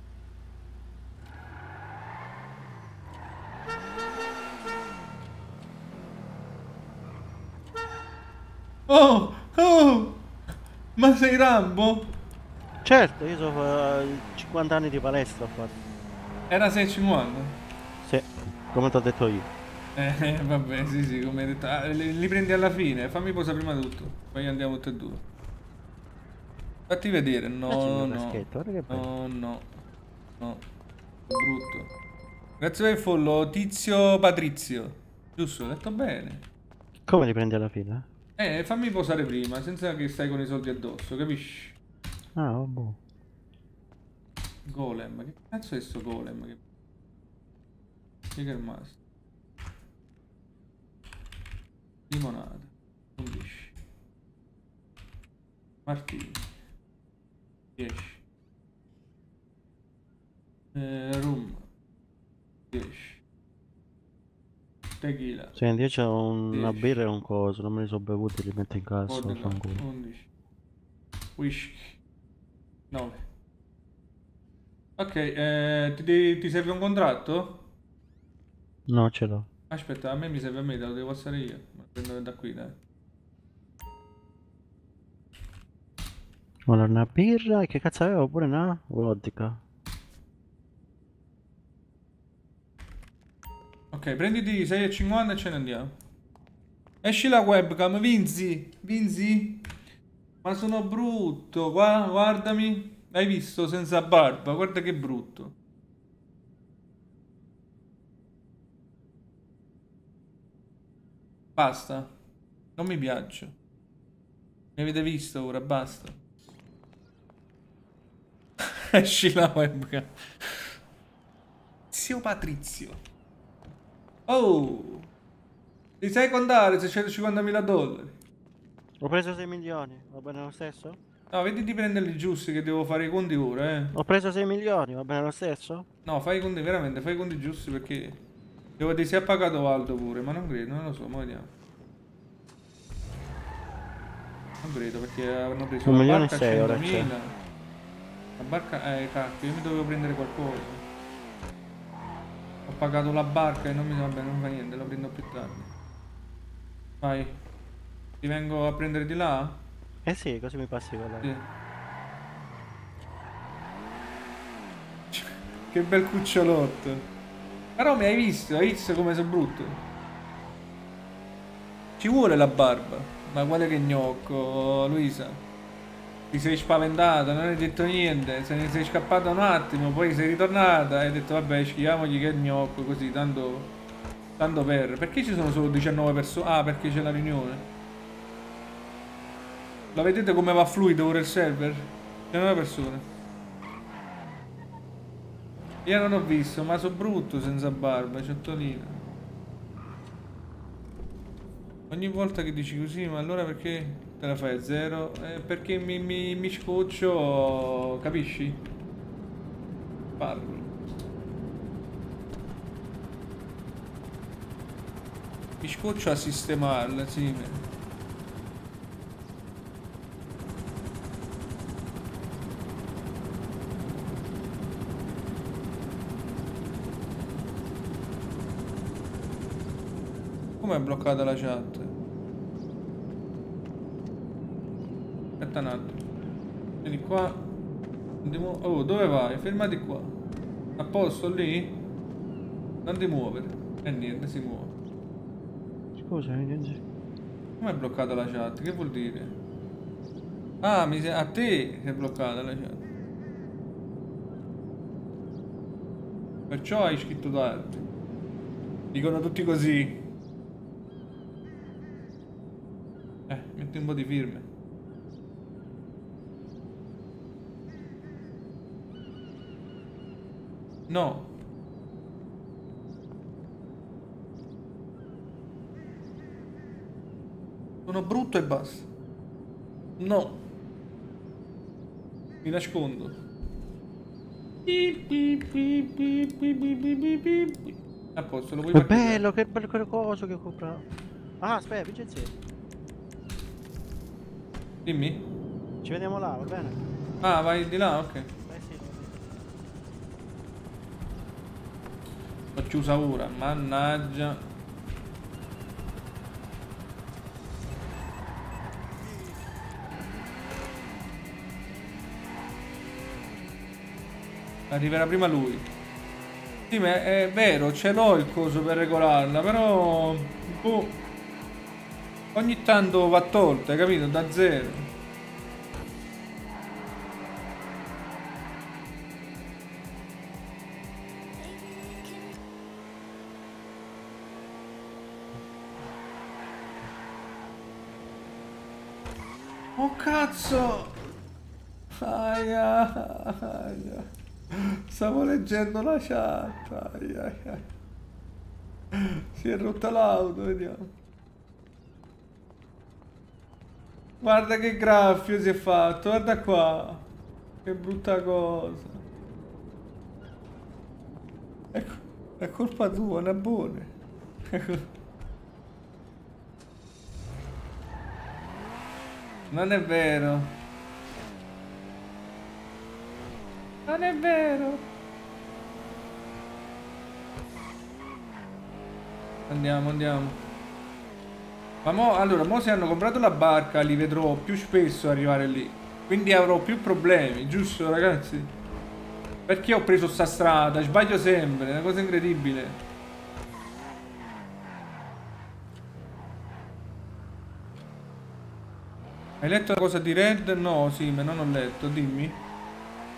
Oh, oh, ma sei Rambo? Certo, io sono cinquanta anni di palestra ho fatto. Era sei e cinquanta? Sì, come ti ho detto io. Eh, vabbè, sì, sì, come hai detto. Ah, li, li prendi alla fine, fammi posare prima tutto. Poi andiamo tutti e due. Fatti vedere, no, Facci il mio no. caschetto, guarda che bello. No, no. No. Brutto. Grazie per il follow, Tizio Patrizio. Giusto, ho detto bene. Come li prendi alla fine? Eh, fammi posare prima, senza che stai con i soldi addosso, capisci? Ah, vabbè. Golem, che cazzo è sto golem? Che... Tiger Master. Limonata. undici. Martini. dieci. Eh, rum. dieci. Tequila. Senti, io c'ho una dieci. birra e un coso, non me li sono bevuti, li metto in cassa, Vodka, fanculo. undici. Whisky. nove. Ok, eh, ti, ti serve un contratto? No, ce l'ho. Aspetta, a me mi serve a me, te lo devo passare io. Me lo prendo da qui, dai. Allora, una birra, e che cazzo avevo pure una vodka. Ok, prenditi sei e cinquanta e ce ne andiamo. Esci la webcam, Vinzi, Vinzi. Ma sono brutto, qua, guardami. L'hai visto senza barba? Guarda che brutto. Basta. Non mi piaccio. Mi avete visto ora, basta. Esci la webcam. Zio Patrizio. Oh. Ti sai contare seicentocinquantamila dollari? Ho preso sei milioni, va bene lo stesso? No, vedi di prenderli giusti che devo fare i conti ora, eh. Ho preso sei milioni, va bene lo stesso? No, fai i conti, veramente, fai i conti giusti perché... Devo dire, si è pagato Aldo pure, ma non credo, non lo so, ma vediamo. Non credo perché hanno preso Un la milione barca a sei ora c'è. centomila. La barca... Eh, cacchio, io mi dovevo prendere qualcosa. Ho pagato la barca e non mi... Vabbè, non fa niente, la prendo più tardi. Vai. Ti vengo a prendere di là? Eh sì, così mi passi con la... Sì. Che bel cucciolotto. Però mi hai visto, hai visto come sei brutto? Ci vuole la barba. Ma guarda che gnocco, Luisa. Ti sei spaventata, non hai detto niente. Se ne sei scappata un attimo, poi sei ritornata e hai detto vabbè scriviamogli che è gnocco così, tanto, tanto per. Perché ci sono solo diciannove persone? Ah, perché c'è la riunione. La vedete come va fluido ora il server? diciannove persone. Io non ho visto, ma sono brutto senza barba, ciottolina. Ogni volta che dici così, ma allora perché te la fai a zero? Eh, perché mi, mi, mi scoccio, capisci? Parlo. Mi scoccio a sistemarla, sì. Come è bloccata la chat? Aspetta un attimo. Vieni qua. Andiamo... Oh, dove vai? Fermati qua. A posto lì? Non ti muovere. E niente, si muove. Scusa, niente. Come è bloccata la chat? Che vuol dire? Ah, mi se... a te si è bloccata la chat. Perciò hai scritto tardi. Dicono tutti così. Eh, metti un po' di firme. No. Sono brutto e basta. No. Mi nascondo. A posto, lo puoi Che parcheggiare. bello, che bello quel coso che ho comprato. Ah, aspetta, Vincenzo. Dimmi. Ci vediamo là, va bene? Ah, vai di là, ok. Eh sì. L'ho chiusa ora, mannaggia. Arriverà prima lui. Sì, ma è, è vero, ce l'ho il coso per regolarla, però... Boh. Ogni tanto va tolta, hai capito? Da zero. Oh cazzo! Aia, aia. Stavo leggendo la chat. Aia, aia. Si è rotta l'auto, vediamo. Guarda che graffio si è fatto, guarda qua. Che brutta cosa. Ecco, è colpa tua, Nabone. Non è vero. Non è vero. Andiamo, andiamo. Ma mo, allora, mo se hanno comprato la barca li vedrò più spesso arrivare lì. Quindi avrò più problemi, giusto ragazzi? Perché ho preso sta strada? Sbaglio sempre, è una cosa incredibile. Hai letto la cosa di Red? No, sì, ma non ho letto, dimmi.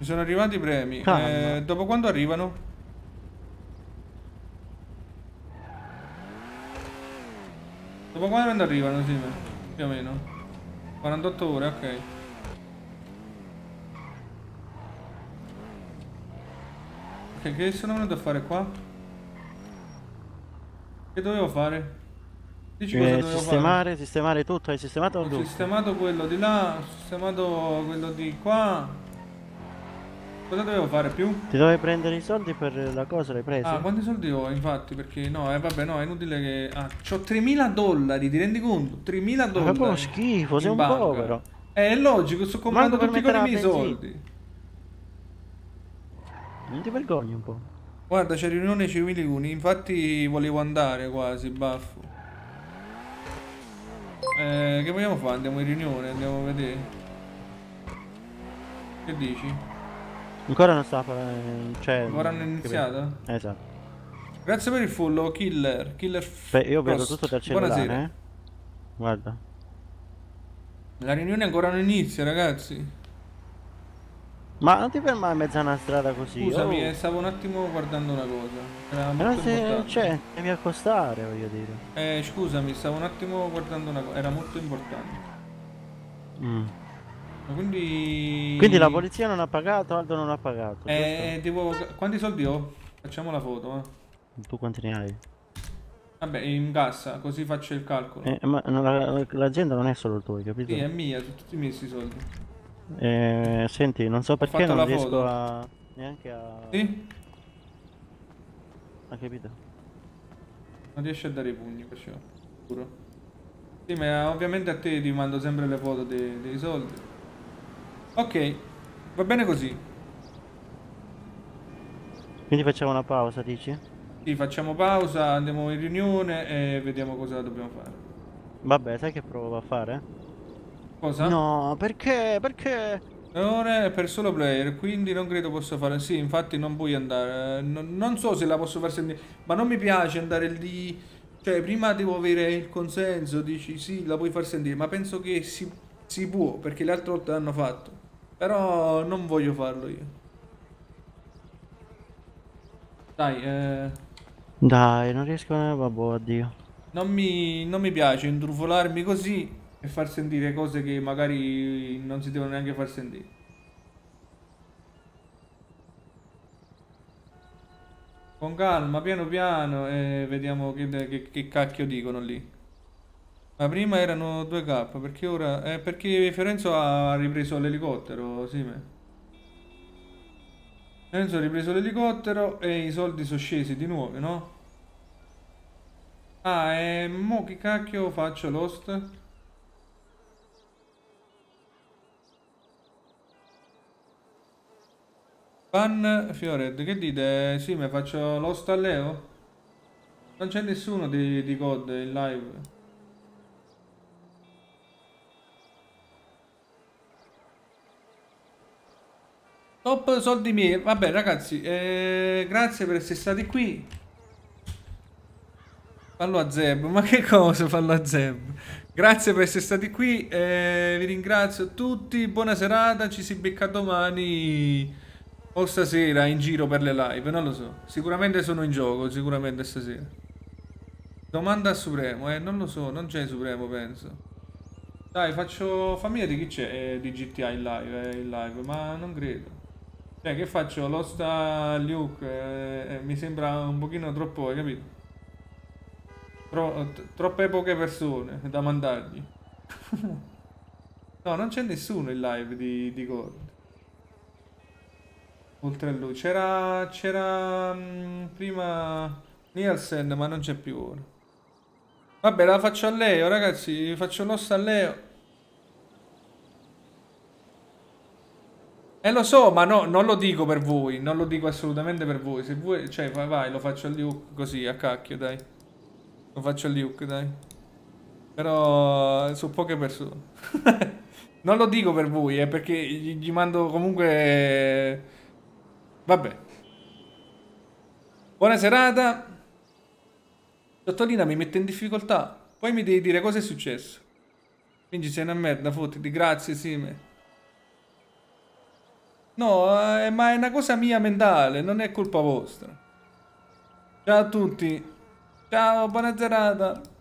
Mi sono arrivati i premi. Calma. Eh, dopo quando arrivano? Dopo quando arrivano, sì, più o meno. quarantotto ore, ok. Ok, che sono venuto a fare qua? Che dovevo fare? Dici cosa Eh, dovevo sistemare, fare? sistemare tutto, hai sistemato Ho tutto. sistemato quello di là, ho sistemato quello di qua. Cosa dovevo fare più? Ti dovevi prendere i soldi per la cosa, l'hai presi? Ah, quanti soldi ho infatti? Perché no, eh vabbè, no, è inutile che... Ah, c'ho tremila dollari, ti rendi conto? tremila Ma dollari. è proprio schifo, sei in un banca. povero. Eh, è logico, sto comprando Manco per tutti con i mettere miei la benzina. soldi. Non ti vergogni un po'? Guarda, c'è riunione civili uni, infatti volevo andare quasi, baffo. Eh, che vogliamo fare? Andiamo in riunione, andiamo a vedere. Che dici? Ancora non sta parlando, cioè... Ancora hanno iniziato? Esatto. Grazie per il follow, Killer. Killer Beh, io vedo Frost. tutto dal cellulare, Buonasera. eh. Guarda. La riunione ancora non inizia, ragazzi. Ma non ti fermare in mezzo a una strada così? Scusami, oh. eh, stavo un attimo guardando una cosa. Era Ma non molto se, importante. cioè, devi accostare, voglio dire. Eh, scusami, stavo un attimo guardando una cosa. Era molto importante. Mm. Ma quindi... Quindi la polizia non ha pagato, Aldo non ha pagato. Eh, devo... Quanti soldi ho? Facciamo la foto, eh. giusto? Tu quanti ne hai? Vabbè, in cassa, così faccio il calcolo. Eh, ma no, la- l'azienda non è solo tua, hai capito? Sì, è mia, sono tutti miei questi soldi. Eh, senti, non so perché fatto non la riesco foto. a... neanche a... Sì? Hai capito? Non riesci a dare i pugni, perciò. Sicuro. Sì, ma ovviamente a te ti mando sempre le foto dei, dei soldi. Ok, va bene così. Quindi facciamo una pausa, dici? Sì, facciamo pausa, andiamo in riunione e vediamo cosa dobbiamo fare. Vabbè, sai che provo a fare? Cosa? No, perché? Perché? Ora è per solo player, quindi non credo possa fare. Sì, infatti non puoi andare. eh, Non, non so se la posso far sentire, ma non mi piace andare lì. Cioè, prima devo avere il consenso, dici sì, la puoi far sentire, ma penso che si, si può, perché le altre volte l'hanno fatto. Però non voglio farlo io. Dai, eh, Dai, non riesco a... vabbè, addio. non mi, non mi piace intrufolarmi così e far sentire cose che magari non si devono neanche far sentire. Con calma, piano piano e vediamo che, che- che cacchio dicono lì. Ma prima erano due K, perché ora... Eh, perché Fiorenzo ha ripreso l'elicottero, sì, me. Fiorenzo ha ripreso l'elicottero e i soldi sono scesi di nuovo, no? Ah, e mo che cacchio faccio Lost? Pan Fiored, che dite? Sì, mi faccio Lost a Leo? Non c'è nessuno di, di C O D in live. Top soldi miei. Vabbè ragazzi, eh, grazie per essere stati qui. Fallo a Zeb, ma che cosa fallo a Zeb? Grazie per essere stati qui, eh, vi ringrazio tutti, buona serata, ci si becca domani o stasera in giro per le live, non lo so. Sicuramente sono in gioco, sicuramente stasera. Domanda a Supremo, eh, non lo so, non c'è Supremo penso. Dai, faccio... fammi vedere chi c'è eh, di G T A in live, eh, in live, ma non credo. Cioè, che faccio? Lost a Luke, eh, eh, mi sembra un pochino troppo, hai capito? Tro- t- troppe poche persone da mandargli. No, non c'è nessuno in live di, di C O D. Oltre a lui. C'era... c'era... mm, prima... Nielsen, ma non c'è più ora. Vabbè, la faccio a Leo, ragazzi. Faccio Lost a Leo. Eh lo so, ma no, non lo dico per voi, non lo dico assolutamente per voi. Se vuoi, cioè, vai, vai, lo faccio a Luke così, a cacchio, dai. Lo faccio a Luke, dai. Però su poche persone. Non lo dico per voi, eh, perché gli, gli mando comunque... Vabbè. Buona serata. Tottolina mi mette in difficoltà. Poi mi devi dire cosa è successo. Quindi sei una merda, fottiti. Grazie, Sime. No, eh, ma è una cosa mia mentale, non è colpa vostra. Ciao a tutti. Ciao, buona serata.